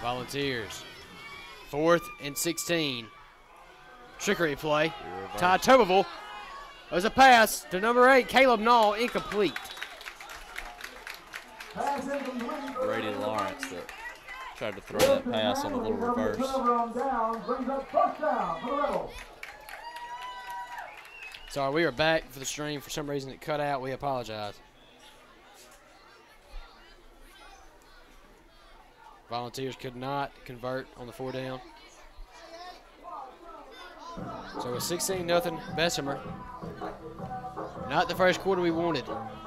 Volunteers. 4th and 16. Trickery play. Ty Tuberville. There's a pass to number 8, Caleb Nall, incomplete. Brady Lawrence that tried to throw that pass on a little reverse. Sorry, we are back for the stream. For some reason it cut out. We apologize. Volunteers could not convert on the 4 down. So it's 16-0 Bessemer. Not the first quarter we wanted.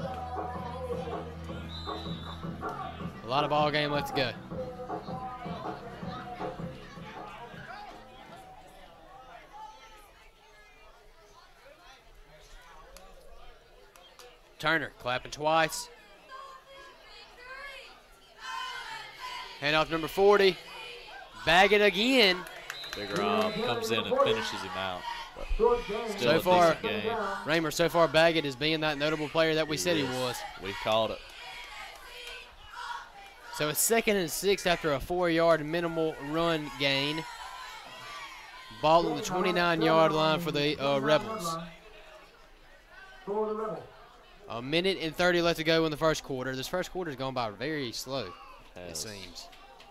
A lot of ball game left to go. Turner clapping twice. Hand off number 40. Bag it again. Big Rob comes in and finishes him out. So far, Raymer, so far Baggett is being that notable player that we said he was. We called it. So it's 2nd and 6 after a 4-yard minimal run gain. Ball on the 29-yard line for the Rebels. A minute and 30 left to go in the first quarter. This first quarter has gone by very slow, it seems.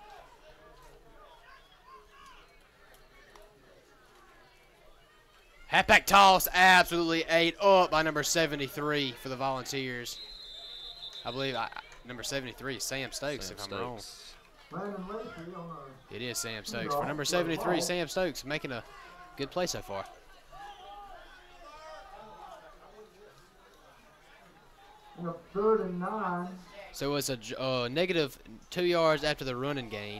Halfback toss, absolutely ate up by number 73 for the Volunteers. I believe number 73 is Sam Stokes, if I'm wrong. It is Sam Stokes. For number 73, Sam Stokes making a good play so far. Third and 9. So it's a negative 2 yards after the running gain.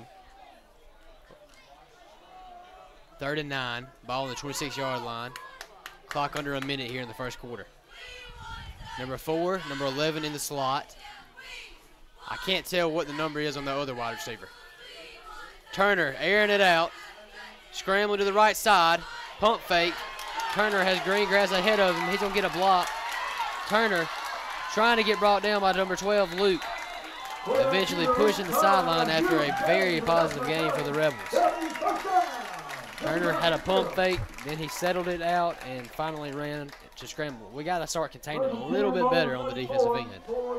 3rd and 9, ball on the 26-yard line. Clock under a minute here in the first quarter. Number 4, number 11 in the slot. I can't tell what the number is on the other wide receiver. Turner airing it out. Scrambling to the right side. Pump fake. Turner has green grass ahead of him. He's going to get a block. Turner trying to get brought down by number 12, Luke. Eventually pushing the sideline after a very positive game for the Rebels. Turner had a pump fake, then he settled it out and finally ran to scramble. We got to start containing a little bit better on the defensive end.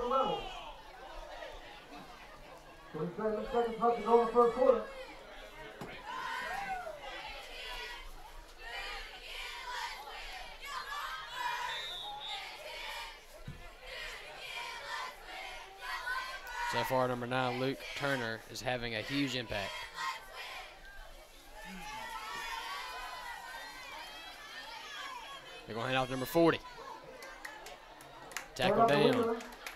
27 seconds left to go in the first quarter. So far, number 9, Luke Turner, is having a huge impact. They're going to hand off number 40. Tackle down.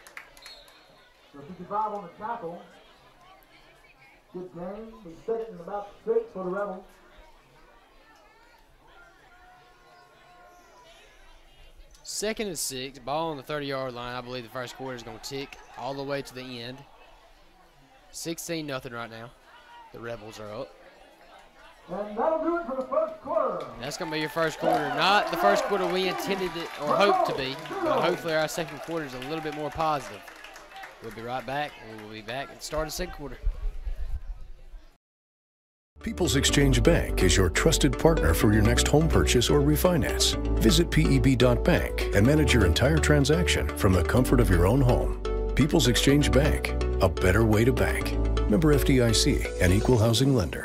55 on the tackle. Good game. We set it in about 6 for the Rebels. Second and 6, ball on the 30-yard line. I believe the first quarter is going to tick all the way to the end. 16-0 right now. The Rebels are up. And that'll do it for the first quarter. That's going to be your first quarter. Not the first quarter we intended it or hoped to be, but hopefully our second quarter is a little bit more positive. We'll be right back. We will be back at the start of the second quarter. People's Exchange Bank is your trusted partner for your next home purchase or refinance. Visit peb.bank and manage your entire transaction from the comfort of your own home. People's Exchange Bank, a better way to bank. Member FDIC, an equal housing lender.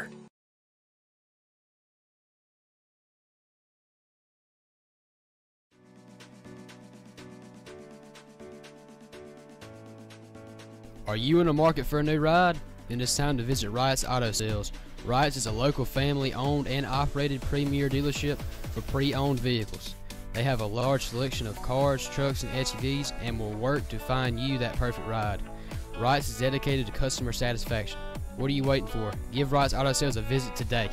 Are you in the market for a new ride? Then it's time to visit Wright's Auto Sales. Wright's is a local family-owned and operated premier dealership for pre-owned vehicles. They have a large selection of cars, trucks, and SUVs and will work to find you that perfect ride. Wright's is dedicated to customer satisfaction. What are you waiting for? Give Wright's Auto Sales a visit today.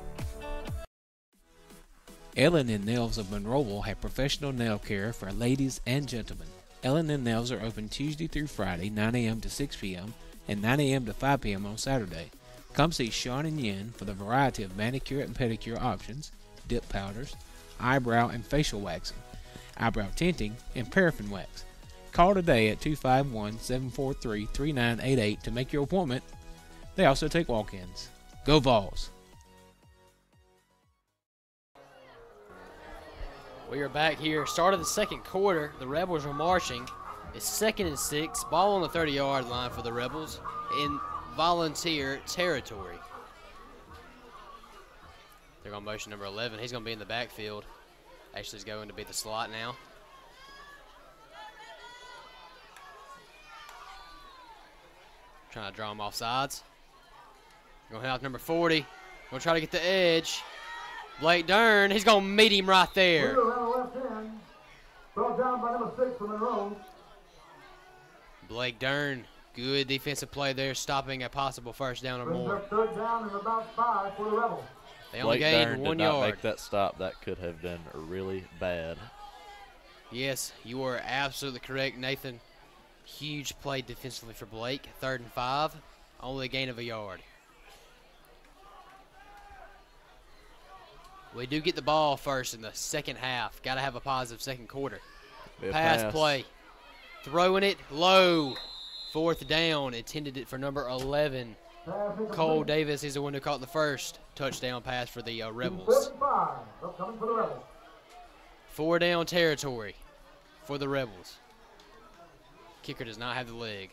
Ellen and Nails of Monroeville have professional nail care for ladies and gentlemen. Ellen and Nails are open Tuesday through Friday, 9 a.m. to 6 p.m. and 9 a.m. to 5 p.m. on Saturday. Come see Sean and Yin for the variety of manicure and pedicure options, dip powders, eyebrow and facial waxing, eyebrow tinting, and paraffin wax. Call today at 251-743-3988 to make your appointment. They also take walk-ins. Go Vols! We are back here. Start of the second quarter. The Rebels are marching. It's 2nd and 6. Ball on the 30-yard line for the Rebels in Volunteer territory. They're going to motion number 11. He's going to be in the backfield. Ashley's going to be the slot now. Trying to draw him off sides. Going to head out number 40. Going to try to get the edge. Blake Dern, he's going to meet him right there. Left end. Brought down by number 6 from Monroe. Blake Dern, good defensive play there, stopping a possible first down or more. 3rd down and about 5 for the Rebels. They only Blake gained Dern 1 did not yard. make that stop. That could have been really bad. Yes, you are absolutely correct, Nathan. Huge play defensively for Blake. 3rd and 5, only a gain of a yard. We do get the ball first in the second half. Got to have a positive second quarter. Pass play. Throwing it low. 4th down. Intended it for number 11. Cole Davis is the one who caught the first touchdown pass for the Rebels. 4 down territory for the Rebels. Kicker does not have the leg.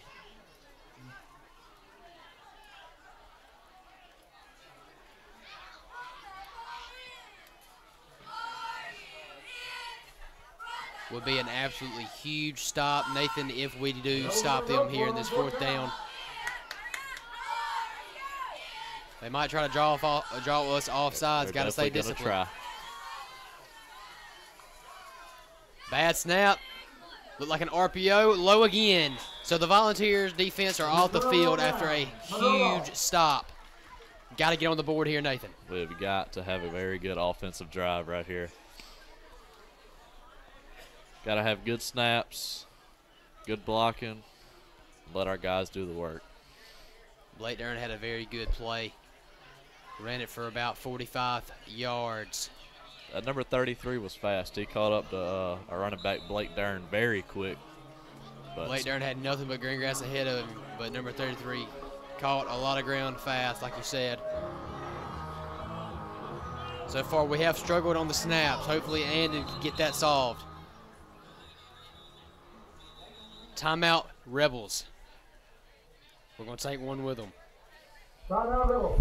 Would be an absolutely huge stop, Nathan, if we do stop them here in this 4th down. They might try to draw us off sides. Got to stay disciplined. Try. Bad snap. Looked like an RPO. Low again. So the Volunteers defense are off the field after a huge stop. Got to get on the board here, Nathan. We've got to have a very good offensive drive right here. Got to have good snaps, good blocking, let our guys do the work. Blake Dern had a very good play. Ran it for about 45 yards. That number 33 was fast. He caught up to our running back, Blake Dern, very quick. But Blake Dern had nothing but green grass ahead of him, but number 33 caught a lot of ground fast, like you said. So far, we have struggled on the snaps. Hopefully, Andon can get that solved. Timeout, Rebels. We're going to take one with them. Timeout, Rebels.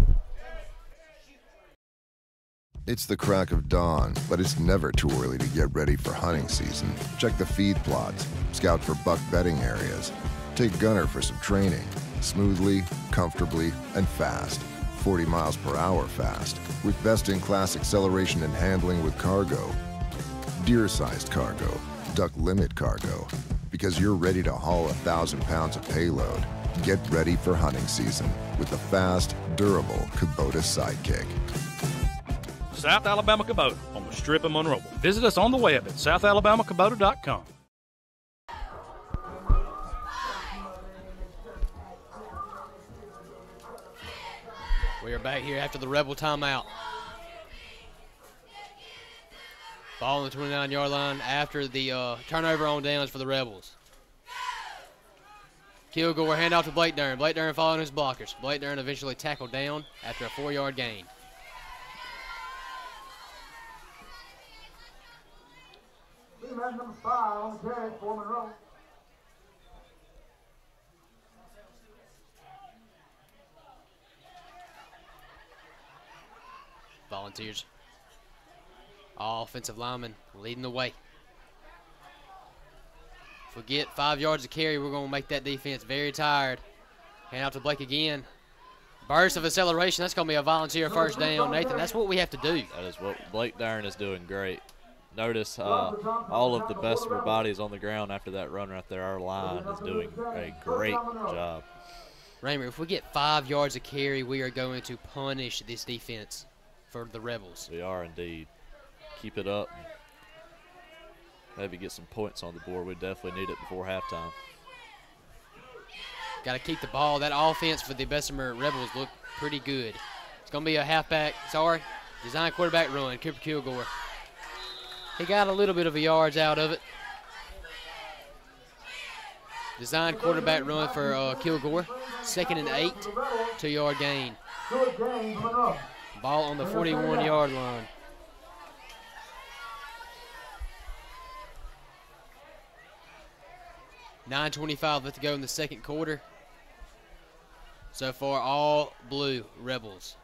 It's the crack of dawn, but it's never too early to get ready for hunting season. Check the feed plots, scout for buck bedding areas, take Gunner for some training. Smoothly, comfortably, and fast. 40 miles per hour fast, with best-in-class acceleration and handling with cargo. Deer-sized cargo, duck limit cargo. Because you're ready to haul 1,000 pounds of payload. Get ready for hunting season with the fast, durable Kubota Sidekick. South Alabama Kubota on the Strip of Monroe. Visit us on the web at southalabamacubota.com. We are back here after the Rebel timeout. Ball on the 29-yard line after the turnover on downs for the Rebels. Kilgore handoff to Blake Dern. Blake Dern following his blockers. Blake Dern eventually tackled down after a 4-yard gain. Number 5 on the carry for Monroe. Volunteers. All offensive linemen leading the way. If we get 5 yards of carry, we're going to make that defense very tired. Hand out to Blake again. Burst of acceleration. That's going to be a Volunteer first down. Nathan, that's what we have to do. that is what Blake Dern is doing great. Notice all of the Bessemer bodies on the ground after that run right there. Our line is doing a great job. Raymer, if we get 5 yards of carry, we are going to punish this defense for the Rebels. We are indeed. Keep it up. Maybe get some points on the board. We definitely need it before halftime. Got to keep the ball. That offense for the Bessemer Rebels look pretty good. It's going to be a design quarterback run. Cooper Kilgore. He got a little bit of a yards out of it. Design quarterback run for Kilgore. 2nd and 8, 2-yard gain. Good gain for Monroe. Ball on the 41-yard line. $9:25 left to go in the second quarter. So far, all blue Rebels.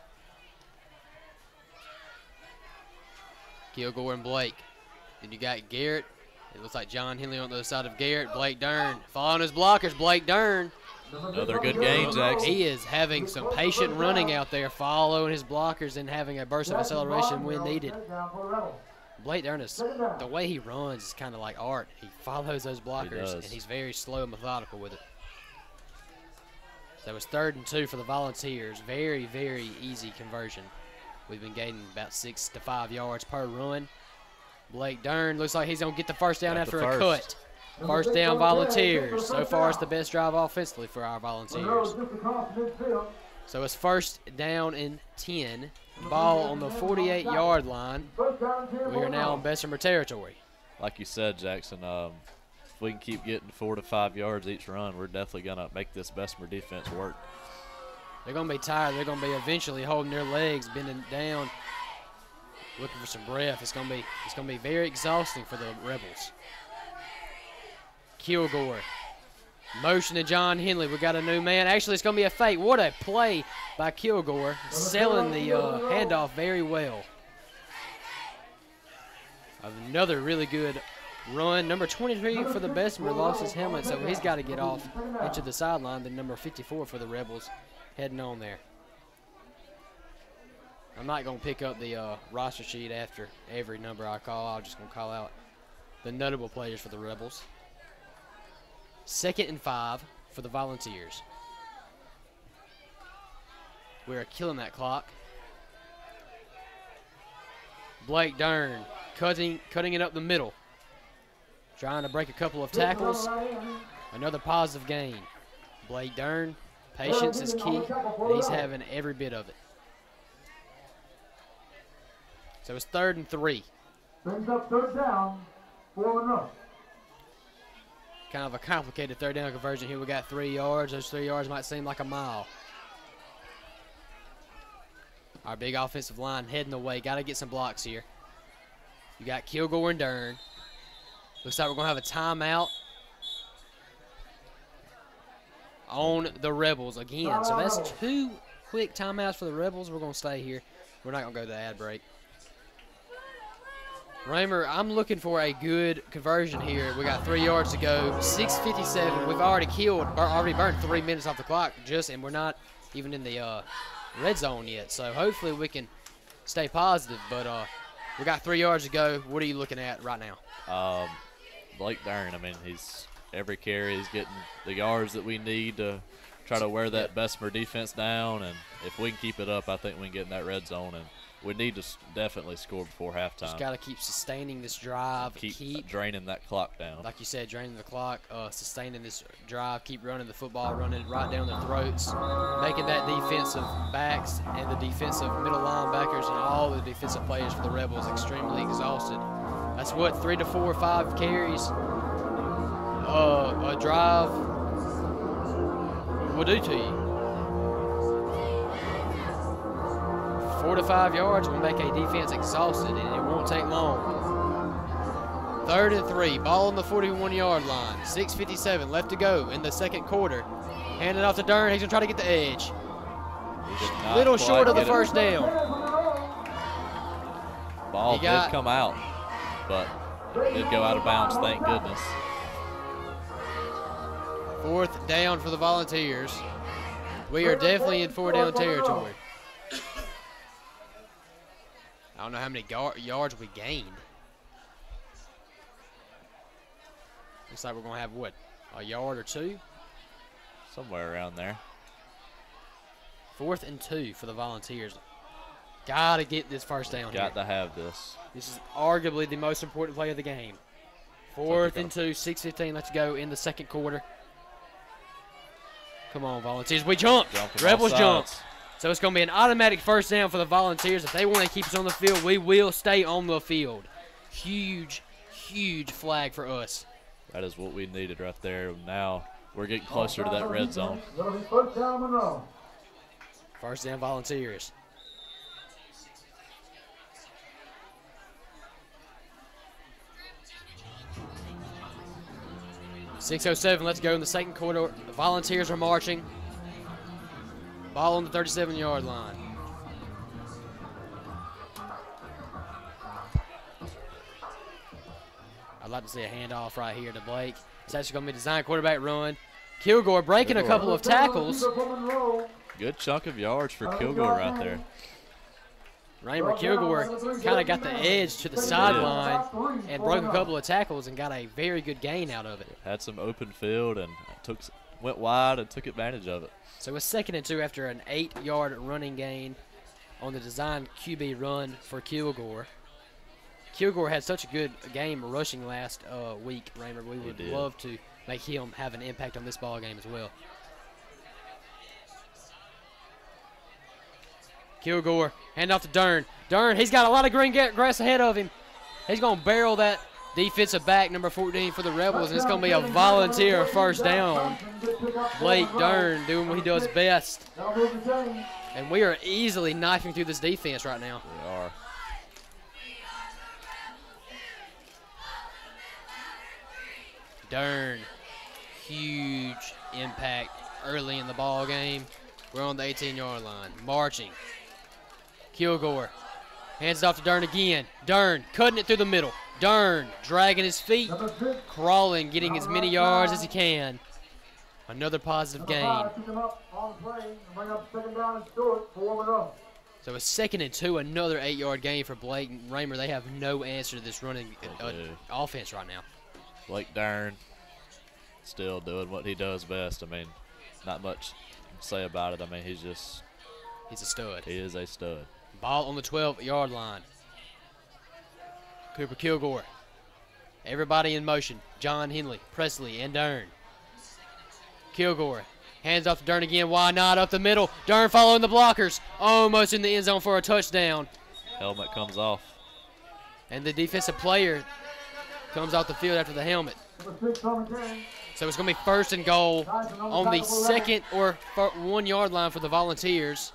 Kilgore and Blake. Then you got Garrett. It looks like John Henley on the other side of Garrett. Blake Dern following his blockers. Blake Dern. Another good game, Jackson. He is having some patient running out there, following his blockers and having a burst of acceleration when needed. Blake Dern is, the way he runs is kind of like art. He follows those blockers, and he's very slow and methodical with it. That was 3rd and 2 for the Volunteers. Very, very easy conversion. We've been gaining about 6 to 5 yards per run. Blake Dern looks like he's going to get the first down after a cut. First down, Volunteers. So far, it's the best drive offensively for our Volunteers. So it's first down and 10. Ball on the 48-yard line. We are now in Bessemer territory. Like you said, Jackson, if we can keep getting 4 to 5 yards each run, we're definitely going to make this Bessemer defense work. They're going to be tired. They're going to be eventually holding their legs, bending down, looking for some breath. It's going to be very exhausting for the Rebels. Kilgore. Motion to John Henley. We got a new man. Actually, it's going to be a fake. What a play by Kilgore. Selling the handoff very well. Another really good run. Number 23 for the Bessemer lost his helmet, so he's got to get off into the sideline. Then number 54 for the Rebels heading on there. I'm not going to pick up the roster sheet after every number I call. I'm just going to call out the notable players for the Rebels. 2nd and 5 for the Volunteers. We are killing that clock. Blake Dern cutting it up the middle. Trying to break a couple of tackles. Another positive gain. Blake Dern, patience is key, and he's having every bit of it. So it's 3rd and 3. Brings up 3rd down for Monroe. Kind of a complicated 3rd down conversion here. We got 3 yards. Those 3 yards might seem like a mile. Our big offensive line heading away. Got to get some blocks here. You got Kilgore and Dern. Looks like we're going to have a timeout on the Rebels again. So that's 2 quick timeouts for the Rebels. We're going to stay here. We're not going to go to the ad break. Raymer, I'm looking for a good conversion here. We got 3 yards to go. 6:57. We've already burned 3 minutes off the clock, and we're not even in the red zone yet. So hopefully we can stay positive. But we got 3 yards to go. What are you looking at right now? Blake Dern, I mean, every carry he's getting the yards that we need to try to wear that Bessemer defense down. And if we can keep it up, I think we can get in that red zone. And we need to definitely score before halftime. Just got to keep sustaining this drive. Keep draining that clock down. Like you said, draining the clock, sustaining this drive, keep running the football, running it right down their throats, making that defensive backs and the defensive middle linebackers and all the defensive players for the Rebels extremely exhausted. That's what 3 to 4 or 5 carries a drive will do to you. 4 to 5 yards will make a defense exhausted, and it won't take long. 3rd and 3, ball on the 41-yard line. 6:57 left to go in the second quarter. Handed off to Dern. He's going to try to get the edge. Little short of the first down. Ball did come out, but did go out of bounds, thank goodness. 4th down for the Volunteers. We are definitely in 4-down territory. I don't know how many yards we gained. Looks like we're going to have, what, a yard or 2? Somewhere around there. 4th and 2 for the Volunteers. Got to get this first down here. Got to have this. This is arguably the most important play of the game. 4th and 2, 6:15 left to go in the second quarter. Come on, Volunteers. We jumped. Rebels jumped. So it's going to be an automatic first down for the Volunteers. If they want to keep us on the field, we will stay on the field. Huge, huge flag for us. That is what we needed right there. Now we're getting closer to that red zone. That'll be first down, Monroe. First down, Volunteers. .6:07, let's go in the second quarter. The Volunteers are marching. Ball on the 37-yard line. I'd like to see a handoff right here to Blake. It's actually going to be a design quarterback run. Kilgore breaking a couple of tackles. Good chunk of yards for Kilgore right there. Raymer Kilgore kind of got the edge to the sideline and broke a couple of tackles and got a very good gain out of it. Had some open field and went wide and took advantage of it. So it's 2nd and 2 after an 8-yard running gain on the design QB run for Kilgore. Kilgore had such a good game rushing last week, Raymer. We would love to make him have an impact on this ball game as well. Kilgore, hand off to Dern. Dern, he's got a lot of green grass ahead of him. He's going to barrel that defensive back, number 14 for the Rebels, and it's going to be a Volunteer first down. Blake Dern doing what he does best. And we are easily knifing through this defense right now. We are. Dern, huge impact early in the ball game. We're on the 18-yard line, marching. Kilgore hands it off to Dern again. Dern cutting it through the middle. Dern dragging his feet, crawling, getting as many yards as he can. Another positive gain. So it's 2nd and 2, another 8-yard gain for Blake and Raymer. They have no answer to this running offense right now. Blake Dern still doing what he does best. I mean, not much to say about it. I mean, he's a stud. He is a stud. Ball on the 12-yard line. Cooper Kilgore. Everybody in motion. John Henley, Presley, and Dern. Kilgore hands off to Dern again. Why not? Up the middle. Dern following the blockers. Almost in the end zone for a touchdown. Helmet comes off. And the defensive player comes off the field after the helmet. So it's going to be 1st and goal on the 2nd or 1-yard line for the Volunteers.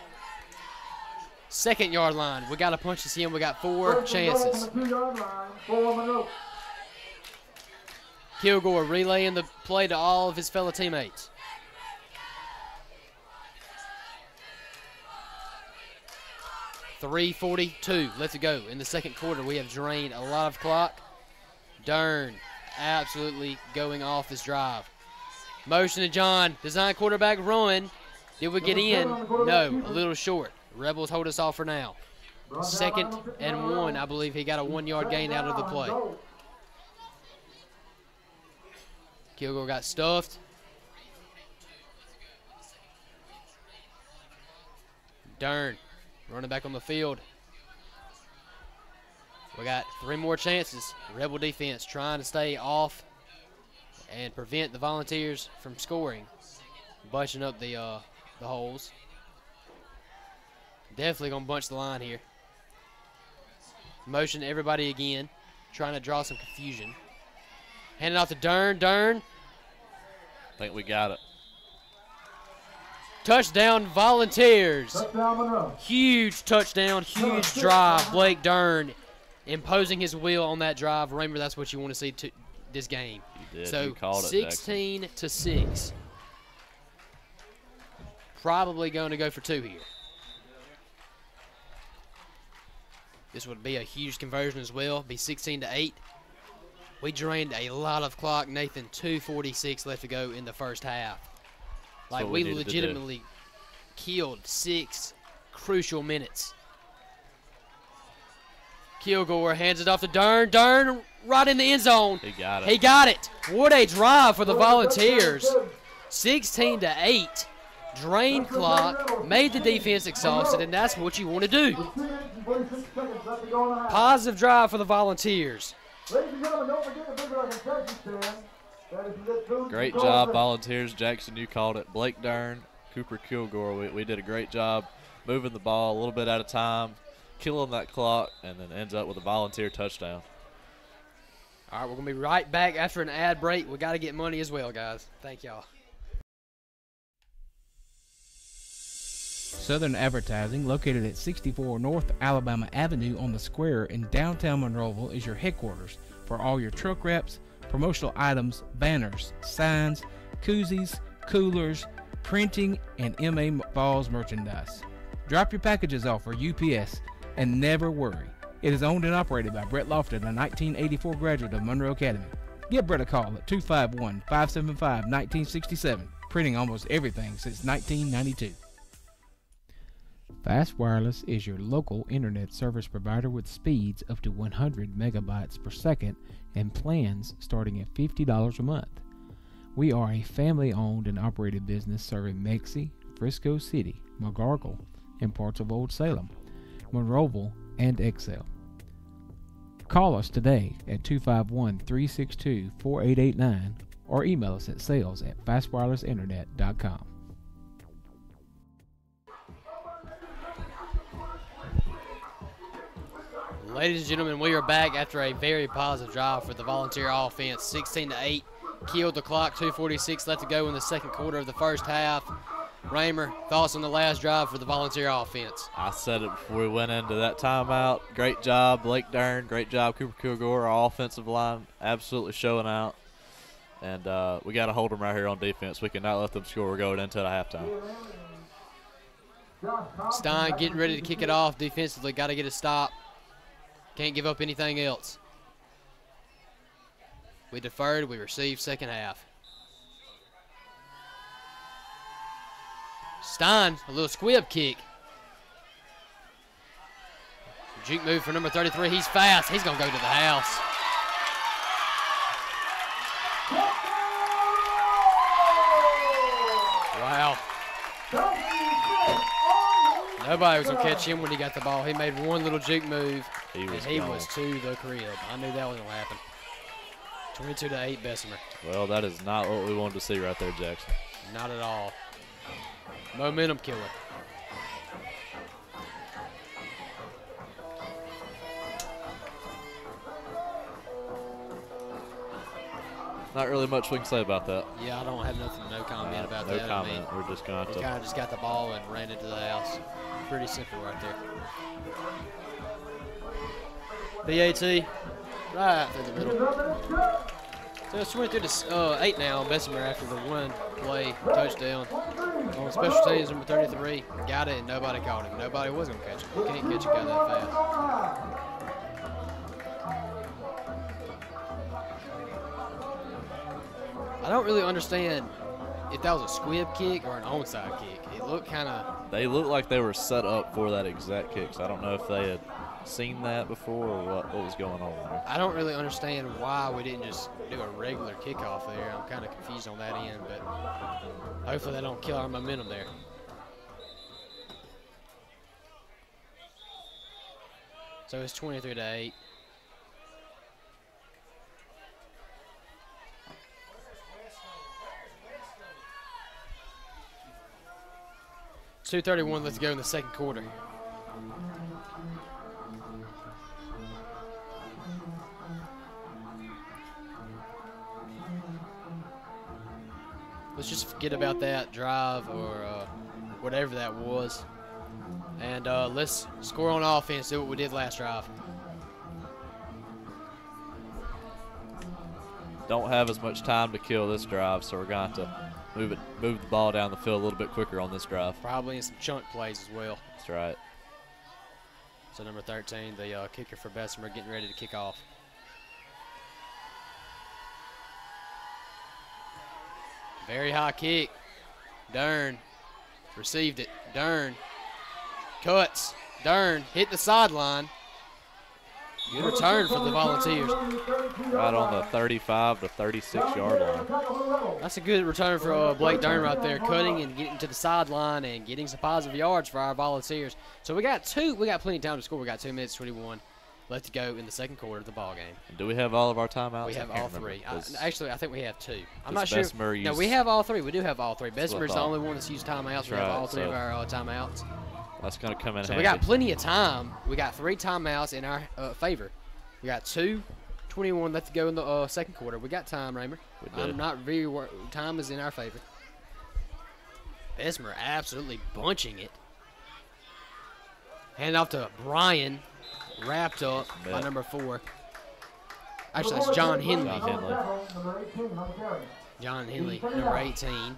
2nd yard line. We got to punch this in. We got 4 chances. Kilgore relaying the play to all of his fellow teammates. .342 left to go in the second quarter. We have drained a lot of clock. Dern absolutely going off this drive. Motion to John. Design quarterback run. Did we get in? No, a little short. Rebels hold us off for now. 2nd and 1. I believe he got a 1-yard gain out of the play. Kilgore got stuffed. Dern running back on the field. We got 3 more chances. Rebel defense trying to stay off and prevent the Volunteers from scoring. Bunching up the holes. Definitely going to bunch the line here. Motion everybody again. Trying to draw some confusion. Hand it off to Dern. Dern. I think we got it. Touchdown Volunteers. Touchdown, huge touchdown, huge drive. Blake Dern imposing his will on that drive. Raymer, that's what you want to see to this game. You did. So you called it, 16-6. Probably going to go for 2 here. This would be a huge conversion as well. Be 16-8. We drained a lot of clock, Nathan. 2:46 left to go in the first half. Like, we legitimately killed 6 crucial minutes. Kilgore hands it off to Dern. Dern right in the end zone. He got it. He got it. What a drive for the Volunteers. 16-8. Drained clock, made the defense exhausted, and that's what you want to do. Positive drive for the Volunteers. Great job, Volunteers. Jackson, you called it. Blake Dern, Cooper Kilgore, we did a great job moving the ball a little bit at a time, killing that clock, and then ends up with a Volunteer touchdown. All right, we're going to be right back after an ad break. We got to get money as well, guys. Thank y'all. Southern Advertising, located at 64 North Alabama Avenue on the square in downtown Monroeville, is your headquarters for all your truck wraps, promotional items, banners, signs, koozies, coolers, printing, and MA Falls merchandise. Drop your packages off for UPS and never worry. It is owned and operated by Brett Lofton, a 1984 graduate of Monroe Academy. Give Brett a call at 251-575-1967, printing almost everything since 1992. Fast Wireless is your local internet service provider with speeds up to 100 megabytes per second and plans starting at $50 a month. We are a family-owned and operated business serving Mexie, Frisco City, McGargle, and parts of Old Salem, Monroeville, and Excel. Call us today at 251-362-4889 or email us at sales@fastwirelessinternet.com. Ladies and gentlemen, we are back after a very positive drive for the Volunteer offense. 16-8, killed the clock, 2:46 left to go in the second quarter of the first half. Raymer, thoughts on the last drive for the Volunteer offense? I said it before we went into that timeout. Great job, Blake Dern. Great job, Cooper Kilgore. Our offensive line absolutely showing out. And we got to hold them right here on defense. We cannot let them score. We're going into the halftime. Stein getting ready to kick it off defensively. Got to get a stop. Can't give up anything else. We deferred. We received second half. Stein, a little squib kick. Juke move for number 33. He's fast. He's going to go to the house. Wow. Nobody was going to catch him when he got the ball. He made one little juke move, and he was to the crib. I knew that was going to happen. 22-8 Bessemer. Well, that is not what we wanted to see right there, Jackson. Not at all. Momentum killer. Not really much we can say about that. Yeah, I don't have no comment about that. No comment. We're just going to he kind of just got the ball and ran into the house. Pretty simple right there. BAT, right through the middle. So it's 23-8 now on Bessemer after the one play touchdown. On special teams, number 33 got it and nobody caught him. Nobody was going to catch him. You can't catch a guy that fast. I don't really understand if that was a squib kick or an onside kick. It looked kind of. They looked like they were set up for that exact kick. So I don't know if they had seen that before or what was going on there. I don't really understand why we didn't just do a regular kickoff there. I'm kind of confused on that end, but hopefully they don't kill our momentum there. So it's 23-8. .231 left to go in the second quarter. Let's just forget about that drive or whatever that was. And let's score on offense, do what we did last drive. Don't have as much time to kill this drive, so we're going to have to move the ball down the field a little bit quicker on this drive. Probably in some chunk plays as well. That's right. So number 13, the kicker for Bessemer, getting ready to kick off. Very high kick. Dern received it. Dern cuts. Dern hit the sideline. Good return for the Volunteers. Right on the 35 to 36-yard line. That's a good return for Blake Dern right there, cutting and getting to the sideline and getting some positive yards for our Volunteers. So we got plenty of time to score. We got 2 minutes 21 left to go in the second quarter of the ball game. Do we have all of our timeouts? We have all three. Actually, I think we have 2. I'm Does not Bessemer sure. No, use- we have all 3. We do have all 3. Bessemer's the thought. only one that's used timeouts. That's We have right, all 3 of so- our timeouts. That's going to come in So handy. we got plenty of time. We got 3 timeouts in our favor. We got 2:20 1:21 left to go in the second quarter. We got time, Raymer. We do. I'm not very time is in our favor. Bessemer absolutely bunching it. Hand off to Brian, wrapped up by number 4. Actually, that's John Henley. John Henley, number 18.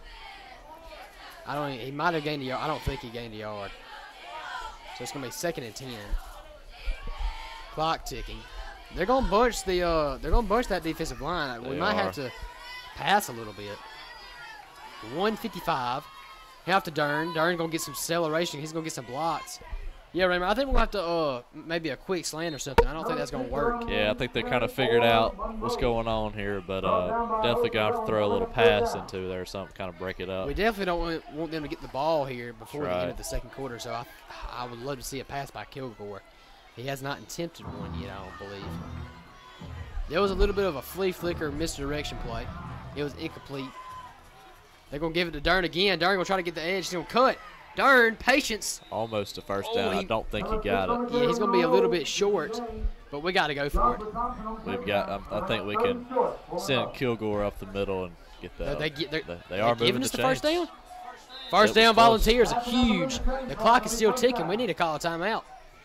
He might have gained a yard. I don't think he gained a yard. So it's gonna be 2nd and 10. Clock ticking. They're gonna bunch that defensive line. We might have to pass a little bit. 1:55. Half to Dern. Dern gonna get some acceleration. He's gonna get some blocks. Yeah, Raymer, I think we'll have to maybe a quick slant or something. I don't think that's gonna work. Yeah, I think they kind of figured out what's going on here, but definitely gonna have to throw a little pass into there or something, kind of break it up. We definitely don't want them to get the ball here before the end of the second quarter. So I would love to see a pass by Kilgore. He has not attempted one yet, I don't believe. There was a little bit of a flea flicker misdirection play. It was incomplete. They're going to give it to Dern again. Dern going to try to get the edge. He's going to cut. Dern, patience. Almost a first down. I don't think he got it. Yeah, he's going to be a little bit short, but we got to go for it. I think we can send Kilgore up the middle and get that. They are giving moving us the the first chains. down? First down, Volunteers are huge. The clock is still ticking. We need to call a timeout.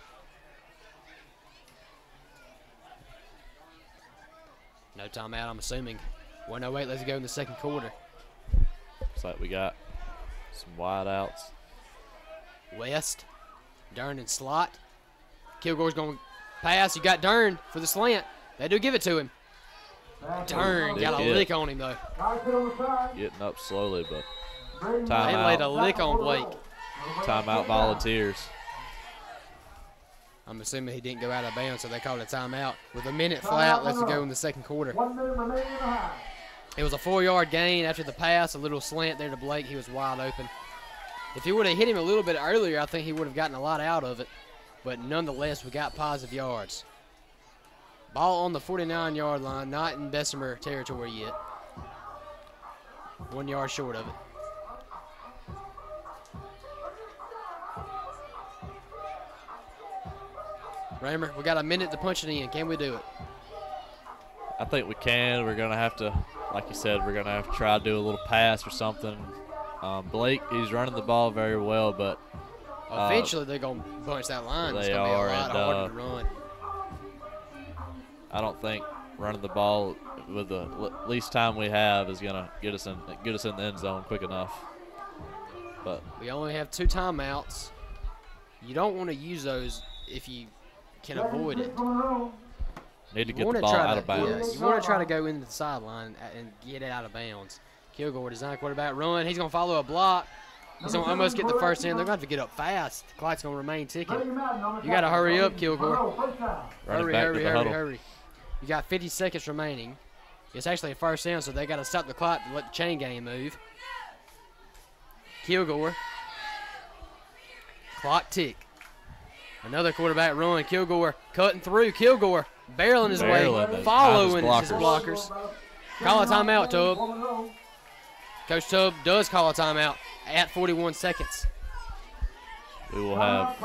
No timeout, I'm assuming. 1:08, let's go in the second quarter. Looks like we got some wide outs. West, Dern and slot. Kilgore's going to pass. You got Dern for the slant. They do give it to him. Dern got a lick on him, though. Getting up slowly, but They laid a lick on Blake. Timeout Volunteers. I'm assuming he didn't go out of bounds, so they called a timeout. With a minute flat, let's go in the second quarter. 1 minute remaining in the half. It was a 4-yard gain after the pass, a little slant there to Blake. He was wide open. If he would have hit him a little bit earlier, I think he would have gotten a lot out of it. But nonetheless, we got positive yards. Ball on the 49-yard line, not in Bessemer territory yet. 1 yard short of it. Raymer, we got a minute to punch it in. Can we do it? I think we can. We're going to have to, like you said, we're going to have to try to do a little pass or something. Blake, he's running the ball very well, but eventually they're going to bunch that line. It's going to be a lot harder to run. I don't think running the ball with the least time we have is going to get us in the end zone quick enough. But we only have 2 timeouts. You don't want to use those if you can avoid it. Need to get the ball out of bounds. Yeah, you want to try to go into the sideline and get it out of bounds. Kilgore design quarterback run. He's going to follow a block. He's going to almost get the first down. They're going to have to get up fast. The clock's going to remain ticking. You got to hurry up, Kilgore. Hurry. You got 50 seconds remaining. It's actually a first down, so they got to stop the clock to let the chain gang move. Kilgore. Clock tick. Another quarterback run. Kilgore cutting through. Kilgore barreling his way, following his blockers. Call a timeout, Tubb. Coach Tubb does call a timeout at 41 seconds. We will have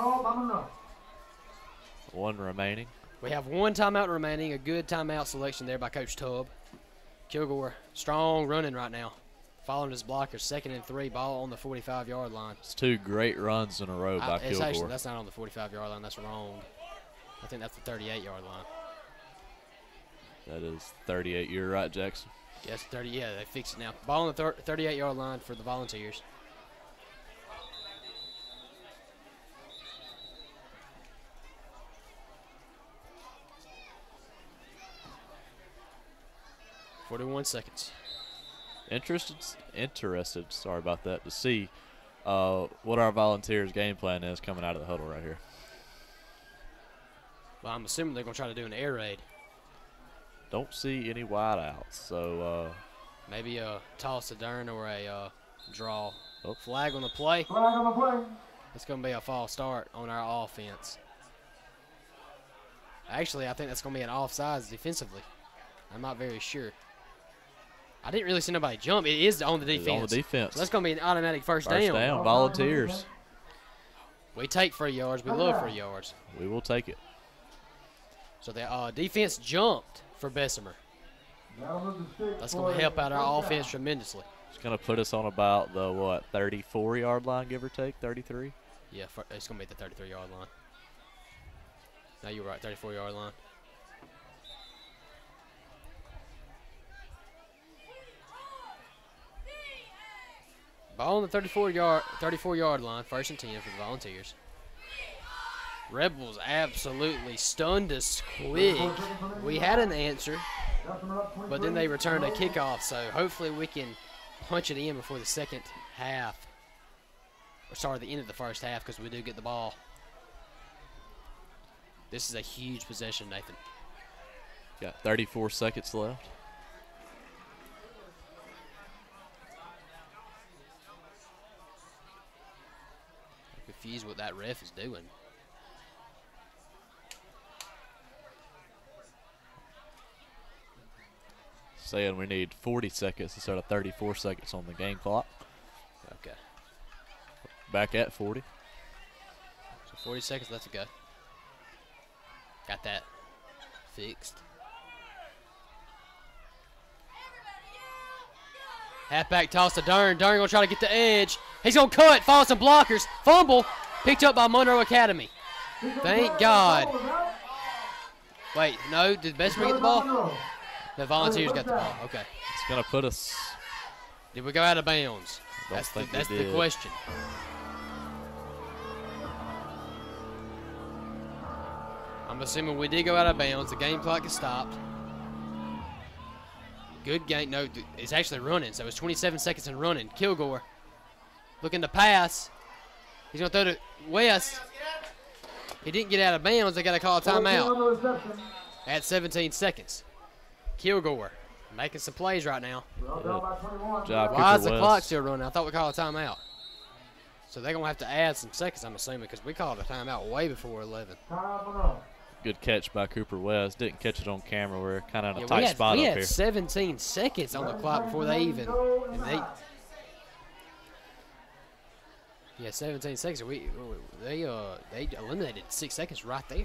1 remaining. We have 1 timeout remaining. A good timeout selection there by Coach Tubb. Kilgore, strong running right now. Following his blockers, 2nd and 3, ball on the 45-yard line. It's 2 great runs in a row by Kilgore. Actually, that's not on the 45-yard line. That's wrong. I think that's the 38-yard line. That is 38. You're right, Jackson. Yes, 30. Yeah, they fixed it now. Ball on the 38-yard line for the Volunteers. "41 seconds. Interested. Sorry about that. To see what our Volunteers' game plan is coming out of the huddle right here. Well, I'm assuming they're going to try to do an air raid. Don't see any wide outs, so maybe a toss to Dern or a draw. Flag on the play. It's going to be a false start on our offense. Actually, I think that's going to be an offsides defensively. I'm not very sure. I didn't really see nobody jump. It is on the defense. It's on the defense. So that's going to be an automatic first down. First down, Volunteers. We take free yards. We love free yards. We will take it. So the defense jumped for Bessemer. That'll move the stick That's for going to help out our first offense down. tremendously. It's going to put us on about the, what, 34-yard line, give or take, 33? Yeah, it's going to be at the 33-yard line. No, you're right, 34-yard line. Ball on the 34-yard line, 1st and 10 for the Volunteers. Rebels absolutely stunned us quick. We had an answer, but then they returned a kickoff, so hopefully we can punch it in before the second half. Or sorry, the end of the first half, because we do get the ball. This is a huge possession, Nathan. Got 34 seconds left. I'm confused what that ref is doing. Saying we need 40 seconds instead of 34 seconds on the game clock. Okay. Back at 40. So 40 seconds, let's go. Got that fixed. Halfback toss to Dern. Dern gonna try to get the edge. He's gonna cut, follow some blockers. Fumble, picked up by Monroe Academy. Thank God. Wait, no, did Bessemer get the ball? The Volunteers got the ball, okay. It's going to put us. Did we go out of bounds? I don't think we That's the did. question. I'm assuming we did go out of bounds. The game clock is stopped. Good game. No, it's actually running, so it's 27 seconds and running. Kilgore looking to pass. He's going to throw to West. He didn't get out of bounds. They got to call a timeout at 17 seconds. Kilgore making some plays right now. Job, Why is the Cooper clock West. still running? I thought we called a timeout. So they're going to have to add some seconds, I'm assuming, because we called a timeout way before 11. Good catch by Cooper West. Didn't catch it on camera. We're kind of in a Yeah, tight spot we up had here. 17 seconds on the clock before they even. And yeah, 17 seconds. They eliminated 6 seconds right there.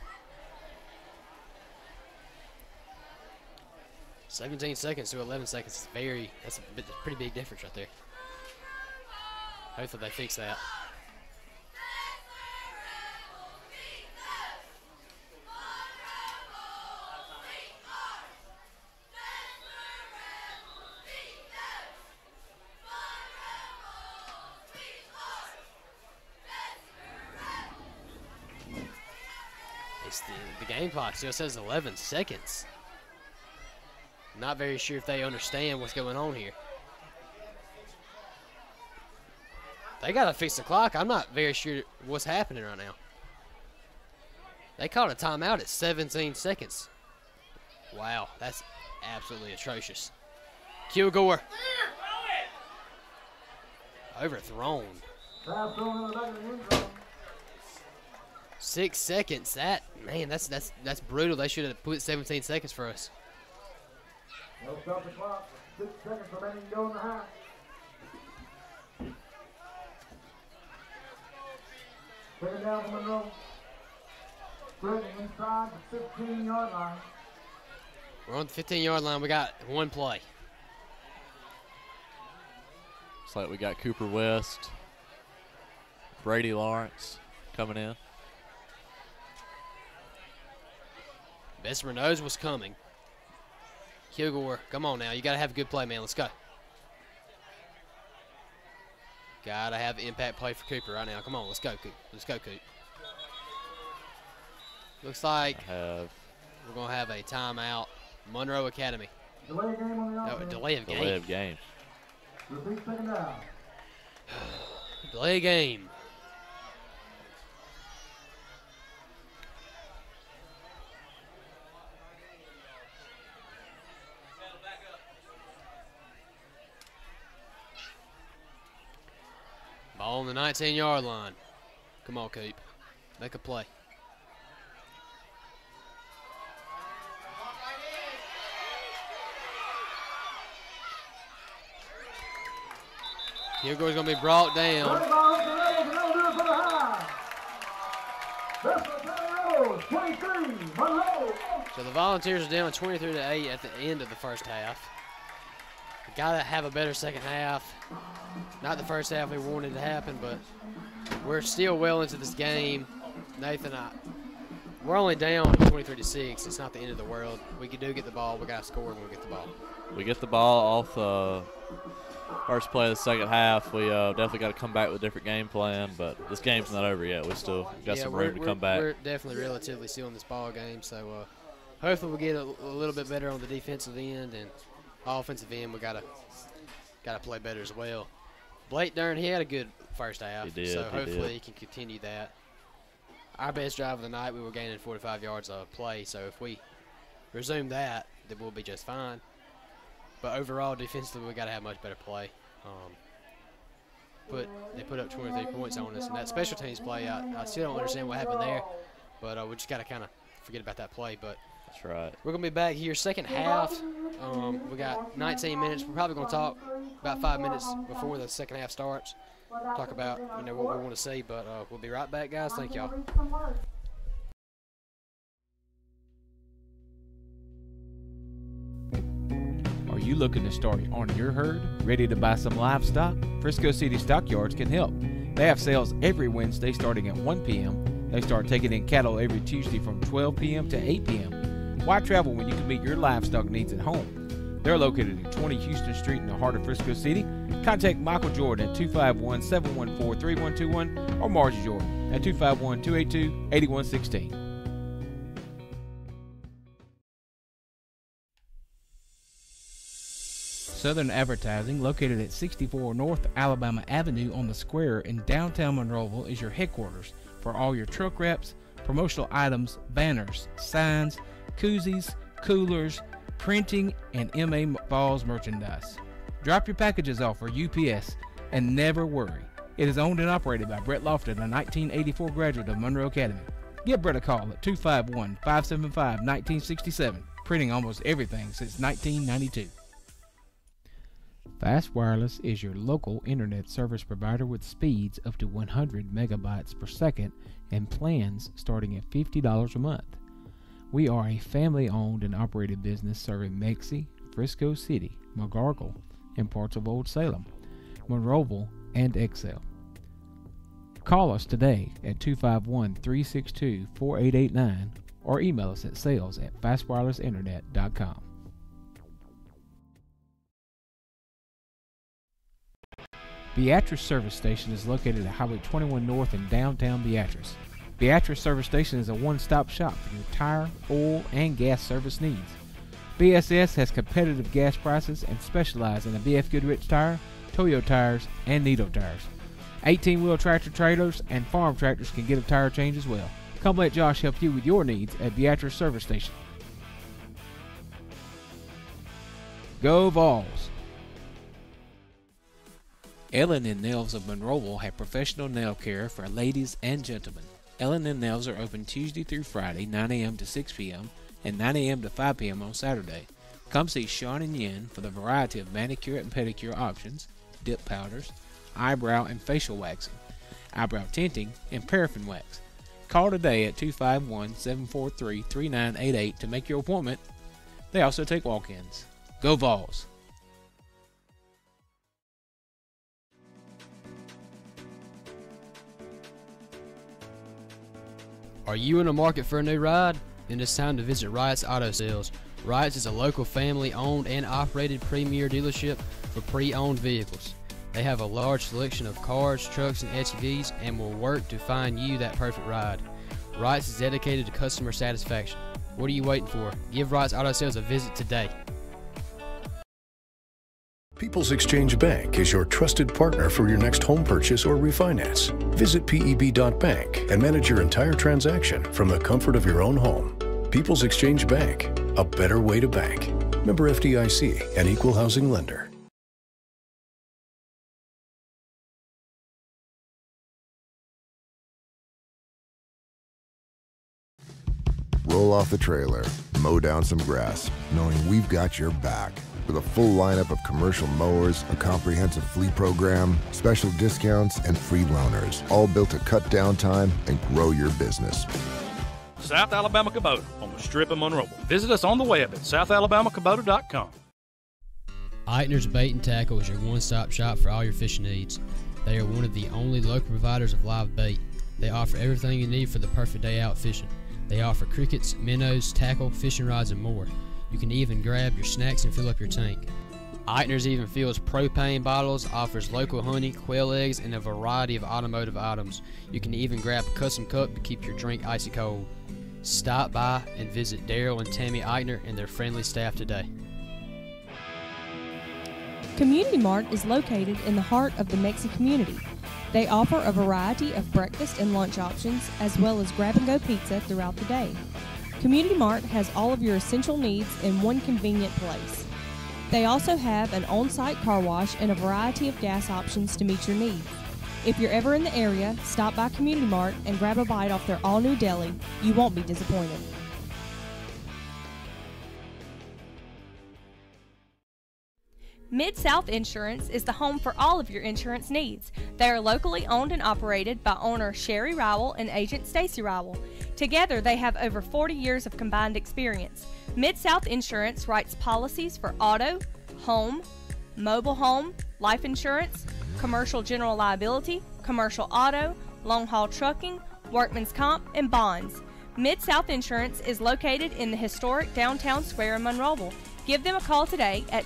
17 seconds to 11 seconds is that's a pretty big difference right there. Hopefully they fix that. The game clock still says 11 seconds. Not very sure if they understand what's going on here. They got to fix the clock. I'm not very sure what's happening right now. They called a timeout at 17 seconds. Wow, that's absolutely atrocious. Kilgore. Overthrown. 6 seconds. That's brutal. They should have put 17 seconds for us. They'll stop the clock. 6 seconds remaining to go in the half. Second down from Monroe. Spreading inside the 15-yard line. We're on the 15-yard line. We got one play. Looks like we got Cooper West, Brady Lawrence coming in. Bessemer knows what's coming. Kilgore, come on now. You got to have a good play, man. Let's go. Got to have impact play for Cooper right now. Come on, let's go, Coop. Let's go, Coop. Looks like we're going to have a timeout. Monroe Academy. Delay of game on the No, offense. delay of game. Delay of game. Repeat second down. Delay of game. Ball on the 19-yard line. Come on, Coop. Make a play. Kilgore's going to be brought down. Running ball up the Rebels, and they'll do it for the high. Bessemer Academy Rebels 23, Monroe. So the Volunteers are down 23-8 at the end of the first half. We got to have a better second half. Not the first half we wanted to happen, but we're still well into this game. Nathan, we're only down 23-6. It's not the end of the world. We do get the ball. We got to score when we get the ball. We get the ball off first play of the second half. We definitely got to come back with a different game plan, but this game's not over yet. We still got some room to come back. We're definitely relatively still in this ball game, so hopefully we'll get a little bit better on the defensive end, and offensive end we got to play better as well. Blake Dern, he had a good first half, so hopefully he can continue that. Our best drive of the night, we were gaining 45 yards of play, so if we resume that, then we'll be just fine. But overall, defensively, we got to have much better play. They put up 23 points on us, and that special teams play, I still don't understand what happened there, but we just got to kind of forget about that play. But that's right. We're going to be back here second half. We got 19 minutes. We're probably going to talk about 5 minutes before the second half starts. Talk about what we want to see, but we'll be right back, guys. Thank y'all. Are you looking to start on your herd? Ready to buy some livestock? Frisco City Stockyards can help. They have sales every Wednesday starting at 1 p.m. They start taking in cattle every Tuesday from 12 p.m. to 8 p.m. Why travel when you can meet your livestock needs at home? They're located at 20 Houston Street in the heart of Frisco City. Contact Michael Jordan at 251-714-3121 or Margie Jordan at 251-282-8116. Southern Advertising, located at 64 North Alabama Avenue on the square in downtown Monroeville, is your headquarters for all your truck wraps, promotional items, banners, signs, koozies, coolers, printing, and MA Falls merchandise. Drop your packages off for UPS and never worry. It is owned and operated by Brett Lofton, a 1984 graduate of Monroe Academy. Give Brett a call at 251-575-1967, printing almost everything since 1992. Fast Wireless is your local internet service provider with speeds up to 100 megabytes per second and plans starting at $50 a month. We are a family-owned and operated business serving Mexie, Frisco City, McGargle, and parts of Old Salem, Monroeville, and Excel. Call us today at 251-362-4889 or email us at sales@fastwirelessinternet.com. Beatrice Service Station is located at Highway 21 North in downtown Beatrice. Beatrice Service Station is a one-stop shop for your tire, oil, and gas service needs. BSS has competitive gas prices and specializes in the BF Goodrich tire, Toyo tires, and Nitto tires. 18-wheel tractor trailers and farm tractors can get a tire change as well. Come let Josh help you with your needs at Beatrice Service Station. Go Vols! Ellen and Nails of Monroeville have professional nail care for ladies and gentlemen. Ellen and Nails are open Tuesday through Friday, 9 a.m. to 6 p.m. and 9 a.m. to 5 p.m. on Saturday. Come see Sean and Yin for the variety of manicure and pedicure options, dip powders, eyebrow and facial waxing, eyebrow tinting, and paraffin wax. Call today at 251-743-3988 to make your appointment. They also take walk-ins. Go Vols! Are you in the market for a new ride? Then it's time to visit Wright's Auto Sales. Wright's is a local family-owned and operated premier dealership for pre-owned vehicles. They have a large selection of cars, trucks, and SUVs and will work to find you that perfect ride. Wright's is dedicated to customer satisfaction. What are you waiting for? Give Wright's Auto Sales a visit today. People's Exchange Bank is your trusted partner for your next home purchase or refinance. Visit peb.bank and manage your entire transaction from the comfort of your own home. People's Exchange Bank, a better way to bank. Member FDIC, an equal housing lender. Roll off the trailer, mow down some grass, knowing we've got your back. With a full lineup of commercial mowers, a comprehensive fleet program, special discounts, and free loaners, all built to cut down time and grow your business. South Alabama Kubota on the Strip of Monroeville. Visit us on the web at southalabamacubota.com. Eitner's Bait and Tackle is your one-stop shop for all your fishing needs. They are one of the only local providers of live bait. They offer everything you need for the perfect day out fishing. They offer crickets, minnows, tackle, fishing rods, and more. You can even grab your snacks and fill up your tank. Eitner's even fills propane bottles, offers local honey, quail eggs, and a variety of automotive items. You can even grab a custom cup to keep your drink icy cold. Stop by and visit Daryl and Tammy Eitner and their friendly staff today. Community Mart is located in the heart of the Mexi community. They offer a variety of breakfast and lunch options as well as grab-and-go pizza throughout the day. Community Mart has all of your essential needs in one convenient place. They also have an on-site car wash and a variety of gas options to meet your needs. If you're ever in the area, stop by Community Mart and grab a bite off their all-new deli. You won't be disappointed. Mid-South Insurance is the home for all of your insurance needs. They are locally owned and operated by owner Sherry Rowell and agent Stacy Rowell. Together, they have over 40 years of combined experience. Mid-South Insurance writes policies for auto, home, mobile home, life insurance, commercial general liability, commercial auto, long-haul trucking, workman's comp, and bonds. Mid-South Insurance is located in the historic downtown square in Monroeville. Give them a call today at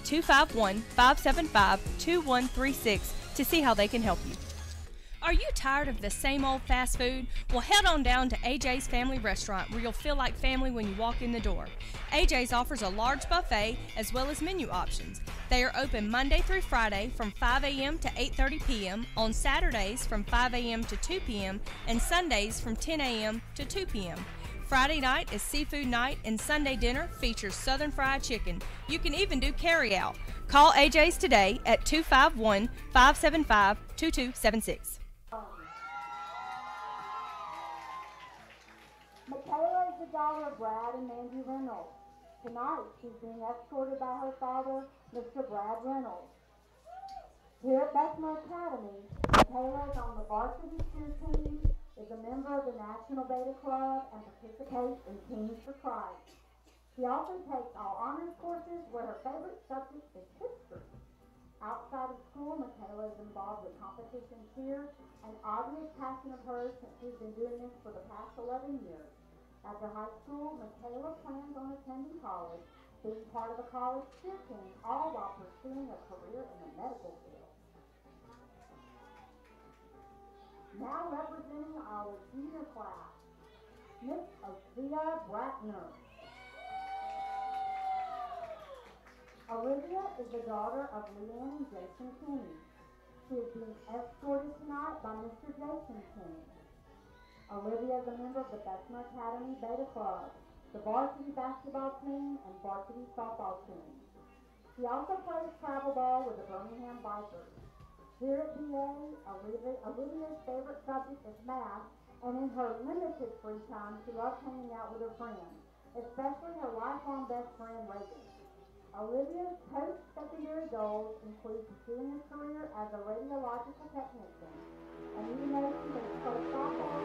251-575-2136 to see how they can help you. Are you tired of the same old fast food? Well, head on down to AJ's Family Restaurant where you'll feel like family when you walk in the door. AJ's offers a large buffet as well as menu options. They are open Monday through Friday from 5 a.m. to 8:30 p.m., on Saturdays from 5 a.m. to 2 p.m., and Sundays from 10 a.m. to 2 p.m. Friday night is seafood night, and Sunday dinner features southern fried chicken. You can even do carry-out. Call AJ's today at 251-575-2276. Michaela is the daughter of Brad and Mandy Reynolds. Tonight, she's being escorted by her father, Mr. Brad Reynolds. Here at Bessemer Academy, Michaela is on the varsity cheer team, is a member of the National Beta Club, and participates in Teams for Christ. She also takes all honors courses where her favorite subject is history. Outside of school, Michaela is involved with competition cheer, an obvious passion of hers since she's been doing this for the past 11 years. After high school, Michaela plans on attending college, being part of a college cheer team, all while pursuing a career in the medical field. Now representing our junior class, Miss Olivia Bratner. Olivia is the daughter of Leanne and Jason Kinney. She is being escorted tonight by Mr. Jason Kinney. Olivia is a member of the Bessemer Academy Beta Club, the varsity basketball team, and varsity softball team. She also plays travel ball with the Birmingham Vipers. Here at BA, Olivia's favorite subject is math, and in her limited free time, she loves hanging out with her friends, especially her lifelong best friend, Reagan. Olivia's post-secondary goals include pursuing a career as a radiological technician, and even though she has played softball,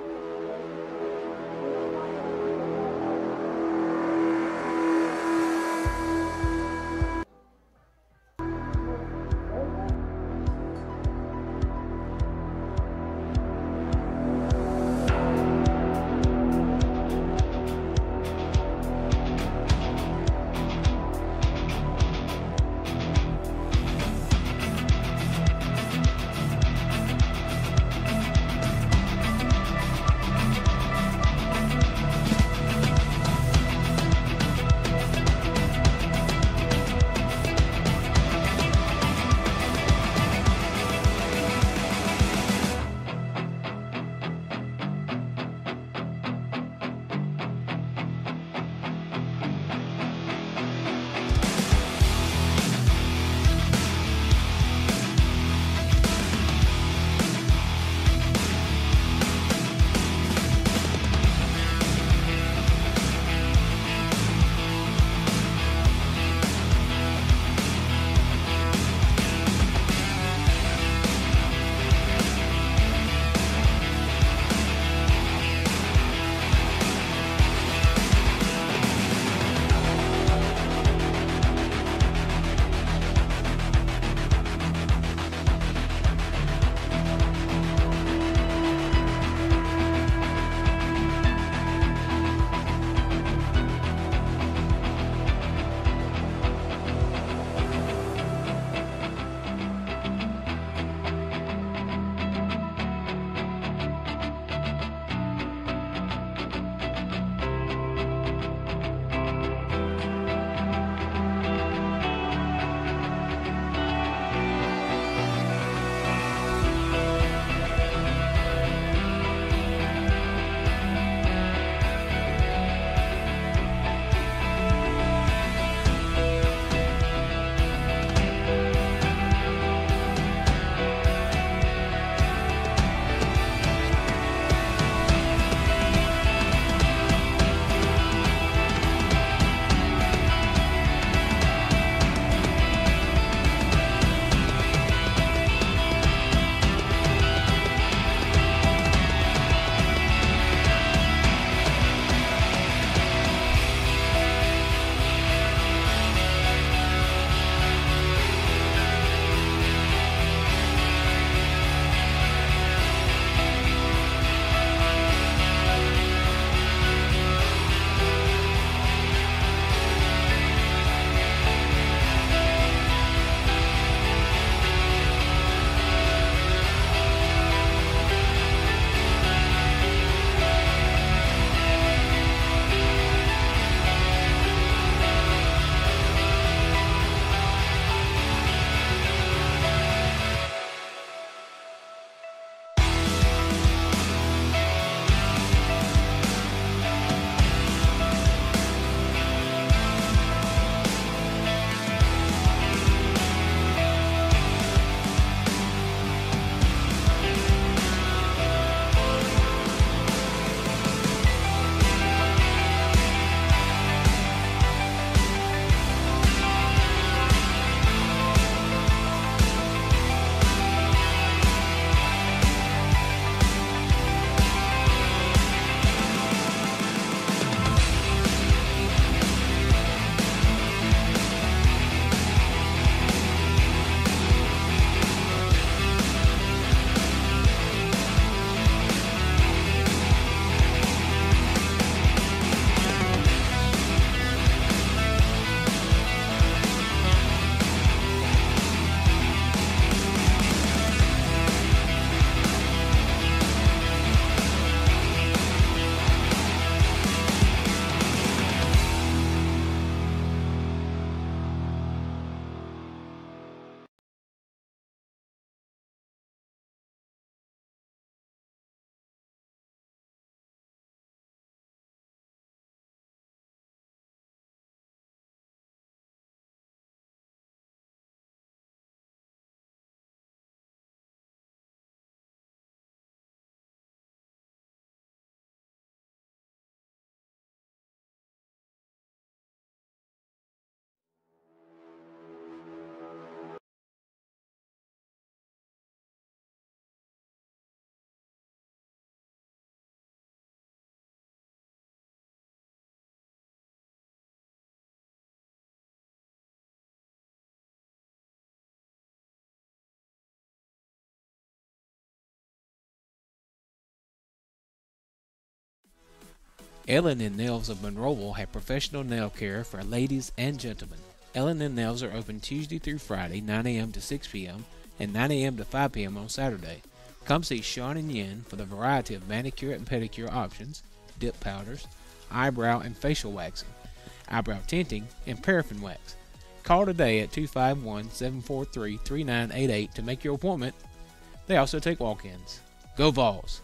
Ellen and Nails of Monroeville have professional nail care for ladies and gentlemen. Ellen and Nails are open Tuesday through Friday, 9 a.m. to 6 p.m. and 9 a.m. to 5 p.m. on Saturday. Come see Sean and Yin for the variety of manicure and pedicure options, dip powders, eyebrow and facial waxing, eyebrow tinting, and paraffin wax. Call today at 251-743-3988 to make your appointment. They also take walk-ins. Go Vols!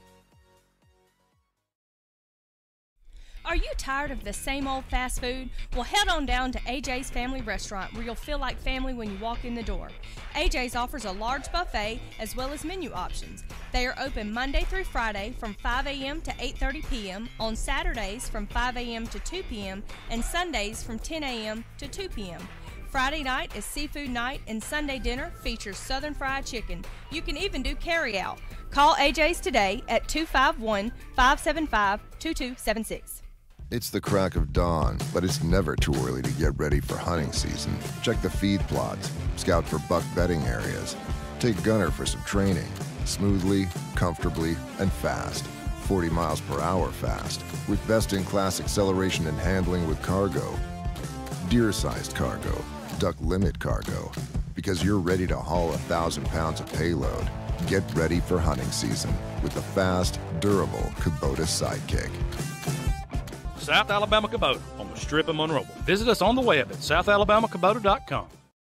Are you tired of the same old fast food? Well, head on down to AJ's Family Restaurant where you'll feel like family when you walk in the door. AJ's offers a large buffet as well as menu options. They are open Monday through Friday from 5 a.m. to 8:30 p.m., on Saturdays from 5 a.m. to 2 p.m., and Sundays from 10 a.m. to 2 p.m. Friday night is seafood night, and Sunday dinner features southern fried chicken. You can even do carry-out. Call AJ's today at 251-575-2276. It's the crack of dawn, but it's never too early to get ready for hunting season. Check the feed plots, scout for buck bedding areas, take Gunner for some training, smoothly, comfortably, and fast. 40 miles per hour fast, with best-in-class acceleration and handling with cargo. Deer-sized cargo, duck limit cargo. Because you're ready to haul 1,000 pounds of payload. Get ready for hunting season with the fast, durable Kubota Sidekick. South Alabama Kubota on the Strip of Monroeville. Visit us on the web at southalabamacubota.com.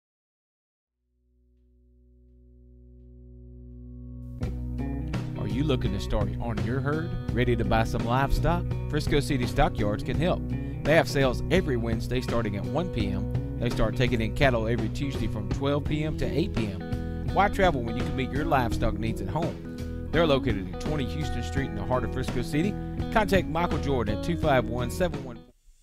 Are you looking to start on your herd? Ready to buy some livestock? Frisco City Stockyards can help. They have sales every Wednesday starting at 1 p.m. They start taking in cattle every Tuesday from 12 p.m. to 8 p.m. Why travel when you can meet your livestock needs at home? They're located at 20 Houston Street in the heart of Frisco City. Contact Michael Jordan at 251-714.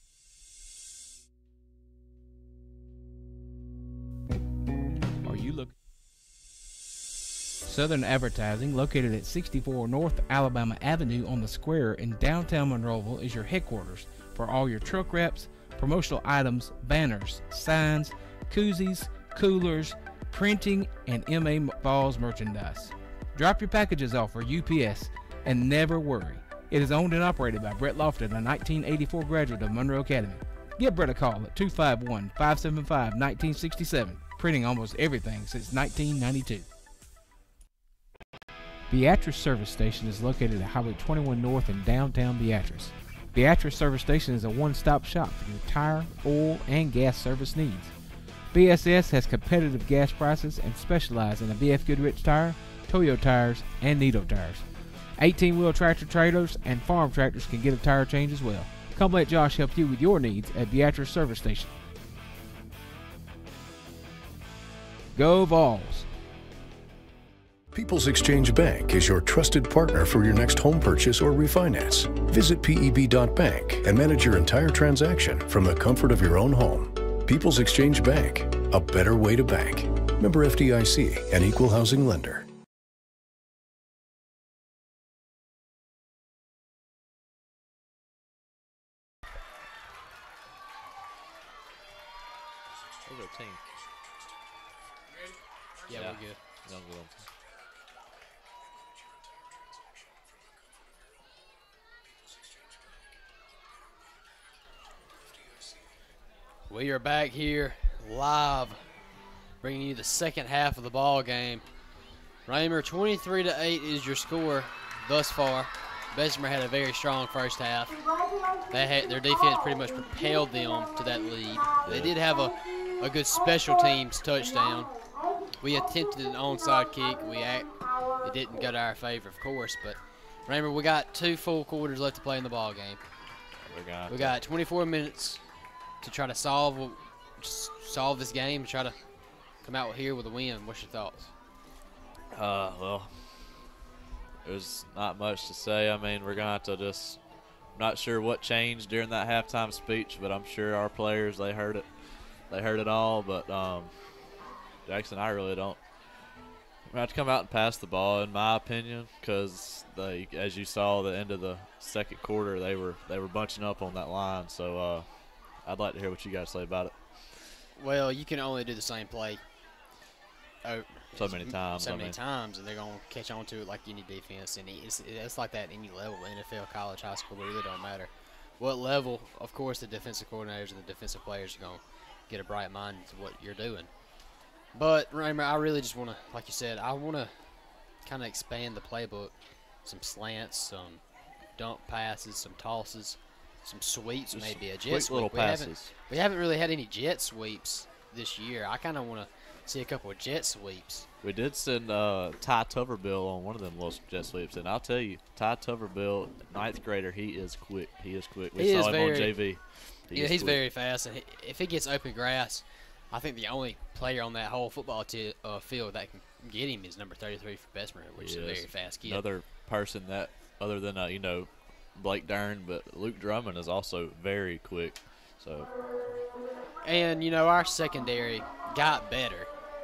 Are you looking? Southern Advertising, located at 64 North Alabama Avenue on the Square in downtown Monroeville, is your headquarters for all your truck wraps, promotional items, banners, signs, koozies, coolers, printing, and MA Falls merchandise. Drop your packages off for UPS and never worry. It is owned and operated by Brett Lofton, a 1984 graduate of Monroe Academy. Give Brett a call at 251-575-1967, printing almost everything since 1992. Beatrice Service Station is located at Highway 21 North in downtown Beatrice. Beatrice Service Station is a one-stop shop for your tire, oil, and gas service needs. BSS has competitive gas prices and specializes in a BF Goodrich tire, Toyo tires, and Nitto tires. 18-wheel tractor trailers and farm tractors can get a tire change as well. Come let Josh help you with your needs at Beatrice Service Station. Go Vols! People's Exchange Bank is your trusted partner for your next home purchase or refinance. Visit peb.bank and manage your entire transaction from the comfort of your own home. People's Exchange Bank, a better way to bank. Member FDIC, an equal housing lender. Where's our team? Yeah, we're good. Yeah, I'm good on. We are back here live, bringing you the second half of the ball game. Raymer, 23-8 is your score thus far. Bessemer had a very strong first half. Their defense pretty much propelled them to that lead. They did have a good special teams touchdown. We attempted an onside kick. It didn't go to our favor, of course, but Raymer, we got 2 full quarters left to play in the ball game. We got 24 minutes to try to solve this game and try to come out here with a win. What's your thoughts? Well, there's not much to say. I mean, we're going to have to just – not sure what changed during that halftime speech, but I'm sure our players, they heard it. They heard it all, but Jackson, I really don't. We're going to have to come out and pass the ball, in my opinion, because as you saw, the end of the second quarter, they were bunching up on that line. So I'd like to hear what you guys say about it. Well, you can only do the same play so many times, and they're going to catch on to it like any defense. And it's like that at any level, NFL, college, high school, it really don't matter. what level, of course, the defensive coordinators and the defensive players are going to get a bright mind to what you're doing. But, remember, I really just want to, like you said, I want to kind of expand the playbook. Some slants, some dump passes, some tosses, some sweeps, just maybe a jet sweep. Little passes. We haven't really had any jet sweeps this year. I kind of want to see a couple of jet sweeps. We did send Ty Tuberville on one of them little jet sweeps, and I'll tell you, Ty Tuberville, 9th grader, he is quick. He is quick. We saw him on JV. He's very fast, and if he gets open grass, I think the only player on that whole football field that can get him is number 33 for Bessemer, which is a very fast kid. Another person that, other than Blake Dern, but Luke Drummond is also very quick. So, and our secondary got better.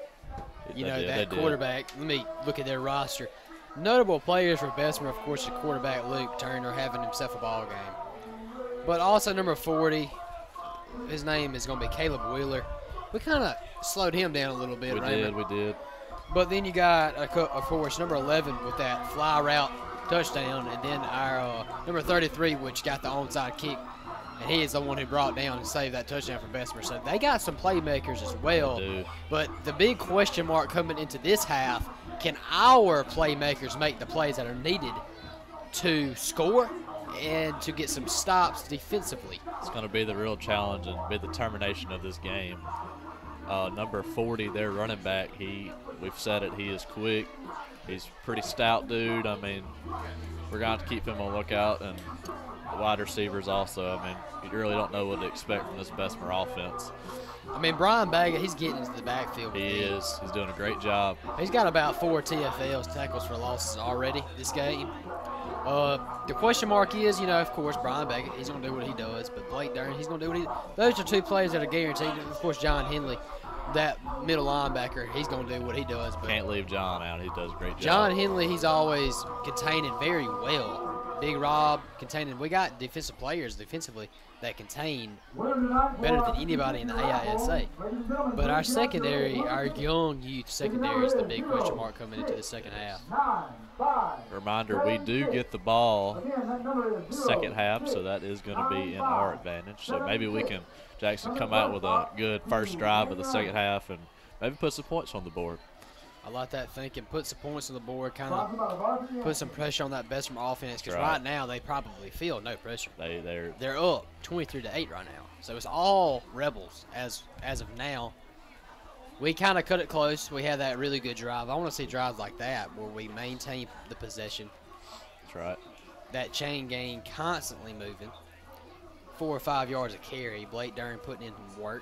That quarterback. Let me look at their roster. Notable players for Bessemer, of course, the quarterback Luke Turner having himself a ball game, but also number 40. His name is going to be Caleb Wheeler. We kind of slowed him down a little bit. We did. But then you got, of course, number 11 with that fly route touchdown, and then our number 33, which got the onside kick, and he is the one who brought down and saved that touchdown for Bessemer. So they got some playmakers as well. But the big question mark coming into this half, can our playmakers make the plays that are needed to score and to get some stops defensively? It's going to be the real challenge and be the determination of this game. Number 40, their running back, we've said it, he is quick. He's a pretty stout dude. I mean, we're going to have to keep him on lookout, and the wide receivers also. I mean, you really don't know what to expect from this Bessemer offense. I mean, Brian Baggett, he's getting into the backfield. He is. He's doing a great job. He's got about 4 TFLs, tackles for losses, already this game. The question mark is, of course, Brian Baggett, he's going to do what he does. But Blake Dern, he's going to do what he does. Those are 2 players that are guaranteed. Of course, John Henley, that middle linebacker, he's going to do what he does. But can't leave John out. He does a great job. John Henley, he's always containing very well. Big Rob containing. We got defensive players defensively that contain better than anybody in the AISA. But our secondary, our young youth secondary, is the big question mark coming into the second half. Reminder, we do get the ball second half, so that is going to be in our advantage. So maybe we can, Jackson, come out with a good first drive of the second half and maybe put some points on the board. I like that thinking. Put some points on the board, kind of put some pressure on that Bessemer offense, because right now they probably feel no pressure. They're up 23-8 right now, so it's all Rebels as of now. We kind of cut it close. We had that really good drive. I want to see drives like that where we maintain the possession. That's right. That chain gang constantly moving. 4 or 5 yards of carry. Blake Dern putting in work.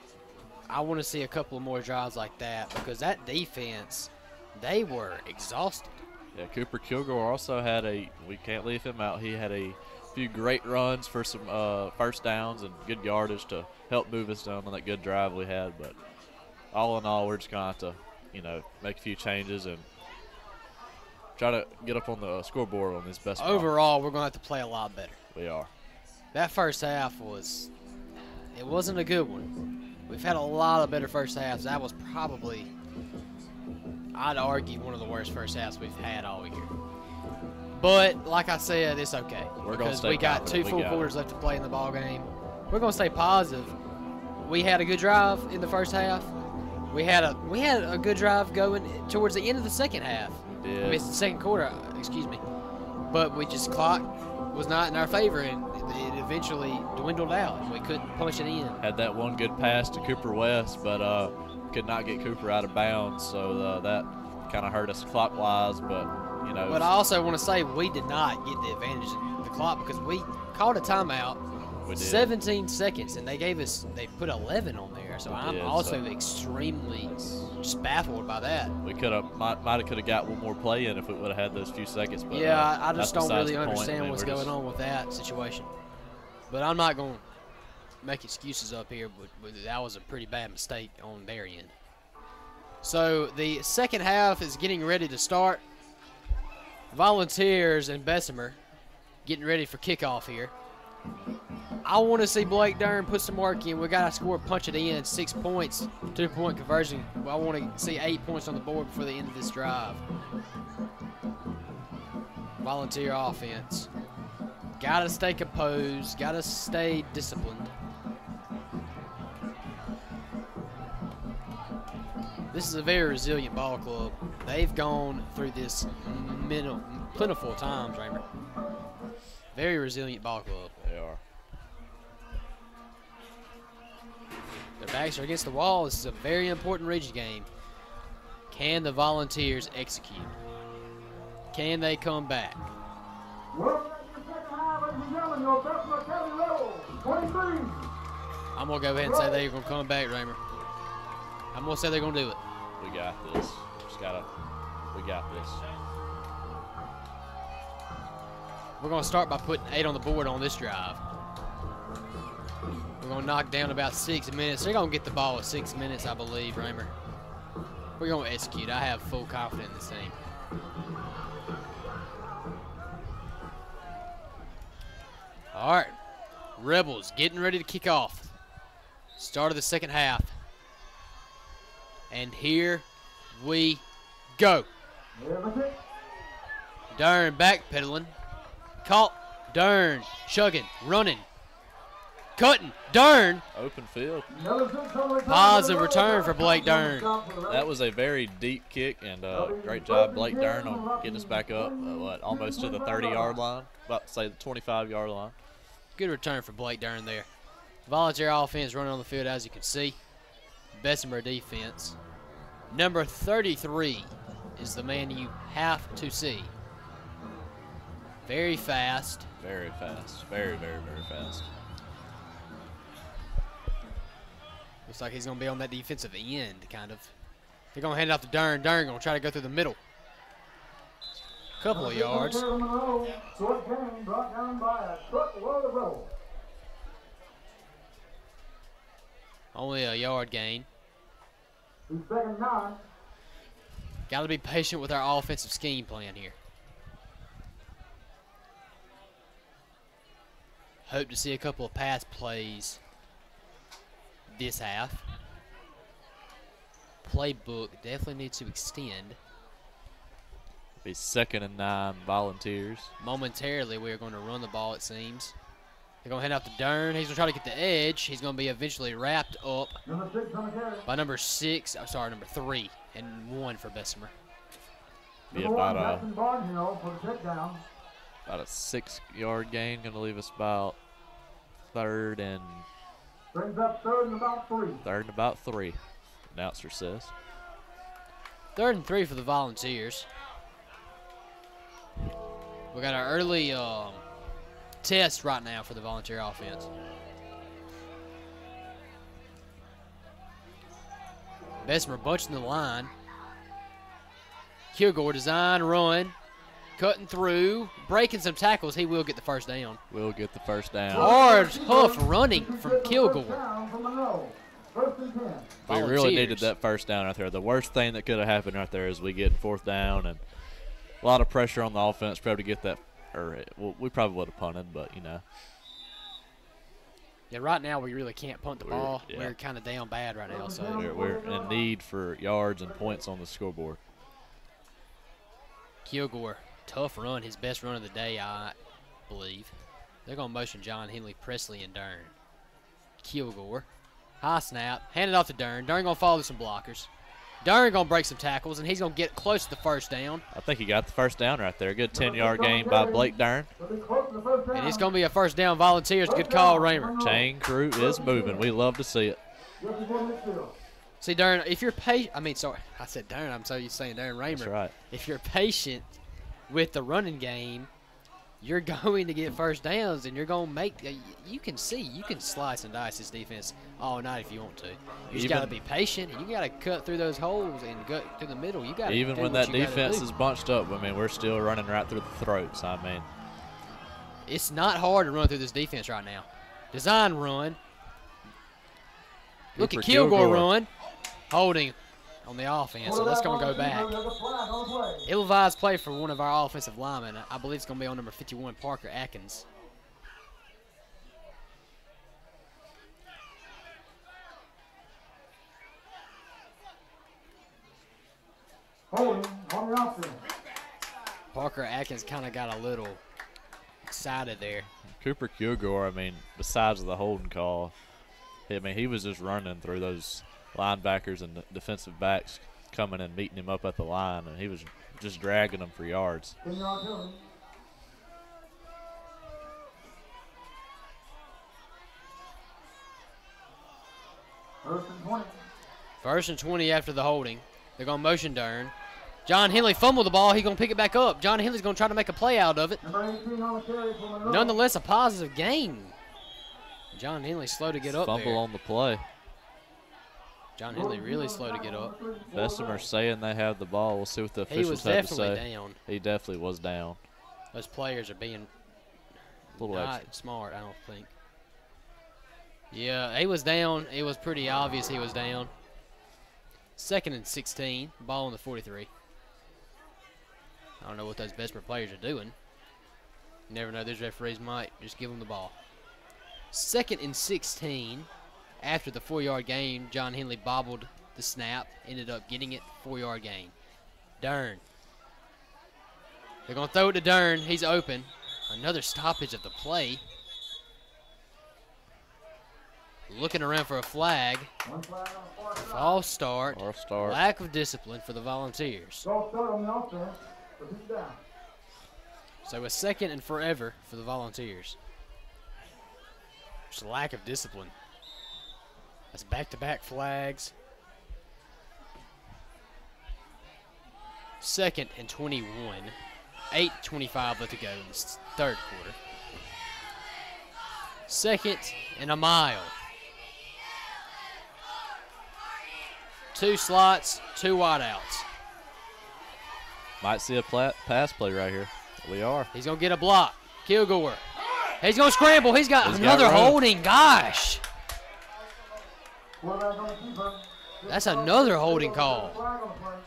I want to see a couple of more drives like that, because that defense, they were exhausted. Yeah, Cooper Kilgore also had we can't leave him out. He had a few great runs for some first downs and good yardage to help move us down on that good drive we had. But all in all, we're just going to have to, make a few changes and try to get up on the scoreboard on this best. Overall, we're going to have to play a lot better. We are. That first half it wasn't a good one. We've had a lot of better first halves. That was probably, I'd argue, one of the worst first halves we've had all year. But like I said, it's okay, because we got 2 full quarters left to play in the ball game. We're gonna stay positive. We had a good drive in the first half. We had a good drive going towards the end of the second half. Yeah. I mean, it's the second quarter, excuse me. But clock was not in our favor, and it eventually dwindled out, and we couldn't punch it in. Had that one good pass to Cooper West, but could not get Cooper out of bounds, so that kind of hurt us clock-wise. But But I also want to say we did not get the advantage of the clock, because we called a timeout. 17 seconds, and they put 11 on there. So I'm also extremely just baffled by that. We could have got one more play in if we would have had those few seconds. But yeah, I just don't really understand what's going on with that situation. But I'm not going to make excuses up here, but that was a pretty bad mistake on their end. So the second half is getting ready to start. Volunteers and Bessemer getting ready for kickoff here. I want to see Blake Dern put some work in. We got to score, punch it in, 6 points, 2-point conversion. I want to see 8 points on the board before the end of this drive. Volunteer offense. Gotta stay composed. Gotta stay disciplined. This is a very resilient ball club. They've gone through this plentiful times, Raymer. Very resilient ball club. They are. Their backs are against the wall. This is a very important region game. Can the Volunteers execute? Can they come back? Welcome back to the second half, ladies and gentlemen. Your Bessemer Academy Rebels, 23. I'm going to go ahead and say they're going to come back, Raymer. I'm going to say they're going to do it. We got this. We got this. We're going to start by putting 8 on the board on this drive. We're going to knock down about 6 minutes. They're going to get the ball at 6 minutes, I believe, Raymer. We're going to execute. I have full confidence in this team. All right. Rebels getting ready to kick off. Start of the second half. And here we go. Dern backpedaling. Caught. Dern chugging, running, cutting. Dern. Open field. Positive return for Blake Dern. That was a very deep kick, and great job, Blake Dern, on getting us back up, almost to the 30-yard line, about to say the 25-yard line. Good return for Blake Dern there. Volunteer offense running on the field, as you can see. Bessemer defense. Number 33 is the man you have to see. Very fast. Very fast. Very, very, very fast. Looks like he's going to be on that defensive end, kind of. They're going to hand it off to Dern. Dern going to try to go through the middle. Couple of yards. Short gain brought down by a truckload of roll. Only a yard gain. He's second 9. Got to be patient with our offensive scheme plan here. Hope to see a couple of pass plays this half. Playbook definitely needs to extend. Be 2nd and 9 Volunteers. Momentarily, we're going to run the ball, it seems. They're going to hand off to Dern. He's going to try to get the edge. He's going to be eventually wrapped up by number 3 and 1 for Bessemer. Be about a 6-yard gain. Going to leave us about 3rd and Brings up 3rd and about 3. 3rd and about 3. Announcer says. 3rd and 3 for the Volunteers. We got our early test right now for the Volunteer offense. Bessemer bunching the line. Kilgore design run. Cutting through. Breaking some tackles. He will get the first down. Will get the first down. Hard, tough running from Kilgore. We really needed that first down right there. The worst thing that could have happened right there is we get 4th down, and a lot of pressure on the offense probably to get that. Or well, we probably would have punted, but you know. Yeah, right now we really can't punt the ball. Yeah. We're kind of down bad right now, so we're in need for yards and points on the scoreboard. Kilgore, tough run, his best run of the day, I believe. They're going to motion John Henley, Presley, and Dern. Kilgore, high snap, hand it off to Dern. Dern going to follow some blockers. Dern going to break some tackles, and he's going to get close to the first down. I think he got the first down right there. Good 10-yard gain by Blake Dern. And it's going to be a first down. Volunteers. Good call, Raymer. Chain crew is moving. We love to see it. See, Dern, if you're patient, I said Dern. I'm so used to saying Dern Raymer. That's right. If you're patient with the running game, you're going to get first downs, and you're going to make you can slice and dice this defense all night if you want to. You just got to be patient, and you got to cut through those holes and go through the middle. You got even when that defense is bunched up. I mean, we're still running right through the throats. I mean, it's not hard to run through this defense right now. Design run. Look at Kilgore run, holding on the offense, so that's going to go back. Ill-advised play for one of our offensive linemen. I believe it's going to be on number 51, Parker Atkins. Holding on the offense. Parker Atkins kind of got a little excited there. Cooper Kilgore, I mean, besides the holding call, he was just running through those linebackers and defensive backs coming and meeting him up at the line, and he was just dragging them for yards. 10-yard penalty. First and 20. First and 20 after the holding. They're going to motion Dern. John Henley fumbled the ball. He's going to pick it back up. John Henley's going to try to make a play out of it. Number 18 on the carry for Monroe. Nonetheless, a positive gain. John Henley slow to get up Fumble there. on the play. John Henley really slow to get up. Bessemer saying they have the ball. We'll see what the He officials was have to definitely say. down. He definitely was down. Those players are being A little not extra. smart, I don't think. Yeah, he was down. It was pretty obvious he was down. 2nd and 16. Ball on the 43. I don't know what those Bessemer players are doing. You never know. These referees might just give them the ball. 2nd and 16. After the 4-yard gain, John Henley bobbled the snap. Ended up getting it. 4-yard gain. Dern. They're going to throw it to Dern. He's open. Another stoppage of the play. Looking around for a flag. One flag on the far side. False start. False start. Lack of discipline for the Volunteers. False start on the offense. But he's down. So a 2nd and forever for the Volunteers. Just a lack of discipline. That's back-to-back flags. 2nd and 21. 8:25 left to go in the third quarter. 2nd and a mile. 2 slots, 2 wideouts. Might see a pass play right here. We are. He's going to get a block. Kilgore. He's going to scramble. He's got He's another got room. holding. Gosh. Quarterback on the keeper. That's another holding call. Flag on the play.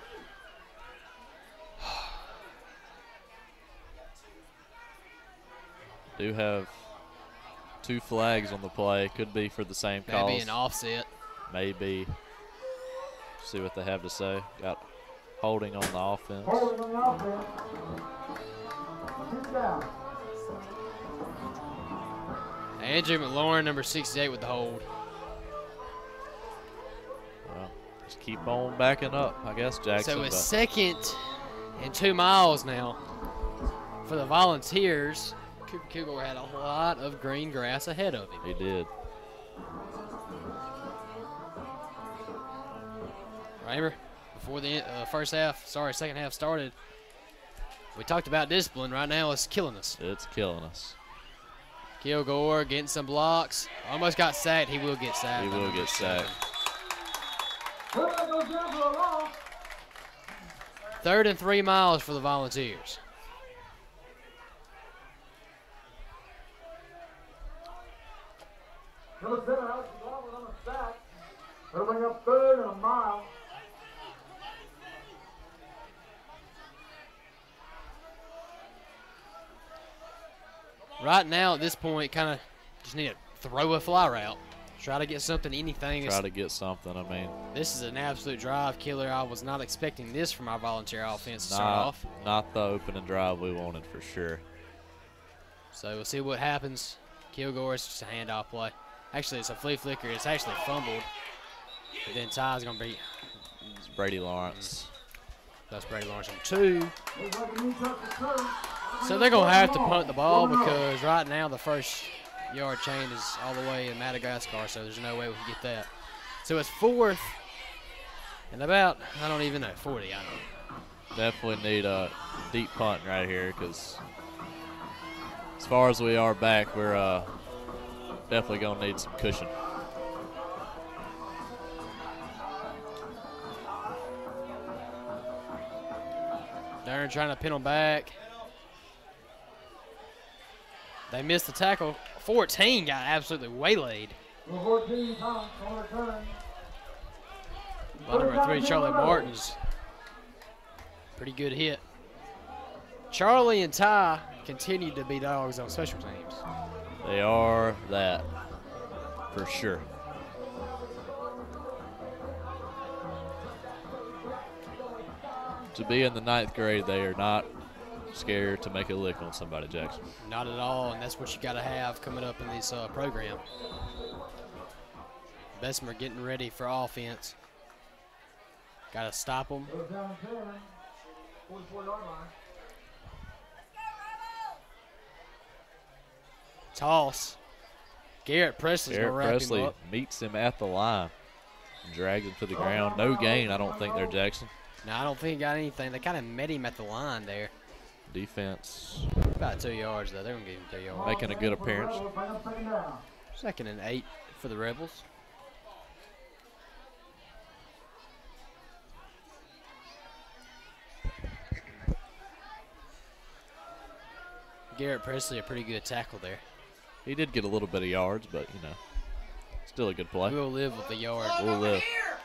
Do have 2 flags on the play. Could be for the same cause. Maybe an offset. Maybe. See what they have to say. Got holding on the offense. Holding on the offense. He's down. Andrew McLaurin, number 68, with the hold. Well, just keep on backing up, I guess, Jackson. So a but 2nd and 2 miles now for the Volunteers. Cooper Kilgore had a lot of green grass ahead of him. he did. Raymer, before the second half started, we talked about discipline. Right now it's killing us. It's killing us. Kilgore getting some blocks. Almost got sacked. He will get sacked. He will get sacked. Quarterback goes down for a loss. 3rd and 3 miles for the Volunteers. Number 7, Alex McLaughlin on the sack. That'll bring up 3rd and a mile. Right now, at this point, kind of just need to throw a fly route. Try to get something, anything. Try to get something. I mean, This is an absolute drive killer. I was not expecting this from our Volunteer offense to start off. not the opening drive we wanted for sure. So we'll see what happens. Kilgore, it's just a handoff play. Actually, it's a flea flicker. It's actually fumbled. But then Ty's going to be. It's Brady Lawrence. That's Brady Lawrence on 2. Looks like a knee touch for 2. So they're going to have to punt the ball because right now the first yard chain is all the way in Madagascar, so there's no way we can get that. So it's 4th and about, I don't even know, 40, I don't know. Definitely need a deep punt right here because as far as we are back, we're definitely going to need some cushion. Darren trying to pin them back. They missed the tackle. 14 got absolutely waylaid. Number 14, Thomas on return. Number 3, Charlie Martin's. Pretty good hit. Charlie and Ty continue to be dogs on special teams. They are that for sure. To be in the 9th grade, they are not scared to make a lick on somebody, Jackson. Not at all, and that's what you got to have coming up in this program. Bessemer getting ready for offense. Got to stop them. Goes down 10, 44-yard line. Toss. Garrett Presley's going to wrap him up. Meets him at the line. Drags him to the ground. No gain, I don't think there, Jackson. No, I don't think he got anything. They kind of met him at the line there. Defense. About 2 yards, though. They're going to give him 2 yards. Making a good appearance. 2nd and 8 for the Rebels. Garrett Presley, a pretty good tackle there. He did get a little bit of yards, but, you know, still a good play. We'll live with the yard. We'll live.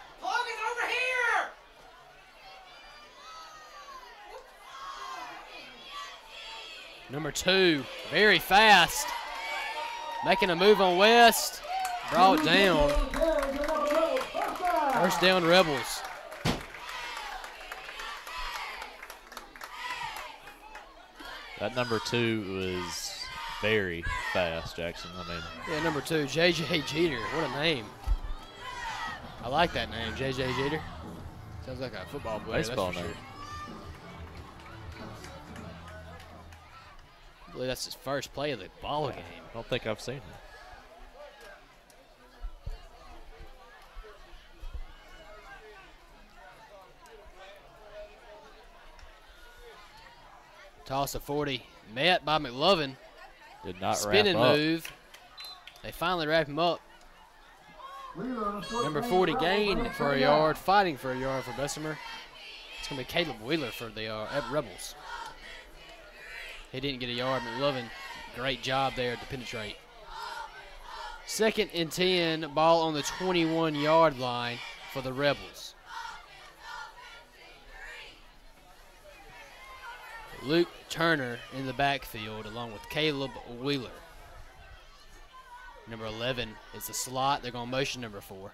Number 2, very fast. Making a move on West. Brought down. First down, Rebels. That number 2 was very fast, Jackson. I mean, yeah, number 2, J.J. Jeter. What a name. I like that name, J.J. Jeter. Sounds like a football player. Baseball name. Sure. I believe that's his first play of the ball game. I don't think I've seen it. Toss of 40, met by McLovin. Did not Spinning wrap up. move. They finally wrap him up. Number 40 gained for a yard, fighting for a yard for Bessemer. It's going to be Caleb Wheeler for the Rebels. He didn't get a yard. McLovin, great job there to penetrate. 2nd and 10, ball on the 21-yard line for the Rebels. Luke Turner in the backfield along with Caleb Wheeler. Number 11 is the slot. They're going to motion number 4.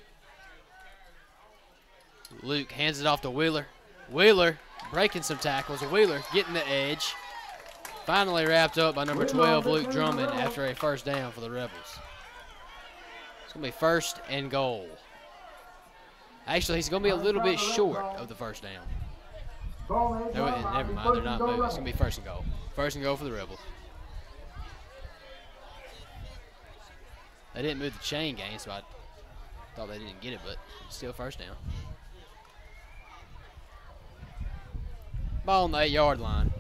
Luke hands it off to Wheeler. Wheeler breaking some tackles. Wheeler getting the edge. Finally wrapped up by number 12, Luke Drummond, after a first down for the Rebels. It's going to be 1st and goal. Actually, he's going to be a little bit short of the first down. No, never mind. They're not moving. It's going to be 1st and goal. 1st and goal for the Rebels. They didn't move the chain game, so I thought they didn't get it, but still 1st down. Ball on the 8-yard line.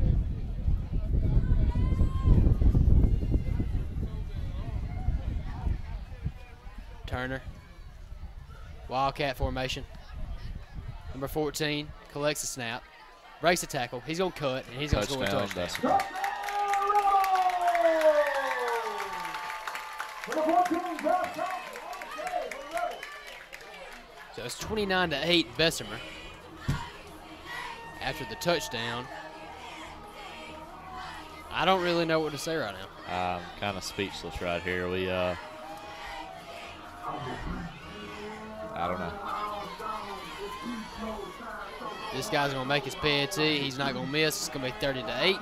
Turner. Wildcat formation. Number 14 collects the snap. Breaks the tackle. He's going to cut, and he's going to score a touchdown. So it's 29-8 Bessemer after the touchdown. I don't really know what to say right now. I'm kind of speechless right here. I don't know. This guy's going to make his PAT. He's not going to miss. It's going to be 30-8.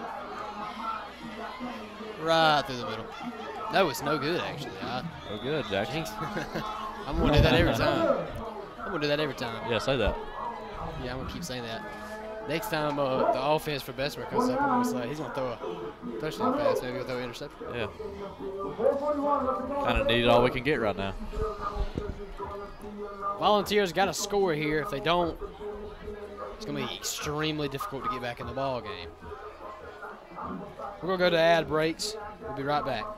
Right through the middle. That was no good, actually. No good, Jackson. I'm going to do that every time. I'm going to do that every time. Yeah, say that. Yeah, I'm going to keep saying that. Next time the offense for Bessemer comes up, I'm going to say he's going to throw a touchdown pass. Maybe he'll throw an interception. Yeah. Kind of need all we can get right now. Volunteers got to score here. If they don't, it's going to be extremely difficult to get back in the ball game. We're going to go to ad breaks. We'll be right back.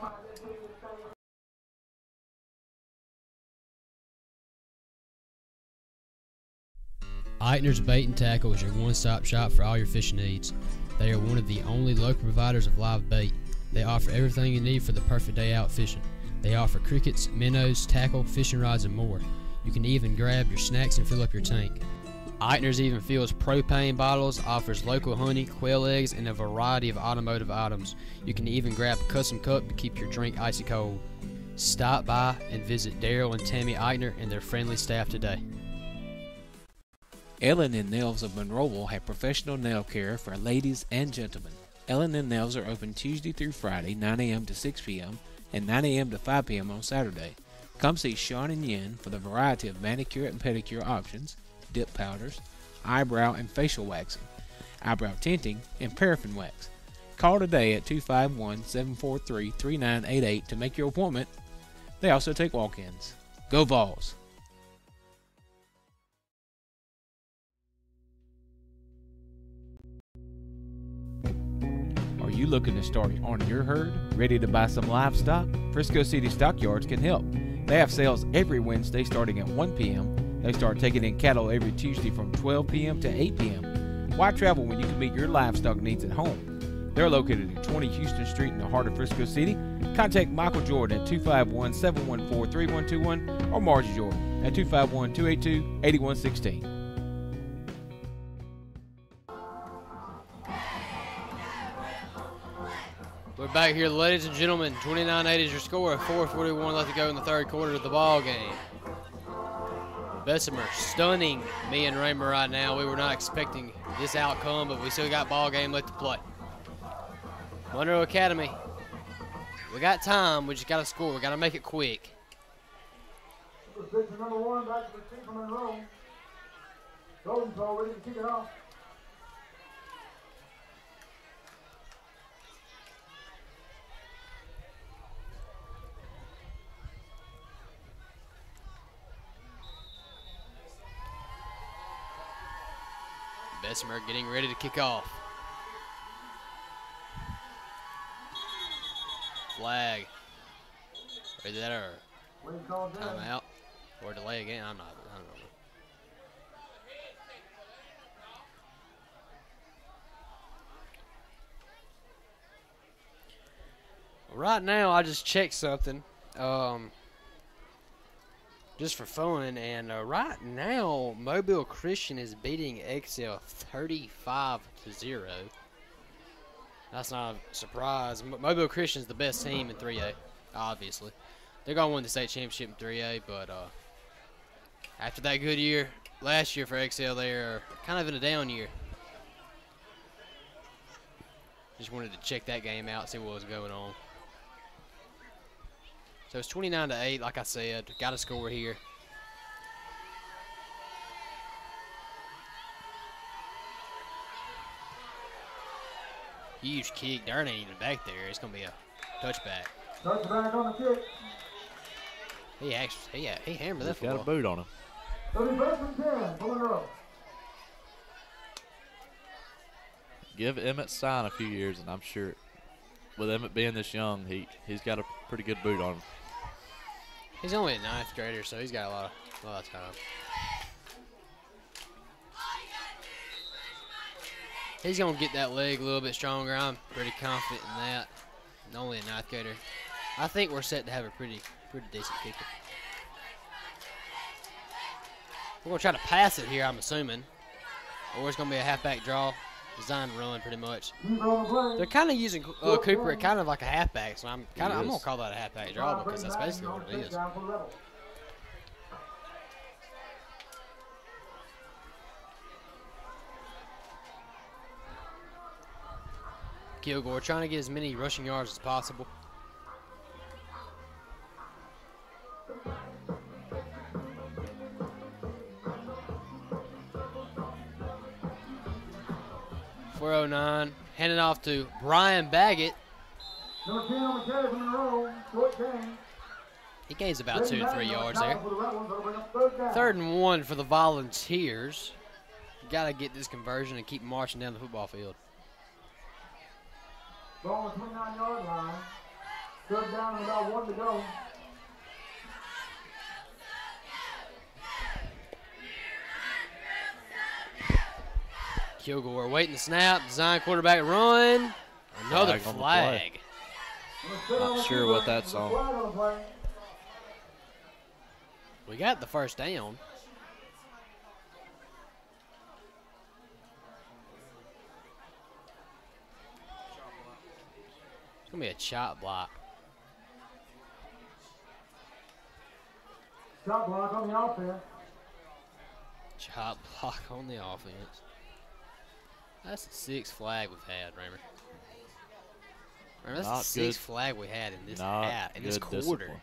Eitner's Bait and Tackle is your one-stop shop for all your fishing needs. They are one of the only local providers of live bait. They offer everything you need for the perfect day out fishing. They offer crickets, minnows, tackle, fishing rods, and more. You can even grab your snacks and fill up your tank. Eitner's even fills propane bottles, offers local honey, quail eggs, and a variety of automotive items. You can even grab a custom cup to keep your drink icy cold. Stop by and visit Daryl and Tammy Eitner and their friendly staff today. Ellen and Nails of Monroeville have professional nail care for ladies and gentlemen. Ellen and Nails are open Tuesday through Friday, 9 a.m. to 6 p.m. and 9 a.m. to 5 p.m. on Saturday. Come see Sean and Yin for the variety of manicure and pedicure options, dip powders, eyebrow and facial waxing, eyebrow tinting, and paraffin wax. Call today at 251-743-3988 to make your appointment. They also take walk-ins. Go Vols! Are you looking to start on your herd? Ready to buy some livestock? Frisco City Stockyards can help. They have sales every Wednesday starting at 1 p.m. They start taking in cattle every Tuesday from 12 p.m. to 8 p.m. Why travel when you can meet your livestock needs at home? They're located at 20 Houston Street in the heart of Frisco City. Contact Michael Jordan at 251-714-3121 or Margie Jordan at 251-282-8116. We're back here, ladies and gentlemen. 29-8 is your score. 4:41 left to go in the third quarter of the ball game. Bessemer stunning me and Raymer right now. We were not expecting this outcome, but we still got ball game left to play. Monroe Academy, we got time. We just got to score. We got to make it quick. Position number 1 back to the team from Monroe. Golden's all ready to kick it off. Bessemer getting ready to kick off. Flag. Either that or timeout or delay again. I don't know. Right now, I just checked something, just for fun, and right now, Mobile Christian is beating Excel 35-0. That's not a surprise. Mobile Christian's the best team in 3A, obviously. They're going to win the state championship in 3A, but after that good year last year for Excel, they're kind of in a down year. Just wanted to check that game out, see what was going on. So it's 29-8, like I said. Got to score here. Huge kick. Darn ain't even back there. It's going to be a touchback. Touchback on the kick. He hammered that He's got football. a boot on him. 31st and 10, full in a row. Give Emmett Stein a few years, and I'm sure with Emmett being this young, he's got a pretty good boot on him. He's only a 9th grader, so he's got a lot of time. He's going to get that leg a little bit stronger. I'm pretty confident in that. Only a 9th grader. I think we're set to have a pretty decent kicker. We're going to try to pass it here, I'm assuming. Or it's going to be a halfback draw. Design run, pretty much. They're kind of using Cooper kind of like a halfback, so I'm going to call that a halfback draw because that's basically what it is. Kilgore trying to get as many rushing yards as possible. .409, handing off to Brian Baggett. Number 10 on the carry from Monroe, short gain. He gains about 2 to 3 yards there. For the Rebels, that'll bring up 3rd down. 3rd and 1 for the Volunteers. Got to get this conversion and keep marching down the football field. Ball on the 29-yard line. 3rd down and about 1 to go. Kilgore waiting the snap. Design quarterback run. Another flag. Not sure what that's on. We got the 1st down. It's going to be a chop block. Chop block on the offense. Shot block on the offense. That's the sixth flag we've had, Raymer. That's the sixth flag we had in this quarter. Discipline.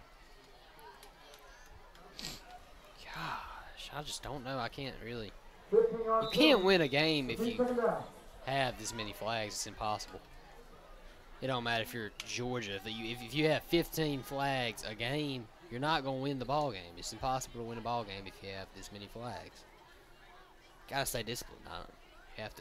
Gosh, I just don't know. I can't really. 15 yards. You can't win a game if you have this many flags. It's impossible. It don't matter if you're Georgia. If you have 15 flags a game, you're not going to win the ball game. It's impossible to win a ball game if you have this many flags. Got to stay disciplined on it. You have to.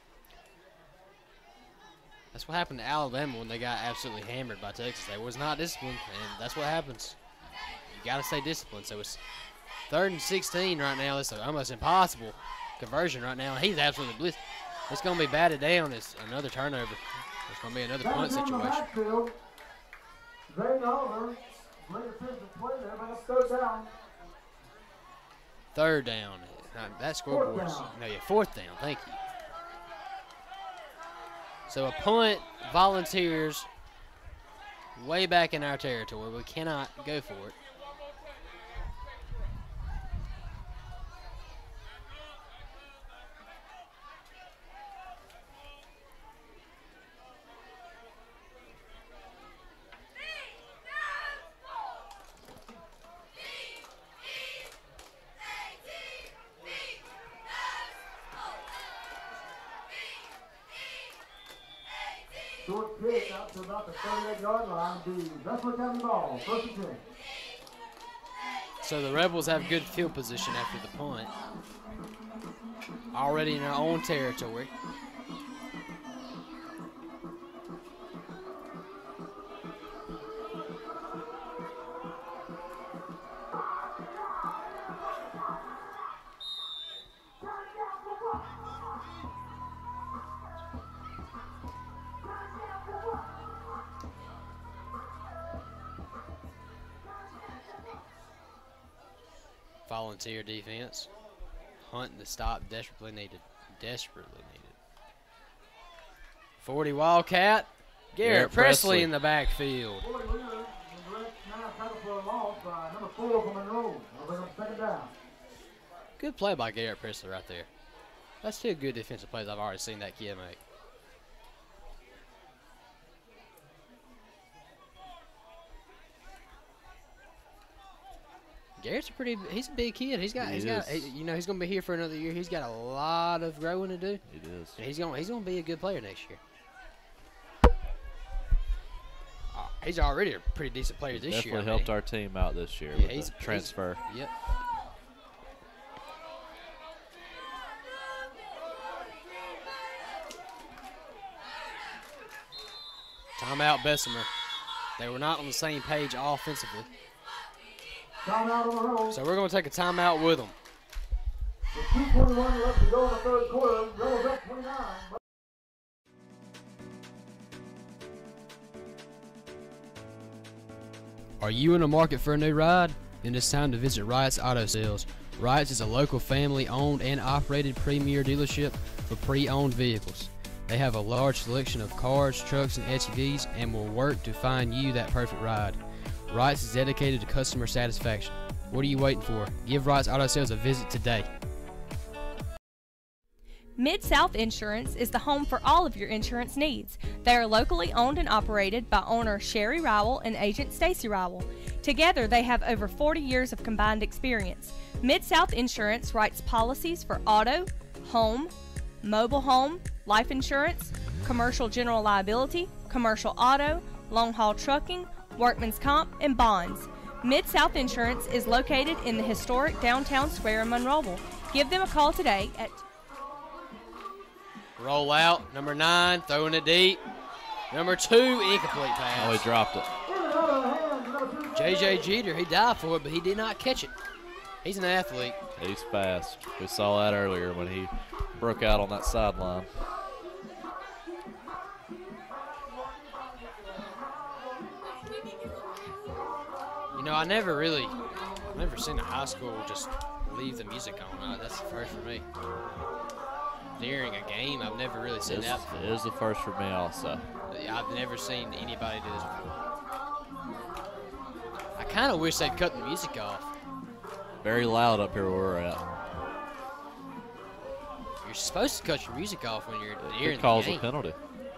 That's what happened to Alabama when they got absolutely hammered by Texas. They was not disciplined, and that's what happens. You got to stay disciplined. So it's 3rd and 16 right now. It's an almost impossible conversion right now. He's absolutely blitzed. It's going to be batted down. It's another turnover. It's going to be another punt situation. Zane Oliver, later finished the play there, but it's 3rd down. 3rd down. That scoreboard's fourth down. Thank you. So a punt, Volunteers way back in our territory. We cannot go for it. Short kick out to about the 38-yard line. The Bessemer Academy ball, 1st and 10. So the Rebels have good field position after the punt. Already in our own territory. Volunteer defense. Hunting the stop desperately needed. 40 Wildcat. Garrett Presley in the backfield. Good play by Garrett Presley right there. That's 2 good defensive plays I've already seen that kid make. Garrett's he's a big kid. He's gonna be here for another year. He's got a lot of growing to do. He does. And he's gonna be a good player next year. He's already a pretty decent player this year. Definitely helped our team out this year with the transfer. Yep. Timeout Bessemer. They were not on the same page offensively. Timeout on the roll. So we're going to take a timeout with them. With 2:21 left to go in the 3rd quarter. Rebels up 29. Are you in the market for a new ride? Then it's time to visit Wright's Auto Sales. Wright's is a local family-owned and operated premier dealership for pre-owned vehicles. They have a large selection of cars, trucks, and SUVs and will work to find you that perfect ride. Wright's is dedicated to customer satisfaction. What are you waiting for? Give Wright's Auto Sales a visit today. Mid-South Insurance is the home for all of your insurance needs. They are locally owned and operated by owner Sherry Rowell and agent Stacy Rowell. Together, they have over 40 years of combined experience. Mid-South Insurance writes policies for auto, home, mobile home, life insurance, commercial general liability, commercial auto, long-haul trucking, workman's comp, and bonds. Mid-South Insurance is located in the historic downtown square in Monroeville. Give them a call today at... Roll out, number 9, throwing it deep. Number 2, incomplete pass. Oh, he dropped it. J.J. Jeter, he dived for it, but he did not catch it. He's an athlete. He's fast. We saw that earlier when he broke out on that sideline. You know, I've never seen a high school just leave the music on. That's the first for me. During a game, I've never really seen that before. It is the first for me also. I've never seen anybody do this before. I kind of wish they'd cut the music off. Very loud up here where we're at. You're supposed to cut your music off when you're near It the calls game. a penalty.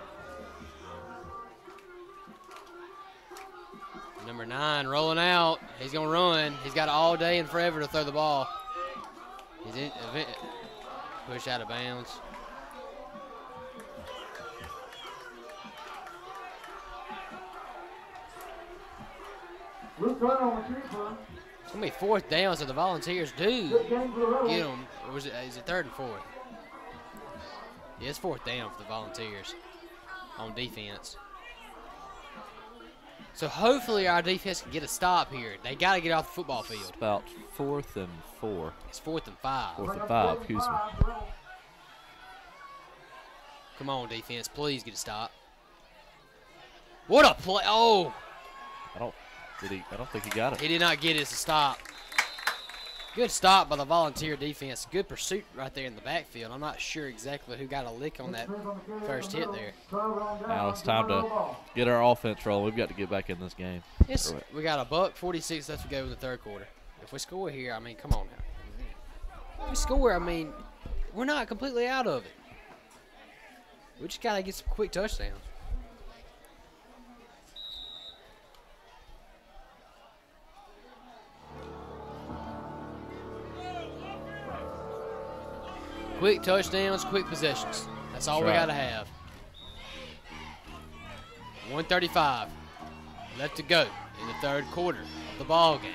Number 9 rolling out. He's going to run. He's got all day and forever to throw the ball. He's in, push out of bounds. Luke Turner on the keeper. It's going to be 4th down, so the Volunteers do Good game for the Rebels. get them. Or is it 3rd and 4th? Yeah, it's 4th down for the Volunteers on defense. So hopefully our defense can get a stop here. They got to get off the football field. It's about 4th and 4. It's 4th and 5. 4th and 5, excuse me. Come on, defense. Please get a stop. What a play. Oh, I don't think he got it. he did not get it. It's a stop. Good stop by the Volunteer defense. Good pursuit right there in the backfield. I'm not sure exactly who got a lick on that first hit there. Now it's time to get our offense rolling. We've got to get back in this game. Yes, we got a $1:46 left to go in the 3rd quarter. If we score here, I mean, come on now. If we score, I mean, we're not completely out of it. We just got to get some quick touchdowns. Quick touchdowns, quick possessions. That's all we got to have. 1:35 left to go in the 3rd quarter of the ball game.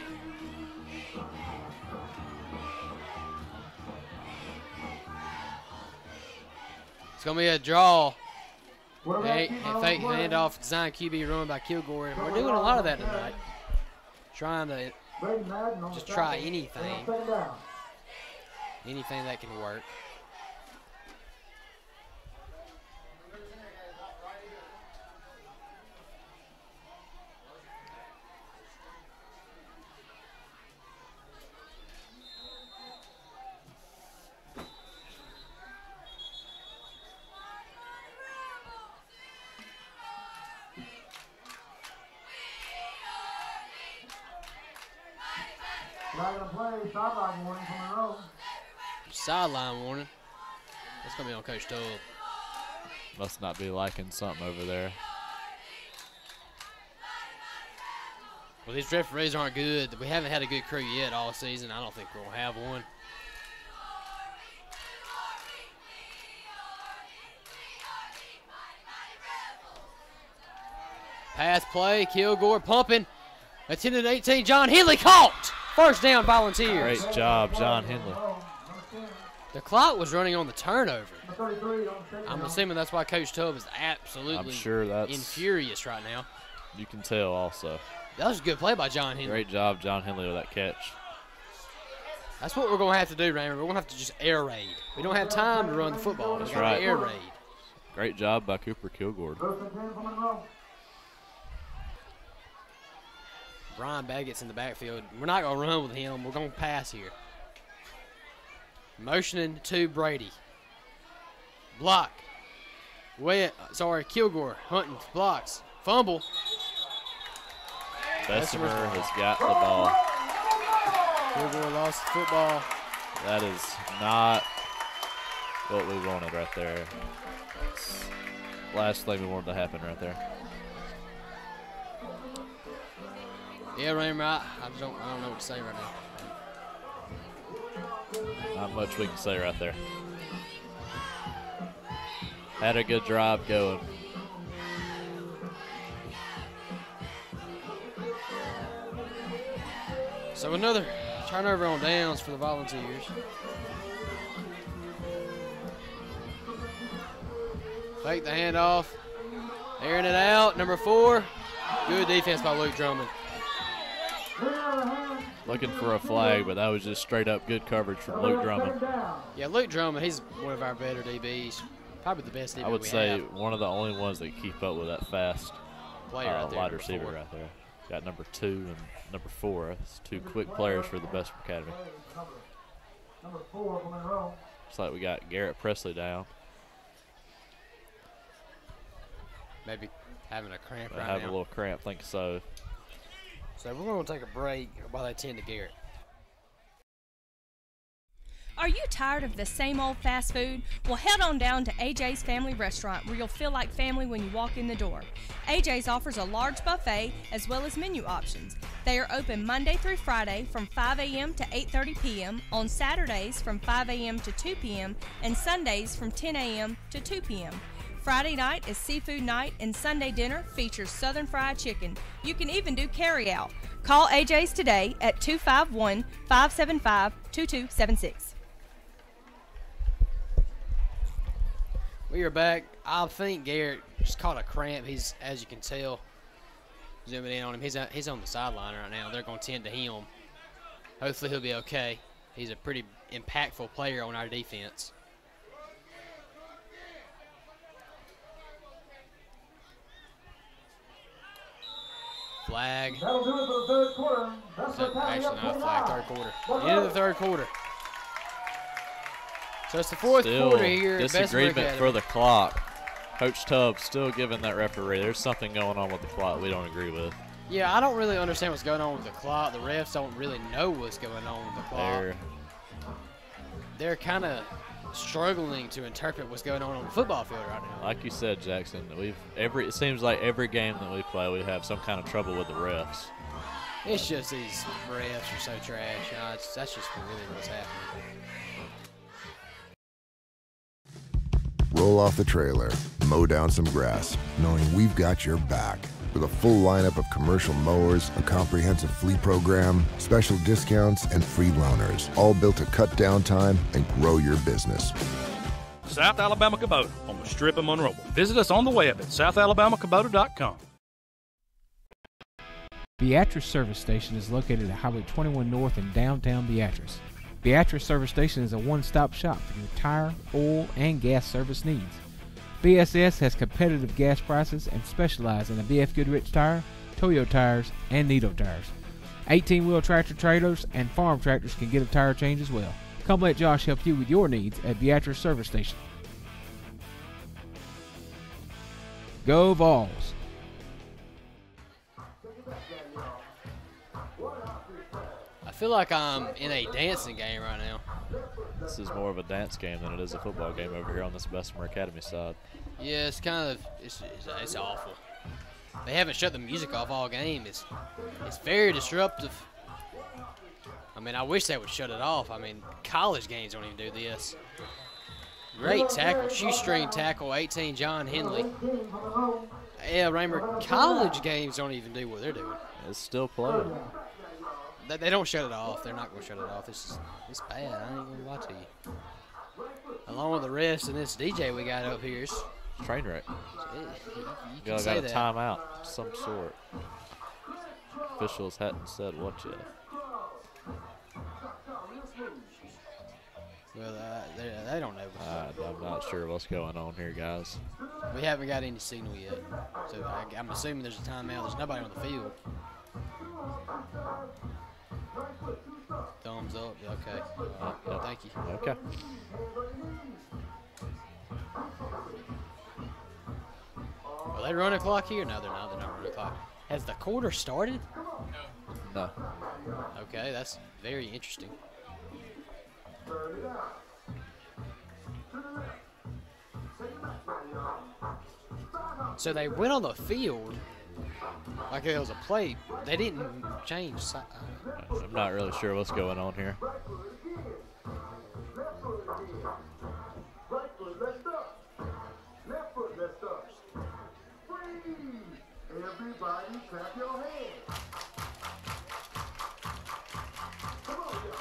It's going to be a draw. Fake handoff, design QB run by Kilgore. And we're doing a lot of that tonight. Trying to just try anything. Anything that can work. Sideline warning from Monroe. Sideline warning. That's going to be on Coach Tubb. Must not be liking something over there. Well, these referees aren't good. We haven't had a good crew yet all season. I don't think we're going to have one. Pass play, Kilgore pumping. Attended 18, John Henley caught. First down, Volunteers. Great job, John Henley. The clock was running on the turnover. I'm assuming that's why Coach Tubb is absolutely I'm sure that's infurious right now. You can tell also. That was a good play by John Henley. Great job, John Henley, with that catch. That's what we're going to have to do, Raymond. We're going to have to just air raid. We don't have time to run the football. That's We've got right. to air raid. Great job by Cooper Kilgore. Brian Baggett's in the backfield. We're not going to run with him. We're going to pass here. Motioning to Brady. Block. Kilgore. Hunting. Blocks. Fumble. Bessemer has got the ball. Kilgore lost the football. That is not what we wanted right there. Last thing we wanted to happen right there. Yeah, Raymond, I don't know what to say right now. Not much we can say right there. Had a good drive going. So another turnover on downs for the Volunteers. Fake the handoff. Airing it out. Number 4. Good defense by Luke Drummond. Looking for a flag, but that was just straight up good coverage from Luke Drummond. Yeah, Luke Drummond, he's one of our better DBs. Probably the best DB I would we say have. one of the only ones that keep up with that fast Player right there, wide number receiver 4. right there. Got number 2 and number 4. That's 2 quick players for the Bessemer Academy. Number 4 from Monroe. Looks like we got Garrett Presley down. Maybe having a cramp right Having now. a little cramp, think so. So we're going to take a break while they tend to Garrett. Are you tired of the same old fast food? Well, head on down to AJ's Family Restaurant where you'll feel like family when you walk in the door. AJ's offers a large buffet as well as menu options. They are open Monday through Friday from 5 a.m. to 8:30 p.m., on Saturdays from 5 a.m. to 2 p.m., and Sundays from 10 a.m. to 2 p.m. Friday night is seafood night, and Sunday dinner features Southern fried chicken. You can even do carry-out. Call AJ's today at 251-575-2276. We are back. I think Garrett just caught a cramp. He's, as you can tell, zooming in on him, he's on the sideline right now. They're going to tend to him. Hopefully he'll be okay. He's a pretty impactful player on our defense. Flag. That'll do it for the third quarter. Actually, not a flag. Third quarter. End of the third quarter. So it's the fourth quarter here at Bessemer Disagreement Academy. for the clock. Coach Tubbs still giving that referee. There's something going on with the clock we don't agree with. Yeah, I don't really understand what's going on with the clock. The refs don't really know what's going on with the clock. They're kind of struggling to interpret what's going on the football field right now. Like you said, Jackson, it seems like every game that we play, we have some kind of trouble with the refs. It's just these refs are so trash. That's just really what's happening. Roll off the trailer, mow down some grass, knowing we've got your back. With a full lineup of commercial mowers, a comprehensive fleet program, special discounts, and free loaners, all built to cut down time and grow your business. South Alabama Kubota on the Strip of Monroe. Visit us on the web at southalabamacubota.com. Beatrice Service Station is located at Highway 21 North in downtown Beatrice. Beatrice Service Station is a one-stop shop for your tire, oil, and gas service needs. BSS has competitive gas prices and specializes in a BF Goodrich tire, Toyo tires, and Nitto tires. 18-wheel tractor trailers and farm tractors can get a tire change as well. Come let Josh help you with your needs at Beatrice Service Station. Go Vols! I feel like I'm in a dancing game right now. This is more of a dance game than it is a football game over here on this Bessemer Academy side. Yeah, it's kind of it's awful. They haven't shut the music off all game. It's very disruptive. I mean, I wish they would shut it off. I mean, college games don't even do this. Great tackle, shoestring tackle, 18, John Henley. Yeah, Raymer, college games don't even do what they're doing. It's still playing. They don't shut it off. They're not going to shut it off. It's bad. I ain't going to lie to you. Along with the rest and this DJ we got up here. It's train wreck. You Got a timeout of some sort. Officials hadn't said what yet. Well, they don't know. I'm not sure what's going on here, guys. We haven't got any signal yet. So I'm assuming there's a timeout. There's nobody on the field. Thumbs up. Okay. Thank you. Okay. Are they running a clock here? No, they're not. They're not running a clock. Has the quarter started? No. Okay, that's very interesting. So they went on the field like it was a play. They didn't change. I'm not really sure what's going on here. Everybody clap your hands. Come on, y'all.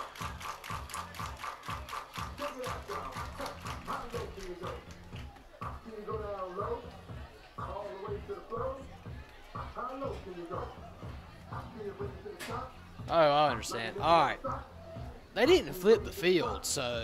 Check it out, y'all. How low can you go? Can you go down low? All the way to the floor? How low can you go? Can you bring it to the top? Oh, I understand. All right. They didn't flip the field, so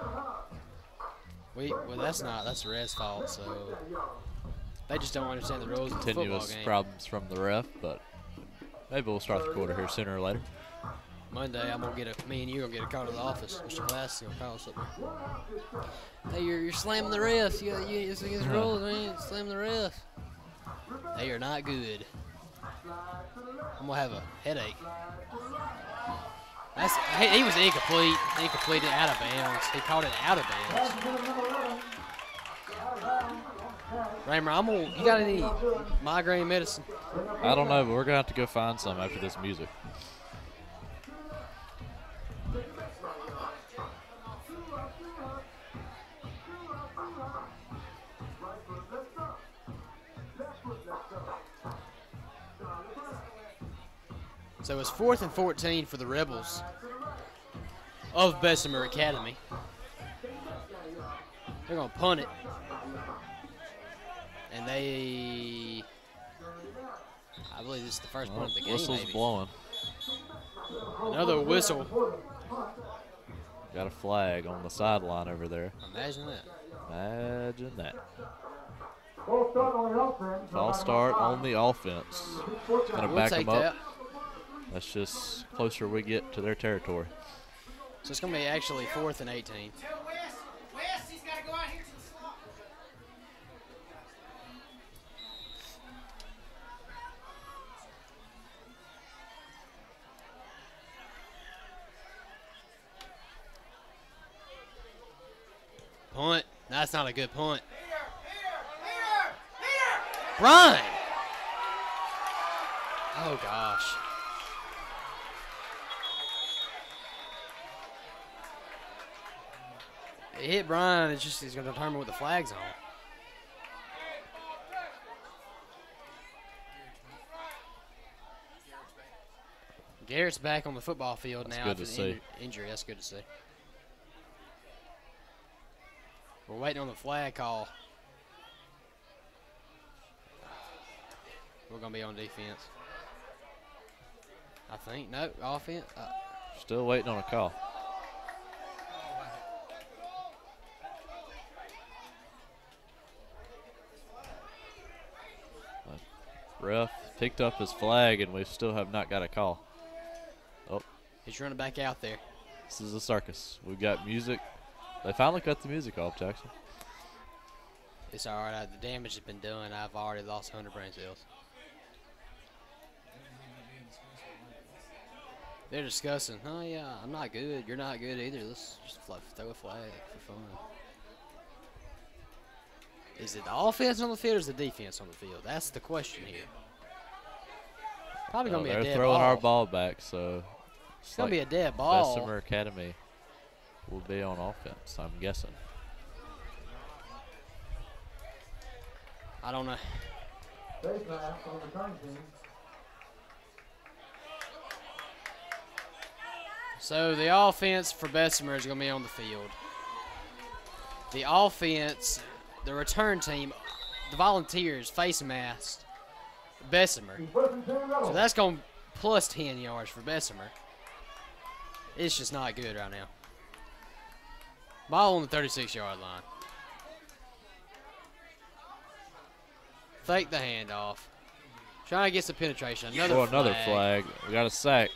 well, that's the ref's fault. So they just don't understand the rules of the football Continuous game. problems from the ref, but maybe we'll start the quarter here sooner or later. Monday, me and you are gonna get a call to the office. Mr. Glass is gonna call us up there. Hey, you're slamming the ref. It's against the rules, man. Slam the ref. They are not good. I'm gonna have a headache. He was incomplete. Incomplete and out of bounds. He called it out of bounds. Raymer, you got any migraine medicine? I don't know, but we're gonna have to go find some after this music. So it's 4th and 14 for the Rebels of Bessemer Academy. They're going to punt it. And I believe this is the first punt of the game. Whistle's maybe. blowing. Another whistle. Got a flag on the sideline over there. Imagine that. Imagine that. False start on the offense. Gonna We'll back take them up. that. That's just closer we get to their territory. So it's going to be actually 4th and 18. Wes, he's got to go out here to the slot. Punt. That's not a good punt. Brian! Oh, gosh. It hit Brian. It's just he's going to determine what the flag's on. Garrett's back on the football field That's now good after to the see. injury. That's good to see. We're waiting on the flag call. We're going to be on defense. I think. No, offense. Still waiting on a call. Ref picked up his flag, and we still have not got a call. Oh, He's running back out there. this is a circus. We've got music. They finally cut the music off, Jackson. It's all right. The damage has been done. I've already lost 100 brain cells. They're discussing. Oh, yeah, I'm not good. You're not good either. Let's just throw a flag for fun. Is it the offense on the field or is it the defense on the field? That's the question here. Probably going to be a dead ball. They're throwing our ball back, so It's going to be a dead ball. Bessemer Academy will be on offense, I'm guessing. I don't know. So the offense for Bessemer is going to be on the field. The offense, the return team, the Volunteers, face mask, Bessemer. So that's going plus 10 yards for Bessemer. It's just not good right now. Ball on the 36-yard line. Fake the handoff. Trying to get some penetration. Another flag. We got a sack.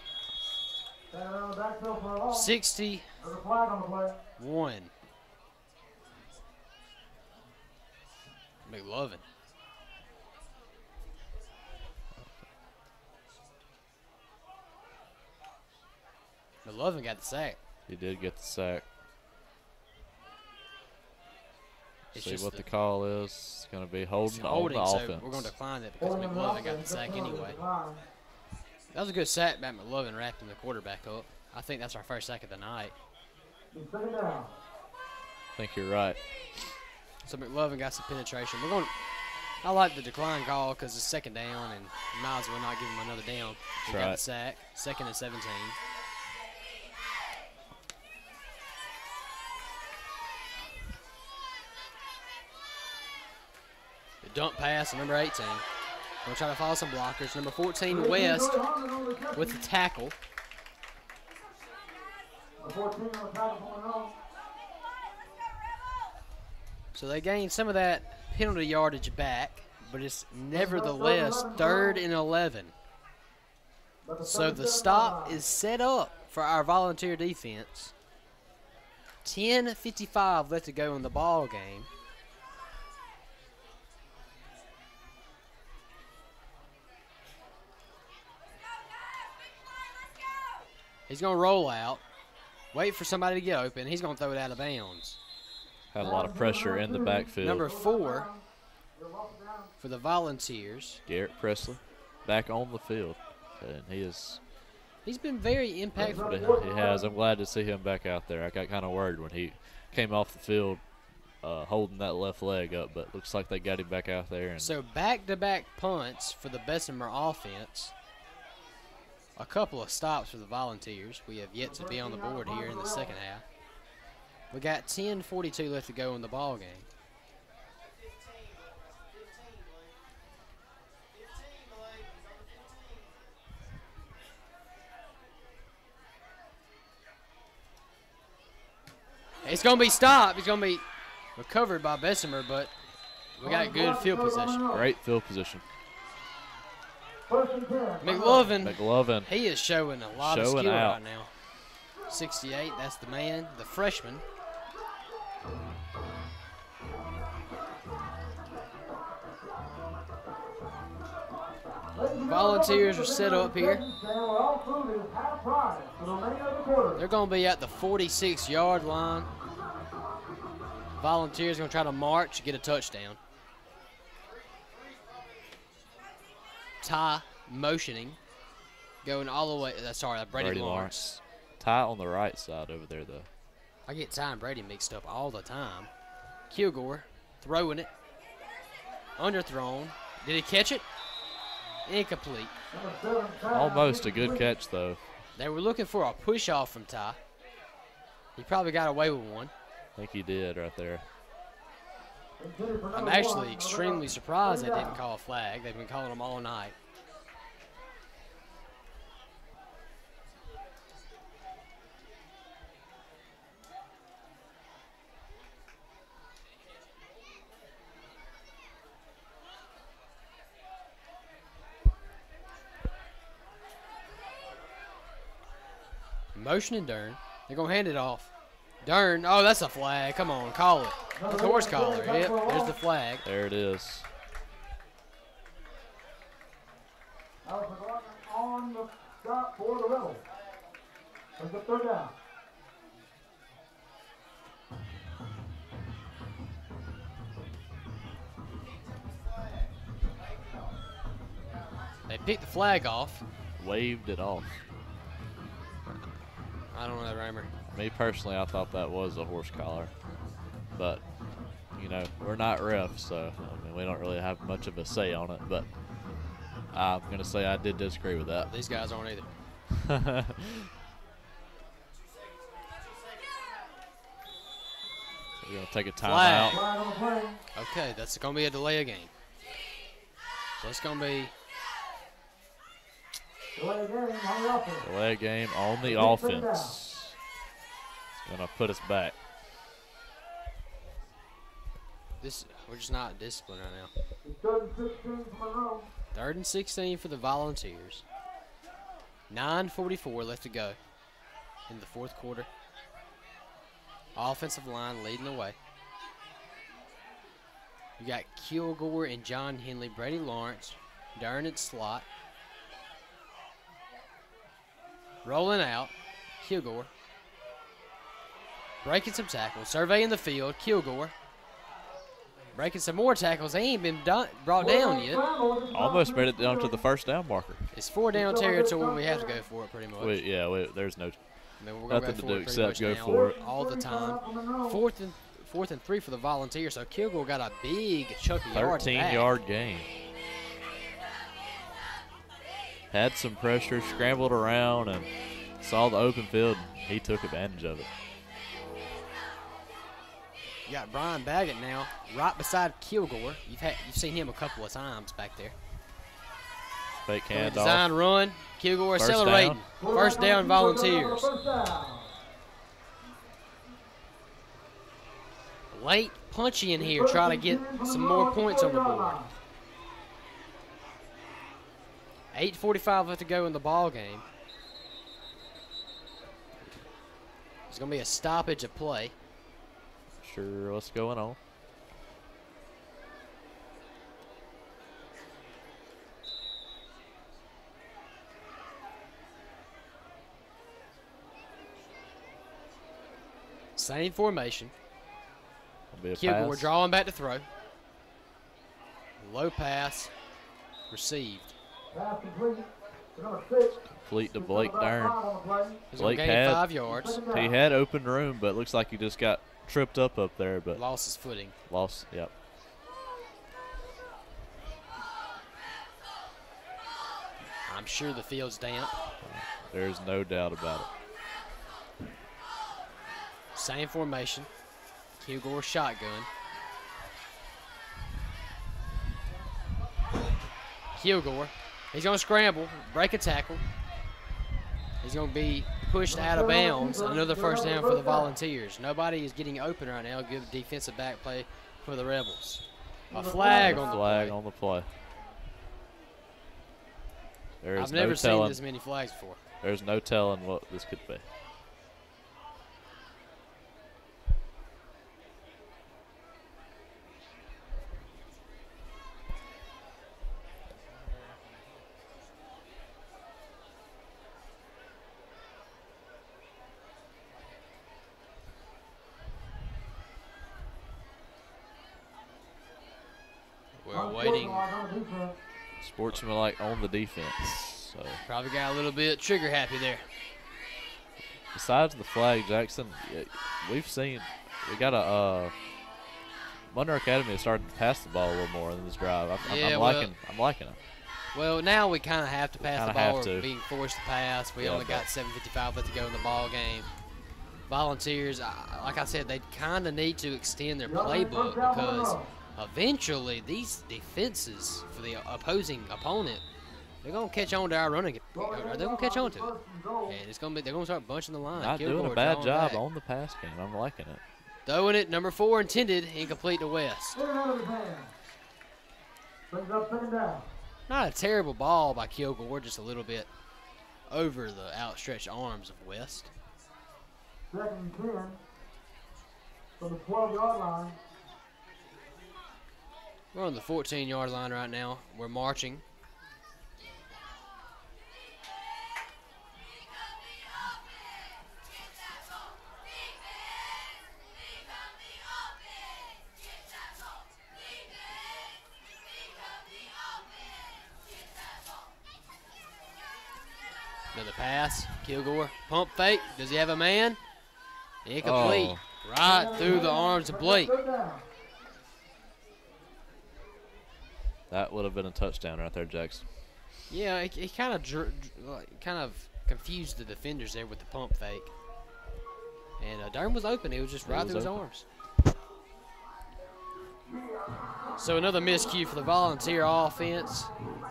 61. McLovin. McLovin got the sack. He did get the sack. It's See just what the call is. It's going to be holding on the so offense. we're going to decline that because McLovin got the sack anyway. That was a good sack by McLovin wrapping the quarterback up. I think that's our first sack of the night. I think you're right. So McLovin got some penetration. I like the decline call because it's second down and you might as well not give him another down. He got the sack. 2nd and 17. The dump pass to number 18. Going to try to follow some blockers. Number 14, West, with the tackle. So they gained some of that penalty yardage back, but it's nevertheless 3rd and 11. So the stop is set up for our Volunteer defense. 10:55 left to go in the ball game. He's going to roll out, wait for somebody to get open. He's going to throw it out of bounds. Had a lot of pressure in the backfield. Number 4 for the Volunteers. Garrett Presley back on the field. And he's been very impactful. He has. I'm glad to see him back out there. I got kind of worried when he came off the field holding that left leg up, but looks like they got him back out there. And so back-to-back punts for the Bessemer offense. A couple of stops for the Volunteers. We have yet to be on the board here in the second half. We got 10:42 left to go in the ball game. It's going to be stopped. It's going to be recovered by Bessemer, but we got good field position. Great field position. McLovin. He is showing a lot of skill out right now. 68, that's the man, the freshman. Volunteers are set up here. They're going to be at the 46-yard line. Volunteers going to try to march, get a touchdown. Ty motioning, going all the way. Sorry, Brady Lawrence. Ty on the right side over there, though. I get Ty and Brady mixed up all the time. Kilgore throwing it. Underthrown. Did he catch it? Incomplete. Almost a good catch, though. They were looking for a push-off from Ty. He probably got away with one. I think he did right there. I'm actually extremely surprised they didn't call a flag. They've been calling them all night. Motioning Dern. They're going to hand it off. Dern. Oh, that's a flag. Come on, call it. The horse collar. Yep, there's the flag. There it is. On the stop for the Rebels. There's a third down. They picked the flag off. Waved it off. I don't know, Raymer. Me personally, I thought that was a horse collar. But, you know, we're not refs, so I mean, we don't really have much of a say on it. But I'm going to say I did disagree with that. These guys aren't either. We're going to take a timeout. Okay, that's going to be a delay of game. So it's going to be delay game on the offense. It's going to put us back. We're just not disciplined right now. 3rd and 16 for the Volunteers. 9:44 left to go in the fourth quarter. Offensive line leading the way. You got Kilgore and John Henley, Brady Lawrence, Dern at slot. Rolling out, Kilgore. Breaking some tackles, surveying the field, Kilgore. Breaking some more tackles. They ain't been brought down yet. Almost made it down to the first down marker. It's 4-down territory. We have to go for it pretty much. There's no we're nothing to do except go for it. All the time. Fourth and 3 for the Volunteers. So Kilgore got a big chunk of yards back. 13-yard gain. Had some pressure, scrambled around, and saw the open field. And he took advantage of it. You got Brian Baggett now right beside Kilgore. You've seen him a couple of times back there. Fake handoff. Design run. Kilgore accelerating. First down, Volunteers. Late punchy in here, trying to get some more points on the board. 8:45 left to go in the ball game. There's going to be a stoppage of play. Sure, what's going on? Same formation. Be a Kilgore pass. drawing back to throw. Low pass. Received. Pass complete to number 6. Complete to Blake Dern. He's going Blake to gain had 5 yards. he had open room, but looks like he just got tripped up there. But Lost his footing. lost. Yep. I'm sure the field's damp. There's no doubt about it. Same formation. Kilgore shotgun. Kilgore. He's going to scramble, break a tackle. He's going to be pushed out of bounds. Another first down for the Volunteers. Nobody is getting open right now. Good defensive back play for the Rebels. A flag on the play. On the play. I've never seen this many flags before. There's no telling what this could be. We're waiting. Sportsmanlike on the defense. So Probably got a little bit trigger happy there. besides the flag, Jackson, we got a Monroe Academy has started to pass the ball a little more in this drive. I'm liking it. Well, now we kind of have to pass the ball. We're to. being forced to pass. We Yeah, only got 7:55 left to go in the ball game. Volunteers, like I said, they kind of need to extend their playbook because eventually these defenses for the opposing opponent, they're gonna catch on to our running. They're gonna catch on to it, and they're gonna start bunching the line. Not doing a bad job on the pass game. I'm liking it. Throwing it, number 4 intended, incomplete to West. Not a terrible ball by Kilgore, just a little bit over the outstretched arms of West. 2nd and 10 from the 12-yard line. We're on the 14-yard line right now. We're marching. Another pass. Kilgore. Pump fake. Does he have a man? Incomplete. Right through the arms of Blake. That would have been a touchdown right there, Jackson. Yeah, he kind of confused the defenders there with the pump fake. And Durham was open. It was just right through his arms. So another miscue for the Volunteer offense.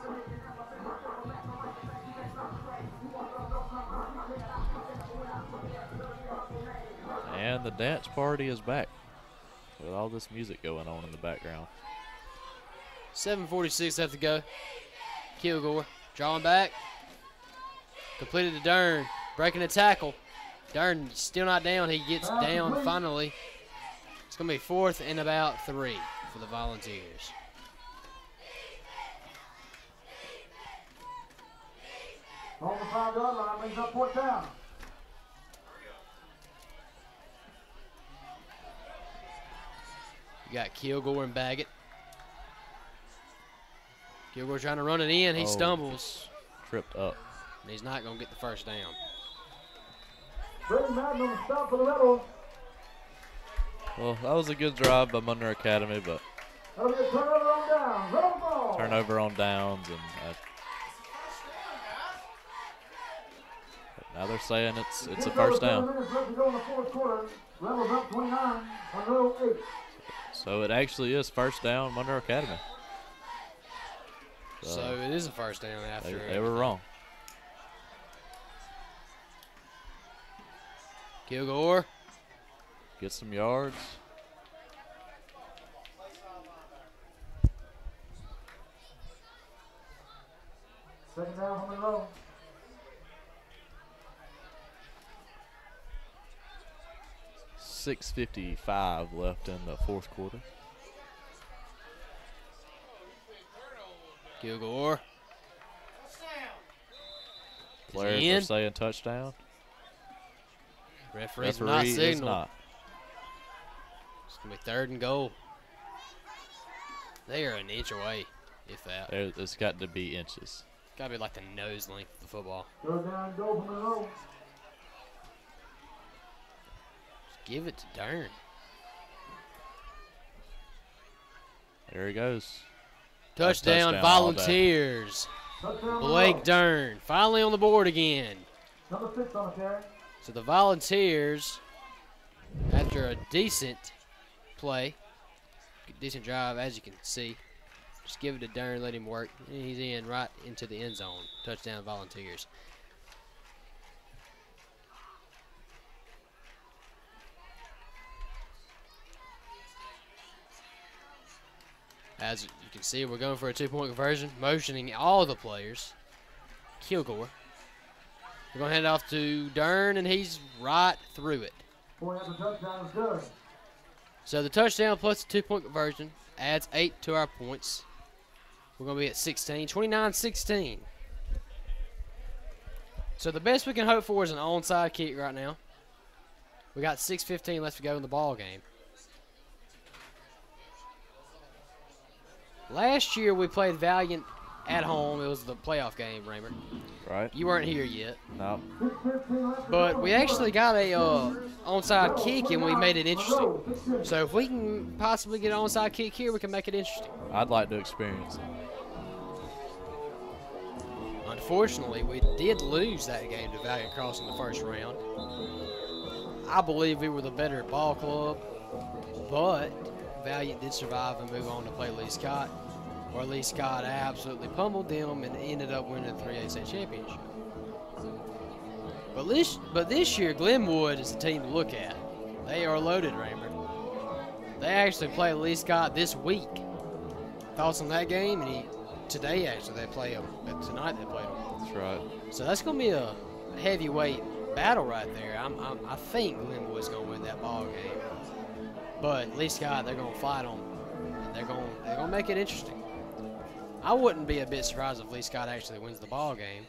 And the dance party is back with all this music going on in the background. 7:46 left to go. Kilgore drawing back. Completed to Dern. Breaking the tackle. Dern still not down. He gets down finally. It's going to be 4th and about 3 for the Volunteers. On the 5-yard line, brings up 4th down. You got Kilgore and Baggett. Kilgore trying to run it in. He stumbles. Tripped up. And he's not going to get the first down. Brady Madden on the stop for the Rebels. Well, that was a good drive by Monroe Academy, but That'll be a turnover on down. Rebel ball. turnover on downs, and now they're saying it's a first down. 7 minutes left to go in the 4th quarter. Rebels up 29, Monroe 8. So it actually is first down, Monroe Academy. So it is a first down after. They were wrong. Kilgore. Get some yards. Second down from Monroe. .655 left in the 4th quarter. Kilgore. Players are saying touchdown. Referee's Referee not is signal. not. going to be 3rd and goal. They are an inch away, if that. It's got to be inches. Got to be like the nose length of the football. 3rd down, go from the road. Just give it to Dern. There he goes. Touchdown, Volunteers. Blake Dern finally on the board again. Number 6 on the carry. So the Volunteers, after a decent play, decent drive, as you can see, just give it to Dern, let him work. And he's in right into the end zone. Touchdown, Volunteers. As you can see, we're going for a 2-point conversion, motioning all the players. Kilgore. We're going to hand it off to Dern, and he's right through it. Point after touchdown is good. So the touchdown plus the 2-point conversion adds 8 to our points. We're going to be at 16, 29-16. So the best we can hope for is an onside kick right now. We got 6:15 left to go in the ball game. Last year we played Valiant at home. It was the playoff game, Raymer. Right. You weren't here yet. No. But we actually got a onside kick and we made it interesting. So if we can possibly get an onside kick here, we can make it interesting. I'd like to experience it. Unfortunately, we did lose that game to Valiant Cross in the first round. I believe we were the better ball club, but Valiant did survive and move on to play Lee Scott, where Lee Scott absolutely pummeled them and ended up winning the 3A state championship. But this year, Glenwood is the team to look at. They are loaded, Raymer. They actually play Lee Scott this week. Thoughts on that game? And today, actually, they play them. But tonight, they play them. That's right. So that's going to be a heavyweight battle right there. I think Glenwood's going to win that ball game. But Lee Scott, they're going to fight them, and they're going to make it interesting. I wouldn't be a bit surprised if Lee Scott actually wins the ball game.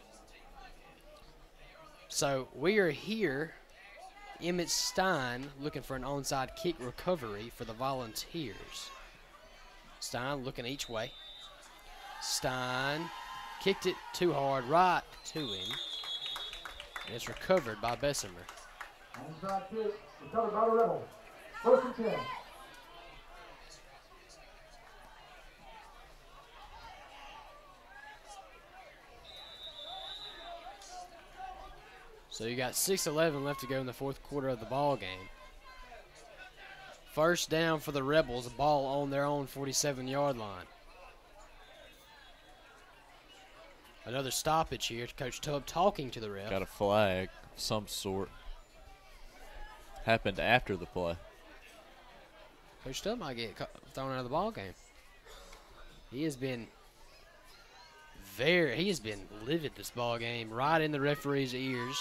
So we are here, Emmett Stein looking for an onside kick recovery for the Volunteers. Stein looking each way. Stein kicked it too hard right to him. And it's recovered by Bessemer. Onside kick, recovered by the Rebels. 1st and 10. So you got 6:11 left to go in the 4th quarter of the ball game. First down for the Rebels, ball on their own 47-yard line. Another stoppage here. Coach Tubb talking to the ref. Got a flag of some sort. Happened after the play. Coach Tubb might get thrown out of the ball game. He has been livid this ball game, right in the referee's ears,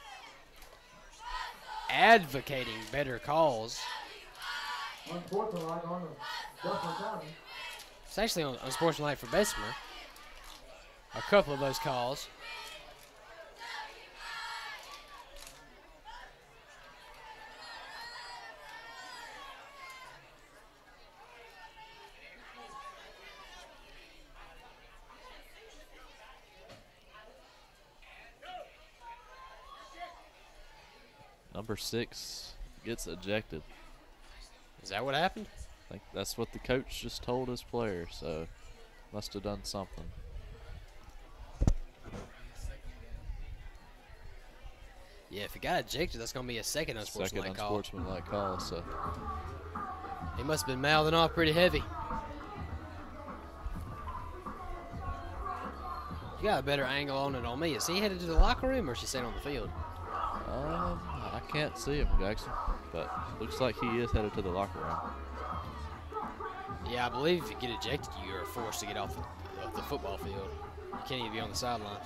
advocating better calls. Unsportsmanlike on the Bessemer Academy. It's actually unsportsmanlike for Bessemer. A couple of those calls. Number 6 gets ejected. Is that what happened? I think that's what the coach just told his player, so must have done something. Yeah, if he got ejected, that's going to be a second unsportsmanlike call. Second unsportsmanlike call, so. He must have been mouthing off pretty heavy. You got a better angle on it on me. Is he headed to the locker room or is he staying on the field? I can't see him, Jackson, but looks like he is headed to the locker room. Yeah, I believe if you get ejected, you are forced to get off the football field. You can't even be on the sideline.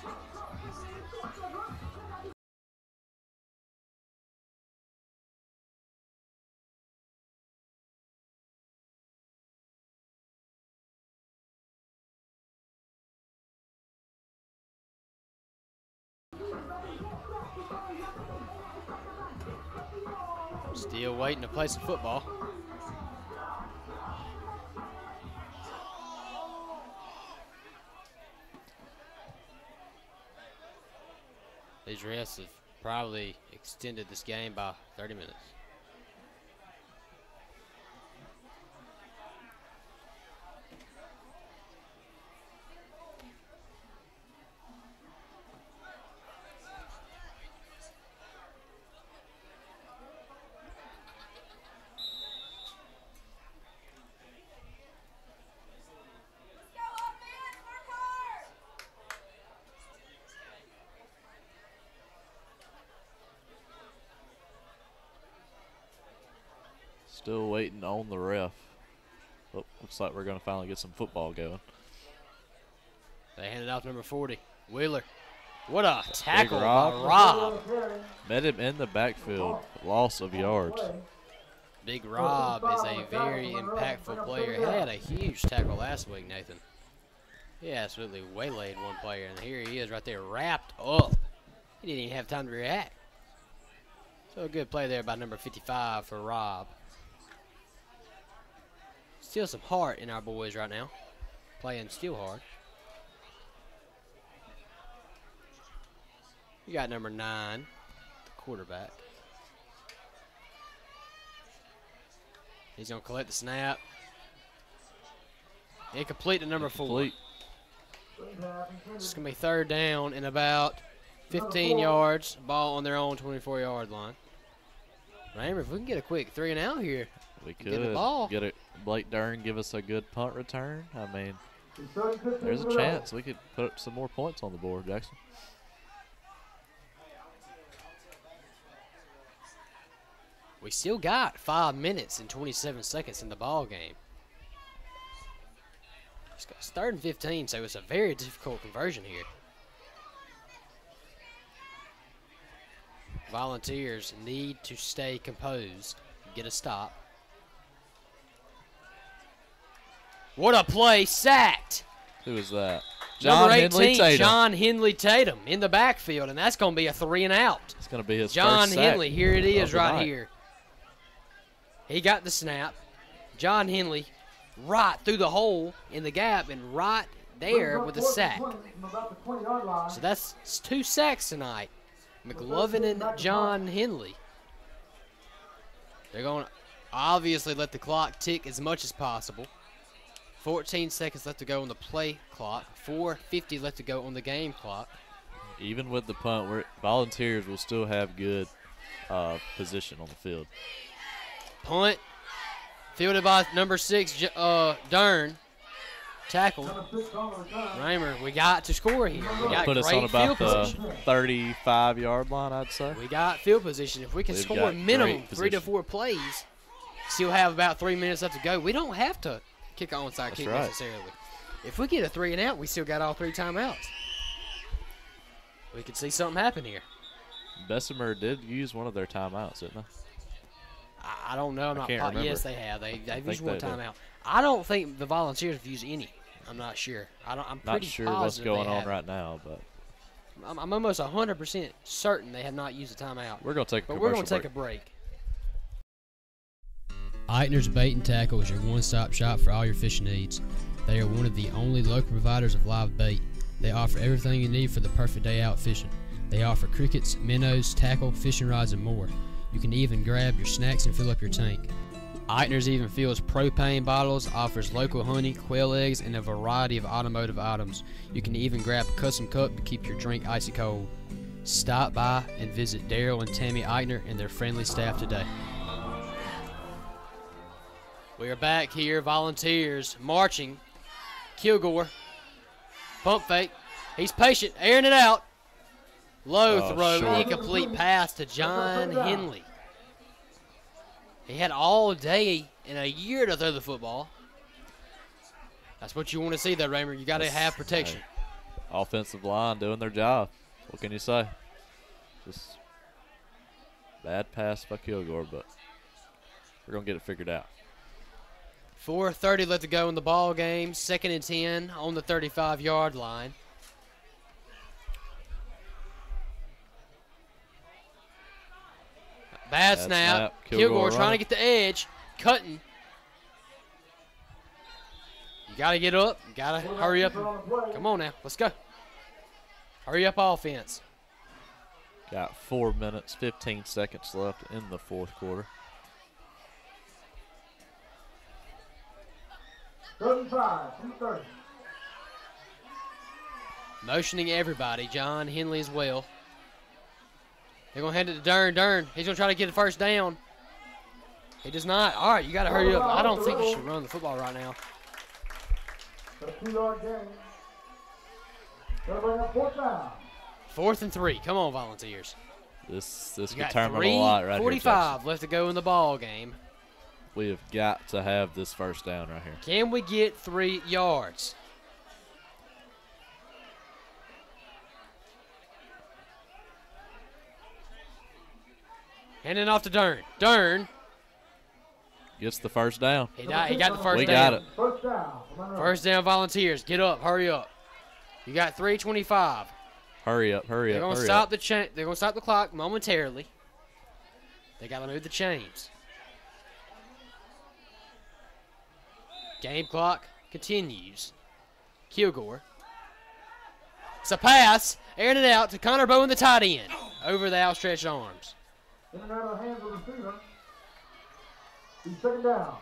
Still waiting to play some football. These refs have probably extended this game by 30 minutes. Still waiting on the ref. Oh, looks like we're going to finally get some football going. They handed off number 40, Wheeler. What a tackle by Rob. Rob. Met him in the backfield. Loss of yards. Big Rob is a very impactful player. He had a huge tackle last week, Nathan. He absolutely waylaid one player, and here he is right there wrapped up. He didn't even have time to react. So a good play there by number 55 for Rob. Still some heart in our boys right now. Playing still hard. You got number 9, the quarterback. He's going to collect the snap. Incomplete to number 4. It's going to be 3rd down and about 15 yards. Ball on their own 24-yard line. Raymer, if we can get a quick 3 and out here. We could get the ball. Get it. Blake Dern give us a good punt return. I mean, there's a chance we could put some more points on the board, Jackson. We still got 5 minutes and 27 seconds in the ball game. It's 3rd and 15, so it's a very difficult conversion here. Volunteers need to stay composed, get a stop. What a play, sacked. Who is that? Number 18, Henley Tatum. John Henley Tatum in the backfield, and that's going to be a 3 and out. It's going to be his John first sack Henley, here it is of the right night. here. He got the snap. John Henley right through the hole in the gap and right there with a sack. So that's 2 sacks tonight. McLovin and John Henley. They're going to obviously let the clock tick as much as possible. 14 seconds left to go on the play clock. 4:50 left to go on the game clock. Even with the punt, Volunteers will still have good position on the field. Punt. Fielded by number 6, Dern. Tackled. Raymer, we got to score here. We got Put us great on about field the position. 35-yard line, I'd say. We got field position. If we can We've score got minimum great 3 to position. 4 plays, still have about 3 minutes left to go. We don't have to kick an onside kick right. necessarily. If we get a 3 and out, we still got all 3 timeouts. We could see something happen here. Bessemer did use one of their timeouts, didn't they? I don't know. I'm not can't remember. Yes, they have. They've used think one they did. timeout. I don't think the Volunteers have used any. I'm not sure. I'm Not pretty sure positive what's going they on have. right now, but I'm almost 100% certain they have not used a timeout. we're going to take a But commercial we're going to take break. a break. Eitner's Bait and Tackle is your one-stop shop for all your fishing needs. They are one of the only local providers of live bait. They offer everything you need for the perfect day out fishing. They offer crickets, minnows, tackle, fishing rods, and more. You can even grab your snacks and fill up your tank. Eitner's even fills propane bottles, offers local honey, quail eggs, and a variety of automotive items. You can even grab a custom cup to keep your drink icy cold. Stop by and visit Daryl and Tammy Eitner and their friendly staff today. We are back here, Volunteers marching. Kilgore, pump fake. He's patient, airing it out. Low throw, short. incomplete pass to John Henley. He had all day and a year to throw the football. That's what you want to see there, Raymer. You got to have protection. Hey, offensive line doing their job. What can you say? Just bad pass by Kilgore, but we're going to get it figured out. 4:30 left to go in the ball game. 2nd and 10 on the 35-yard line. Bad snap. Kilgore trying to get the edge. Cutting. You got to get up. You got to hurry up. Come on now. Let's go. Hurry up offense. Got 4 minutes, 15 seconds left in the fourth quarter. 35, 2:30. Motioning everybody. John Henley as well. They're going to hand it to Dern. Dern, he's going to try to get the first down. He does not. All right, you got to hurry up. I don't think you should run the football right now. A 2-yard gain. Gonna bring up 4th down. 4th and 3. Come on, Volunteers. This You could got determine a lot right here. 45 left to go in the ball game. We have got to have this first down right here. Can we get 3 yards? Handing off to Dern. Dern. Gets the first down. He got the first down. We got it. First down. First down, Volunteers. Get up. Hurry up. You got 3:25. Hurry up, hurry They're up, going to hurry stop up. they're going to stop the clock momentarily. They got to move the chains. Game clock continues. Kilgore. It's a pass. Airing it out to Connor Bowen, the tight end. Over the outstretched arms. In and out of the hands of the receiver. He's 2nd down.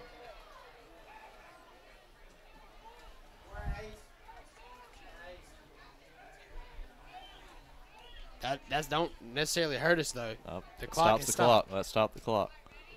That don't necessarily hurt us, though. The clock Stops is the stopped. clock. Let's stop the clock.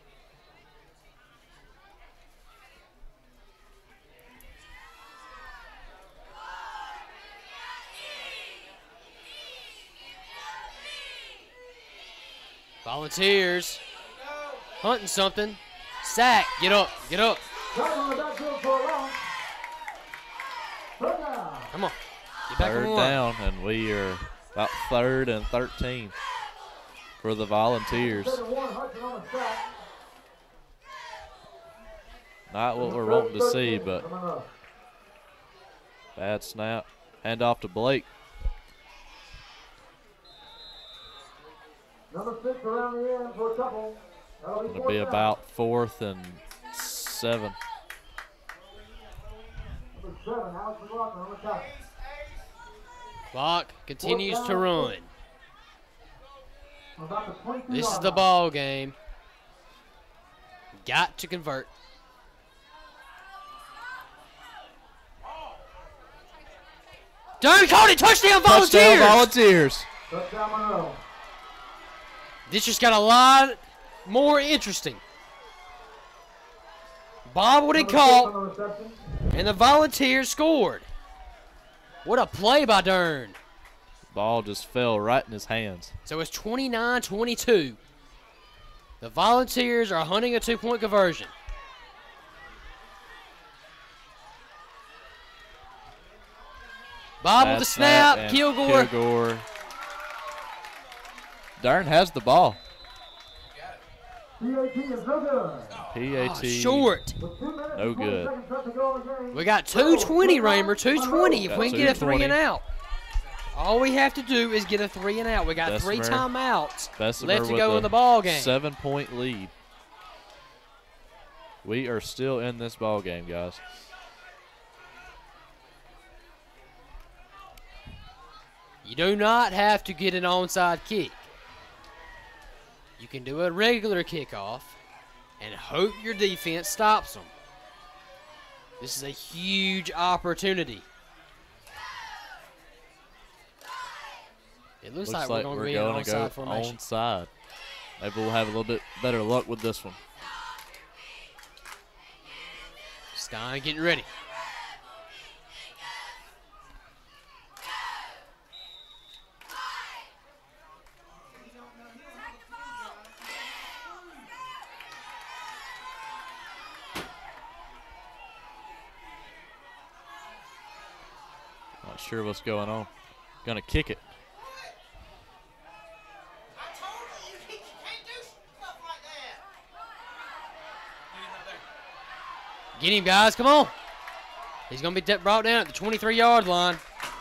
Volunteers hunting something. Sack. Get up. Get up. Right on the backfield for a long. 3rd down. Come on. Get back on Third the line. down, and we are about 3rd and 13 for the Volunteers. 1, Hudson on the sack. Not what we're wanting to see, but Coming up. bad snap. Hand off to Blake. Number 6 around the end for a couple. That'll Going to 4th be down. about 4th and 7. Number 7, Alex McLaughlin on the tackle. Clock continues to run. About the 22 This is yard the line. ball game. Got to convert. Dern caught it. Touchdown, Volunteers. Touchdown, Volunteers. Touchdown Monroe. This just got a lot more interesting. Bobbled and Number 6 on caught, the reception. and the Volunteers scored. What a play by Dern. Ball just fell right in his hands. So it's 29-22. The Volunteers are hunting a two-point conversion. Bobble Bad the snap, and Kilgore. Kilgore. Dern has the ball. PAT is no good. PAT. Short. With 2 minutes No and 20 good. seconds left to go in the game. We got 220, Raymer, 220 if Got we can get a 3 and 220. out. All we have to do is get a 3 and out. We got 3 Bessemer- timeouts Bessemer left to with go a in the ball game. 7-point lead. We are still in this ball game, guys. You do not have to get an onside kick. You can do a regular kickoff and hope your defense stops them. This is a huge opportunity. It looks like we're going to be in gonna onside formation. onside. Maybe we'll have a little bit better luck with this one. Stein getting ready. Not sure what's going on. Gonna kick it. I told you, you can't do stuff like that. Get him, guys. Come on. He's going to be brought down at the 23-yard line.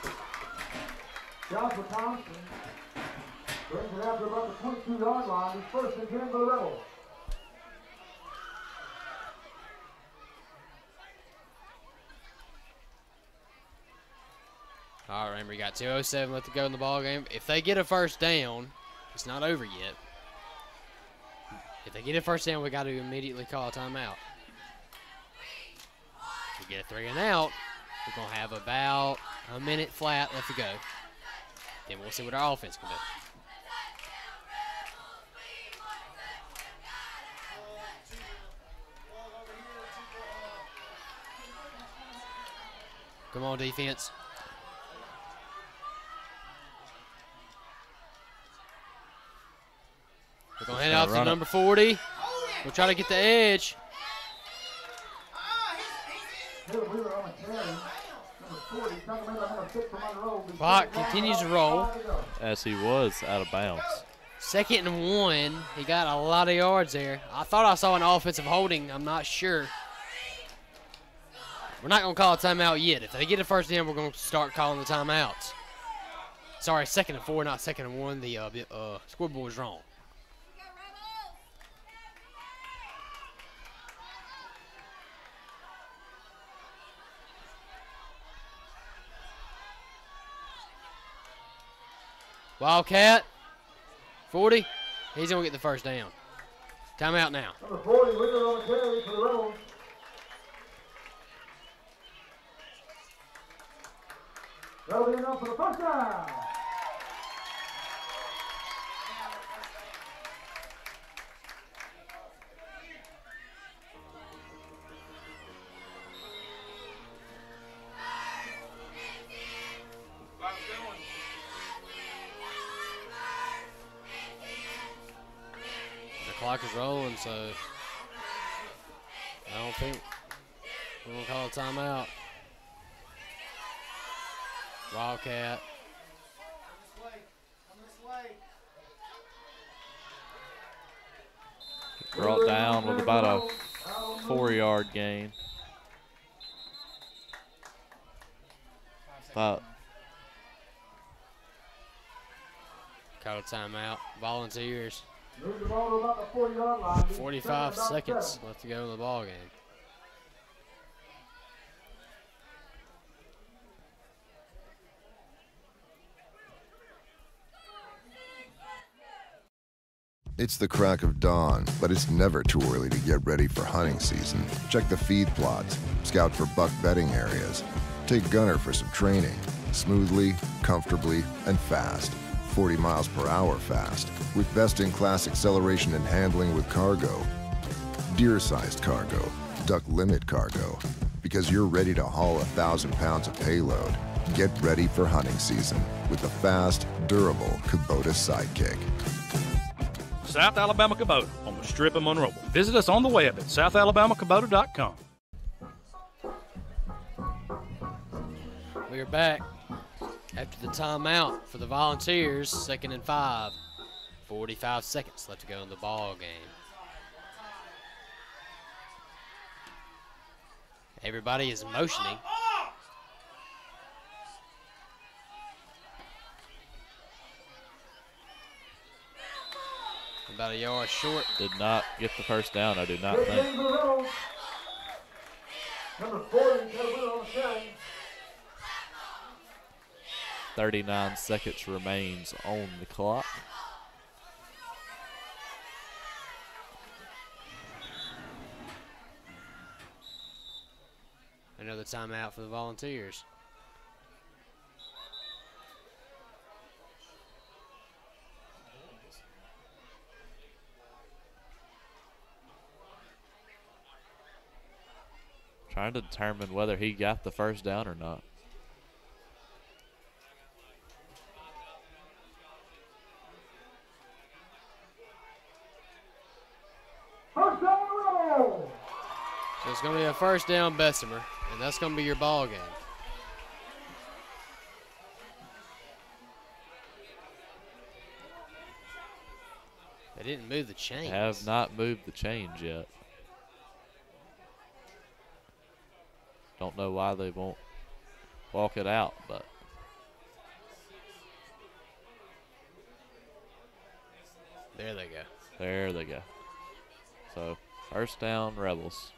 Joshua Thompson brings it out to about the 22-yard line. He's 1st and 10 for the Rebels. All right, remember, you got 2:07 left to go in the ball game. If they get a first down, It's not over yet. If they get a first down, we got to immediately call a timeout. If we get a 3 and out, we're going to have about a minute flat left to go. Then we'll see what our offense can do. Come on, defense. We're going to head out to number 40. We'll try to get the edge. Clock continues to roll. As he was out of bounds. 2nd and 1. He got a lot of yards there. I thought I saw an offensive holding. I'm not sure. We're not going to call a timeout yet. If they get a first down, we're going to start calling the timeouts. Sorry, 2nd and 4, not 2nd and 1. The scoreboard was wrong. Wildcat, 40. He's going to get the first down. Timeout now. Number 40, Wheeler on the carry for the Rebels. They'll be enough for the first down. The clock is rolling, so I don't think we're going to call a timeout. Wildcat. Brought down with about a 4-yard gain. Called a timeout. Volunteers. 45 seconds left to go in the ball game. It's the crack of dawn, but it's never too early to get ready for hunting season. Check the feed plots, scout for buck bedding areas, take Gunner for some training, smoothly, comfortably, and fast. 40 miles per hour fast, with best-in-class acceleration and handling with cargo. Deer-sized cargo, duck limit cargo. Because you're ready to haul 1,000 pounds of payload. Get ready for hunting season with the fast, durable Kubota Sidekick. South Alabama Kubota on the Strip of Monroe. Visit us on the web at southalabamacubota.com. We are back after the timeout for the Volunteers. 2nd and 5. 45 seconds left to go in the ball game. Everybody is motioning. About a yard short. Did not get the first down, I do not think. Number 40, Wheeler on the carry. 39 seconds remains on the clock. Another timeout for the Volunteers. Trying to determine whether he got the first down or not. First down, Rebels. So it's going to be a first down Bessemer, and that's going to be your ball game. They didn't move the chains. Have not moved the chains yet. Don't know why they won't walk it out, but there they go. There they go. So first down, Rebels.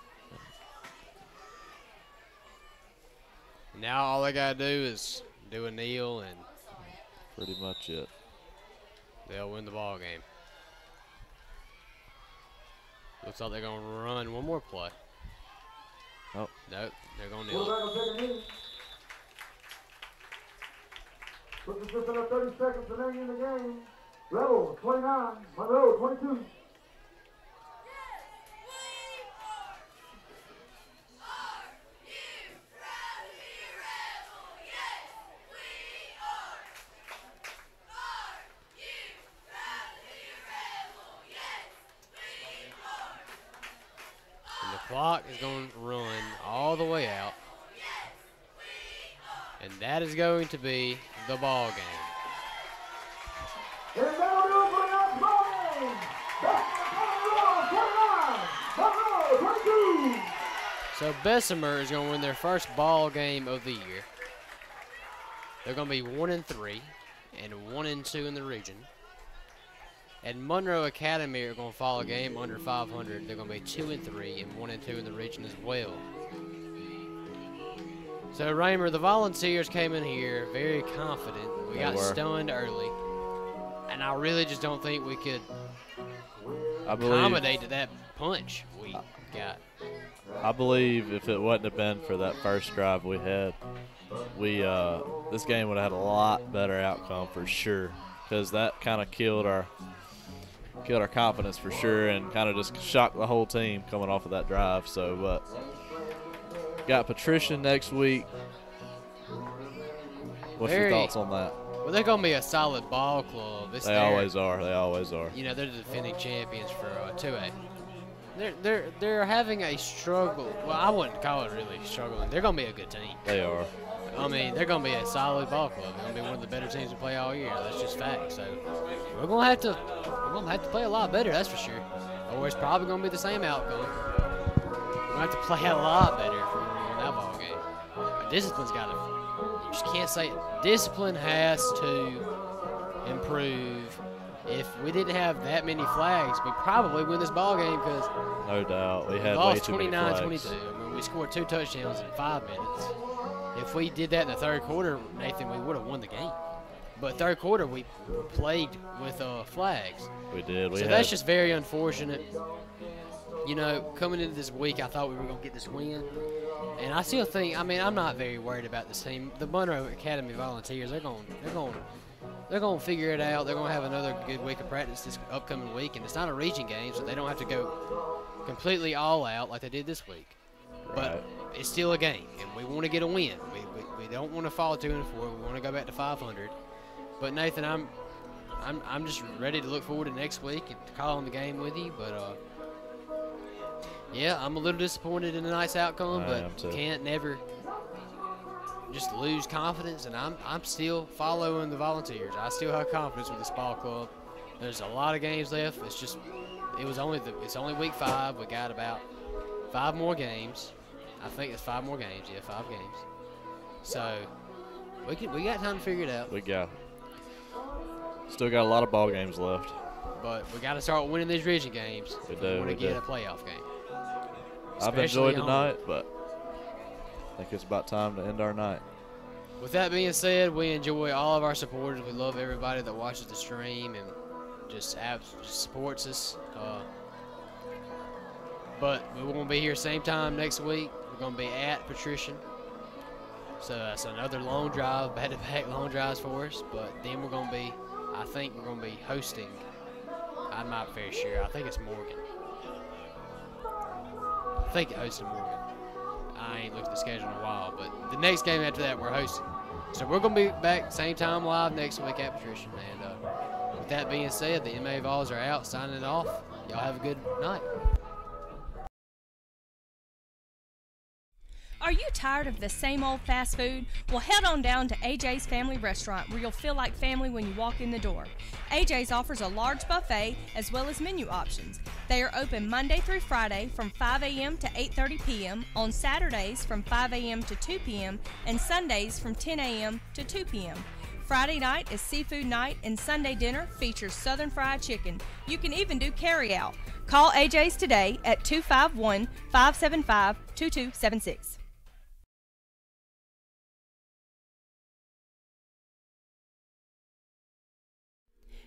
Now all they got to do is do a kneel and pretty much it. they'll win the ball game. Looks like they're going to run one more play. Oh. Nope, they're going to kneel. With just under 30 seconds remaining in the game. Rebel 29, Monroe 22. And the clock is going to run all the way out. And that is going to be the ball game. And that'll do it for tonight's ball game. Bessemer 29, Monroe 22. So Bessemer is going to win their first ball game of the year. They're going to be 1-3 and 1-2 in the region. And Monroe Academy are going to follow a game under 500. They're going to be 2-3 and 1-2 in the region as well. So Raymer, the Volunteers came in here very confident. We got stunned early. And I really just don't think we could accommodate to that punch we got. I believe if it wouldn't have been for that first drive we had, this game would have had a lot better outcome for sure. Because that kind of killed our confidence for sure, and kind of just shocked the whole team coming off of that drive. So, but got Patricia next week. What's your thoughts on that? Well, they're going to be a solid ball club. They always are. They always are. You know, they're the defending champions for 2A. They're having a struggle. Well, I wouldn't call it really struggling. They're going to be a good team. They are. I mean, they're going to be a solid ball club. They're going to be one of the better teams to play all year. That's just fact. So we're going to have to play a lot better. That's for sure. Or it's probably going to be the same outcome. We're going to have to play a lot better if we're going to win that ball game. Discipline's got to. You just can't say it. Discipline has to improve. If we didn't have that many flags, we'd probably win this ball game because no doubt we had lost way too many 29-22. I mean, we scored 2 touchdowns in 5 minutes. If we did that in the third quarter, Nathan, we would have won the game. But third quarter, we plagued with flags. We did. So that's just very unfortunate. You know, coming into this week, I thought we were going to get this win. And I still think, I mean, I'm not very worried about this team. The Monroe Academy Volunteers, they're going to figure it out. They're going to have another good week of practice this upcoming week. And it's not a region game, so they don't have to go completely all out like they did this week. But it's still a game, and we want to get a win. We don't want to fall 2-4. We want to go back to 500. But Nathan, I'm just ready to look forward to next week and calling the game with you. But yeah, I'm a little disappointed in the nice outcome, but can't never just lose confidence. And I'm still following the Volunteers. I still have confidence with this ball club. There's a lot of games left. It's only week 5. We got about 5 more games. I think it's 5 more games. Yeah, 5 games. So we got time to figure it out. We got. Still got a lot of ball games left. But we got to start winning these region games. We if do. We want to get a playoff game. I've enjoyed tonight, but I think it's about time to end our night. With that being said, we enjoy all of our supporters. We love everybody that watches the stream and just supports us. But we're going to be here same time next week. We're going to be at Patrician. So that's another long drive, back-to-back long drives for us. But then we're going to be, I think we're going to be hosting. I'm not very sure. I think it's Morgan. I think it hosted Morgan. I ain't looked at the schedule in a while. But the next game after that, we're hosting. So we're going to be back same time live next week at Patrician. And with that being said, the MA Vols are out, signing it off. Y'all have a good night. Are you tired of the same old fast food? Well, head on down to AJ's Family Restaurant where you'll feel like family when you walk in the door. AJ's offers a large buffet as well as menu options. They are open Monday through Friday from 5 a.m. to 8:30 p.m., on Saturdays from 5 a.m. to 2 p.m., and Sundays from 10 a.m. to 2 p.m. Friday night is seafood night, and Sunday dinner features Southern fried chicken. You can even do carry-out. Call AJ's today at 251-575-2276.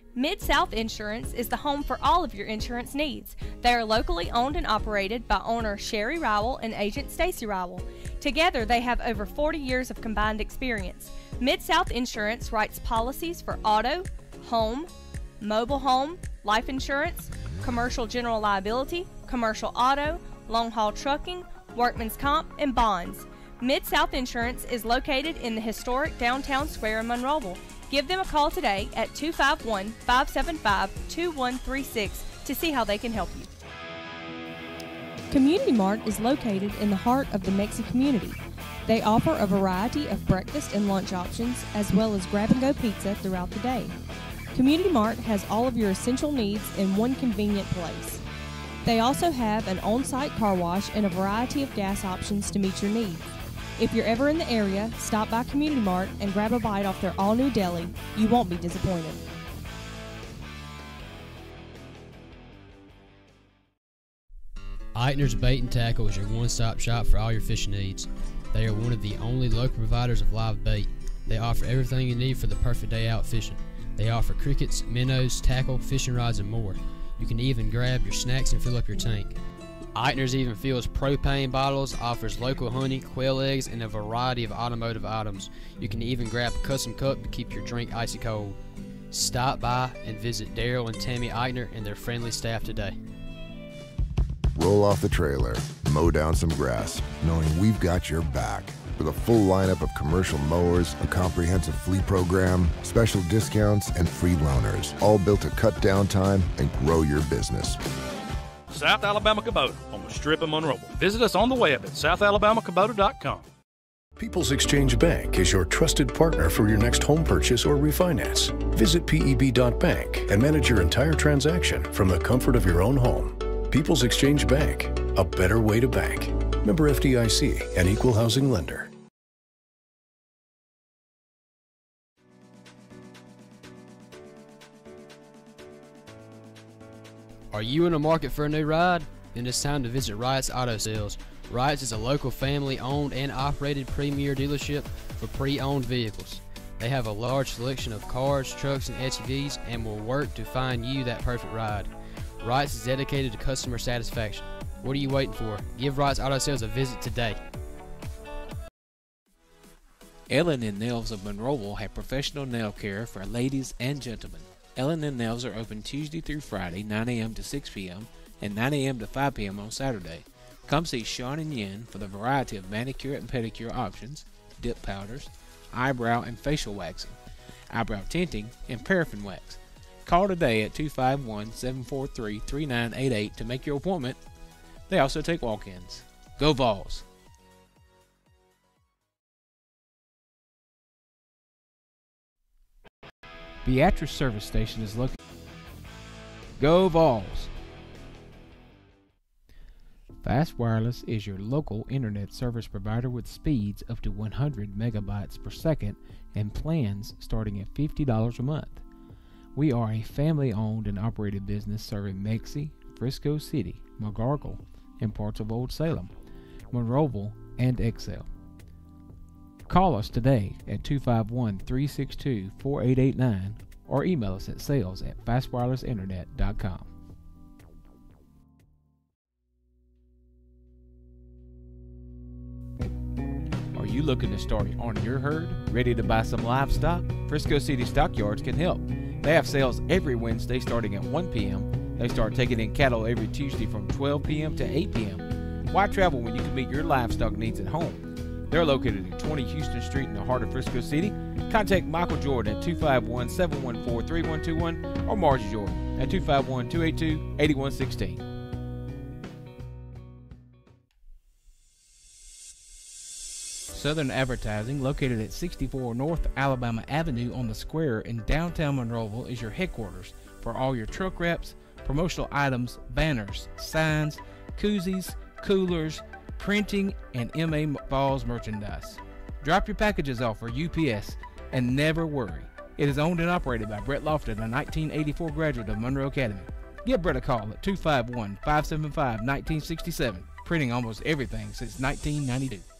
Mid-South Insurance is the home for all of your insurance needs. They are locally owned and operated by owner Sherry Rowell and agent Stacy Rowell. Together, they have over 40 years of combined experience. Mid-South Insurance writes policies for auto, home, mobile home, life insurance, commercial general liability, commercial auto, long-haul trucking, workman's comp, and bonds. Mid-South Insurance is located in the historic downtown square in Monroeville. Give them a call today at 251-575-2136 to see how they can help you. Community Mart is located in the heart of the Mexi community. They offer a variety of breakfast and lunch options as well as grab-and-go pizza throughout the day. Community Mart has all of your essential needs in one convenient place. They also have an on-site car wash and a variety of gas options to meet your needs. If you're ever in the area, stop by Community Mart and grab a bite off their all-new deli. You won't be disappointed. Eitner's Bait and Tackle is your one-stop shop for all your fishing needs. They are one of the only local providers of live bait. They offer everything you need for the perfect day out fishing. They offer crickets, minnows, tackle, fishing rods, and more. You can even grab your snacks and fill up your tank. Eitner's even fills propane bottles, offers local honey, quail eggs, and a variety of automotive items. You can even grab a custom cup to keep your drink icy cold. Stop by and visit Daryl and Tammy Eitner and their friendly staff today. Roll off the trailer, mow down some grass, knowing we've got your back. With a full lineup of commercial mowers, a comprehensive fleet program, special discounts, and free loaners, all built to cut down time and grow your business. South Alabama Kubota on the Strip of Monroeville. Visit us on the web at southalabamacubota.com. People's Exchange Bank is your trusted partner for your next home purchase or refinance. Visit peb.bank and manage your entire transaction from the comfort of your own home. People's Exchange Bank, a better way to bank. Member FDIC, an equal housing lender. Are you in the market for a new ride? Then it's time to visit Wright's Auto Sales. Wright's is a local family-owned and operated premier dealership for pre-owned vehicles. They have a large selection of cars, trucks, and SUVs and will work to find you that perfect ride. Wright's is dedicated to customer satisfaction. What are you waiting for? Give Wright's Auto Sales a visit today. Ellen and Nails of Monroeville have professional nail care for ladies and gentlemen. Ellen and Nails are open Tuesday through Friday, 9 a.m. to 6 p.m. and 9 a.m. to 5 p.m. on Saturday. Come see Sean and Yin for the variety of manicure and pedicure options, dip powders, eyebrow and facial waxing, eyebrow tinting, and paraffin wax. Call today at 251-743-3988 to make your appointment. They also take walk-ins. Go Vols! Beatrice Service Station is located. Go Vols! Fast Wireless is your local internet service provider with speeds up to 100 megabytes per second and plans starting at $50 a month. We are a family-owned and operated business serving Mexi, Frisco City, McGargle, and parts of Old Salem, Monroeville, and Excel. Call us today at 251-362-4889 or email us at sales@fastwirelessinternet.com. Are you looking to start on your herd? Ready to buy some livestock? Frisco City Stockyards can help. They have sales every Wednesday starting at 1 p.m. They start taking in cattle every Tuesday from 12 p.m. to 8 p.m. Why travel when you can meet your livestock needs at home? They're located at 20 Houston Street in the heart of Frisco City. Contact Michael Jordan at 251-714-3121 or Margie Jordan at 251-282-8116. Southern Advertising, located at 64 North Alabama Avenue on the square in downtown Monroeville, is your headquarters for all your truck wraps, promotional items, banners, signs, koozies, coolers, printing, and MA Falls merchandise. Drop your packages off for UPS and never worry. It is owned and operated by Brett Lofton, a 1984 graduate of Monroe Academy. Give Brett a call at 251-575-1967, printing almost everything since 1992.